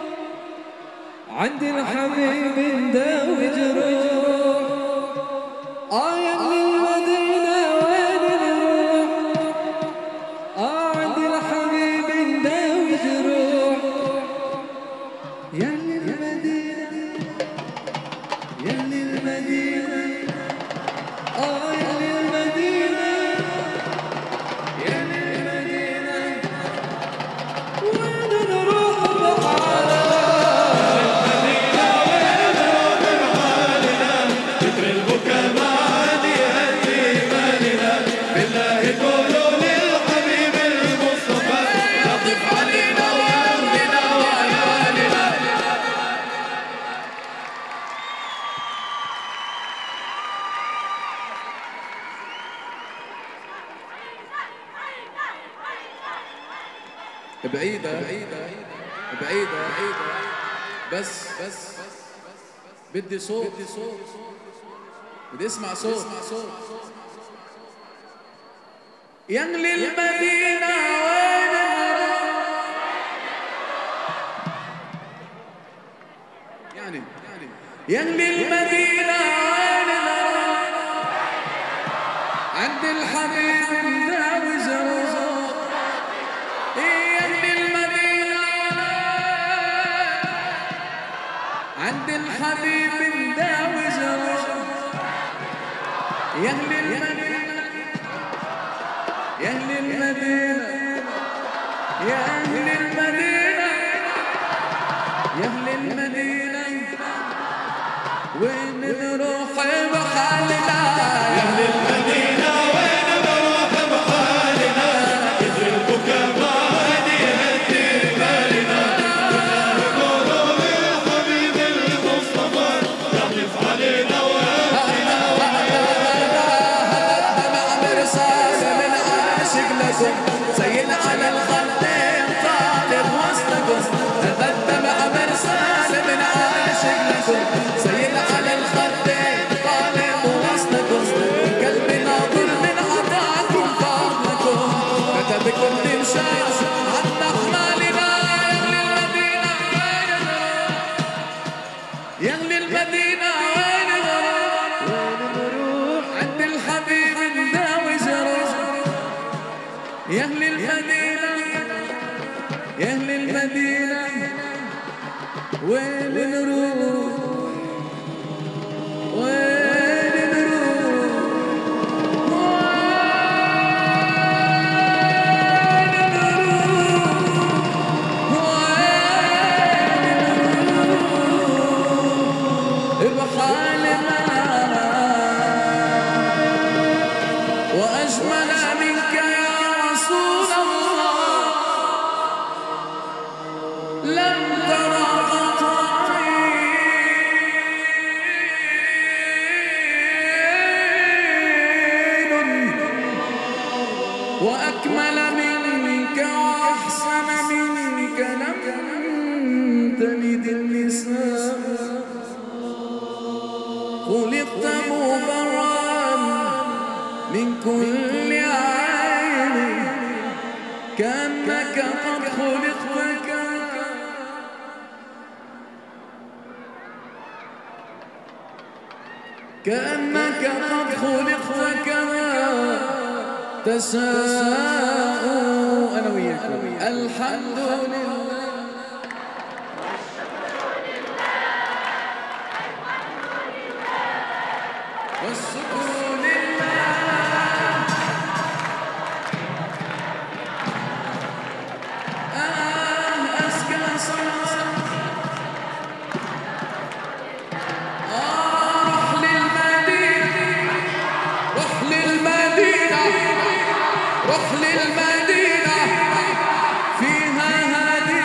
عند الحبيب نداوي جروح يا أهل المدينة وين نروح عند الحبيب نداوي جروح يا أهل المدينة يا أهل المدينة يا أهل المدينة يا أهل المدينة وين نروح بحالنا المدينة وين نروح بحالنا ذكر البكاء معاني هدي بالنا بالله قولوا للحبيب المصطفى يعطف علينا وأهلنا وعيالنا بعيدة بعيدة بس بدي صوت بدي اسمع صوت يا أهل المدينة وين نروح يغلي المدينة عند الحبيب مداوي زروق يغلي المدينة عند الحبيب مداوي زروق يغلي المدينة يا أهل المدينة يا أهل المدينة يا أهل المدينة وين نروح بحالنا يا أهل المدينة وين نروح بحالنا إذا البكا ما يهدي بالنا ونقول للحبيب المصطفى يقف علينا سيل على الخدين طالب وسطكم تقدم عمر سالم من عاشق لكم سيل على الخدين طالب وسطكم قلبي ناظر من عطاكم فضلكم كتبكم تمشاش عنا احمالنا يا اهل المدينه وين نروح عند الحبيب نداوي زروق يا أهل المدينة يا أهل المدينة وين نروح وين نروح وين نروح بحالنا وأجمل منك رسول الله لم ترى قط عين وأكمل منك وأحسن منك لم تلد النساء خلقت مبرأ من كل عين كأنك قد خلقت كأنك قد خلقت كما تشاء أنا وياكم الحمد لله والشكر روح للمدينة فيها هذه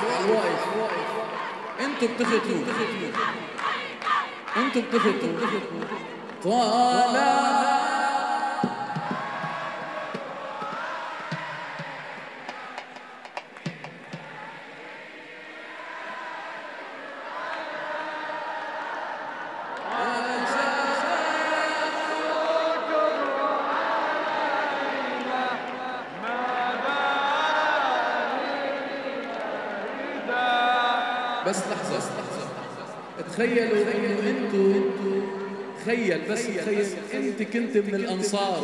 الواقف انتوا بتختموا انتوا بتختموا طالع بس لحظة تخيلوا انه انتوا تخيل انت كنت من الانصار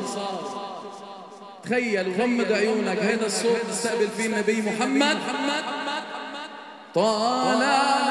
تخيل وغمض عيونك هذا الصوت نستقبل فيه النبي محمد طالع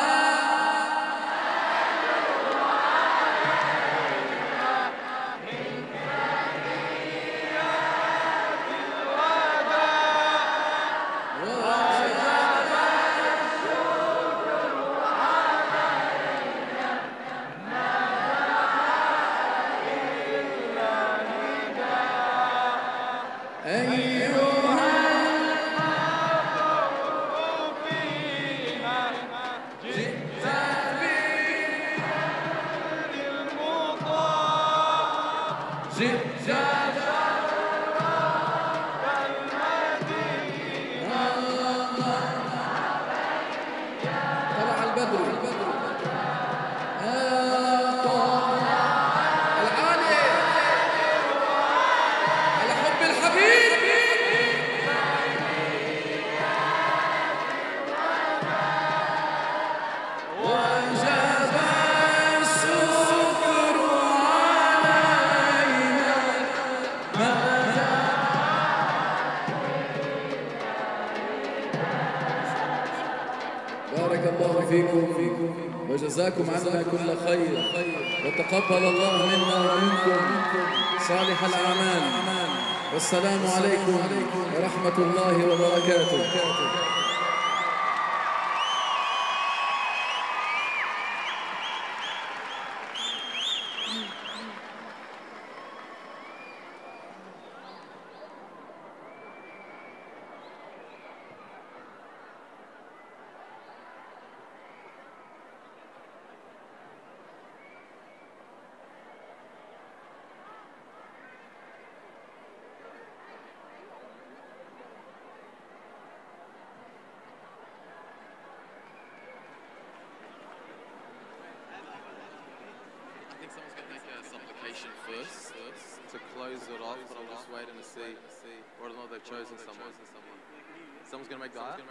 وجزاكم عنا كل خير وتقبل الله منا ومنكم صالح الأعمال والسلام عليكم ورحمة الله وبركاته. First to close it off, but I'm just waiting to see whether or not they've chosen someone. Someone's going to make dua?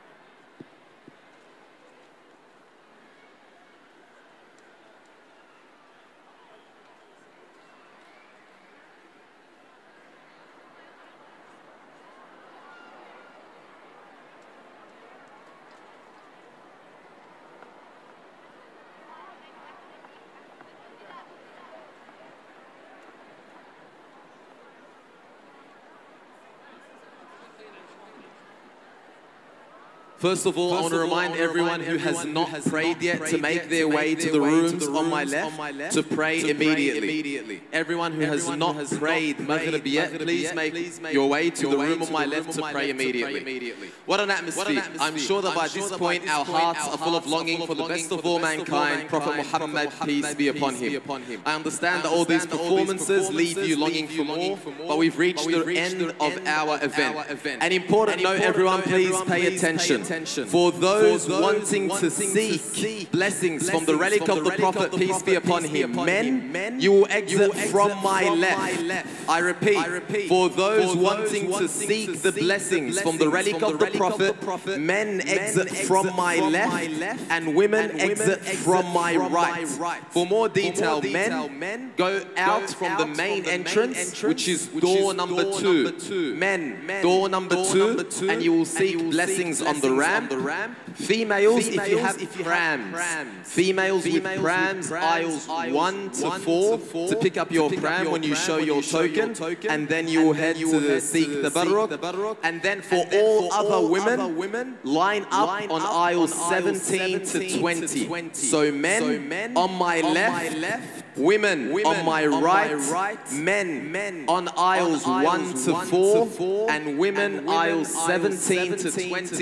First of all, I want to remind everyone who has not prayed yet to make their way to the rooms on my left to pray immediately. Everyone who has not prayed Maghrib yet, please make your way to the room on my left to pray immediately. What an atmosphere. I'm sure that by this point our hearts are full of longing for the best of all mankind, Prophet Muhammad, peace be upon him. I understand that all these performances leave you longing for more, but we've reached the end of our event. An important note, everyone, please pay attention. For those wanting to seek blessings from the relic of the Prophet, peace be upon him, men, you will exit from my left. I repeat, for those wanting to seek the blessings from the relic of the Prophet, men exit from my left and women exit from my right. For more detail, men go out from the main entrance, which is door number 2. Men, door number 2, and you will seek blessings on the ramp. Females, if you have prams. Females with prams, aisles 1 to 4 to pick up your pram when you show your token, and then you will head to seek the barruk. And then for all other women, line up on aisles 17 to 20. So men on my left, women on my right, men on aisles 1 to 4, and women aisles 17 to 20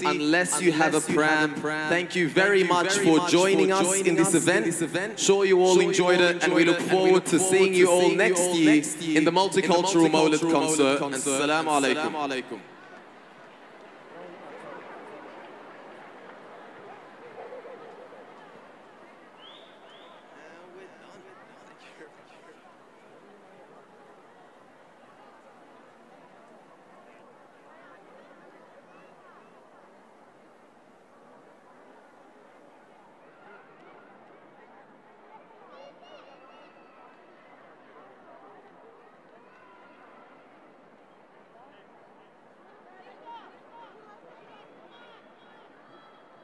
unless you have a pram. Thank you very much for joining us in this event. Sure you all enjoyed it, and we look forward to seeing you all next year in the Multicultural Mawlid Concert. And Assalamu alaikum.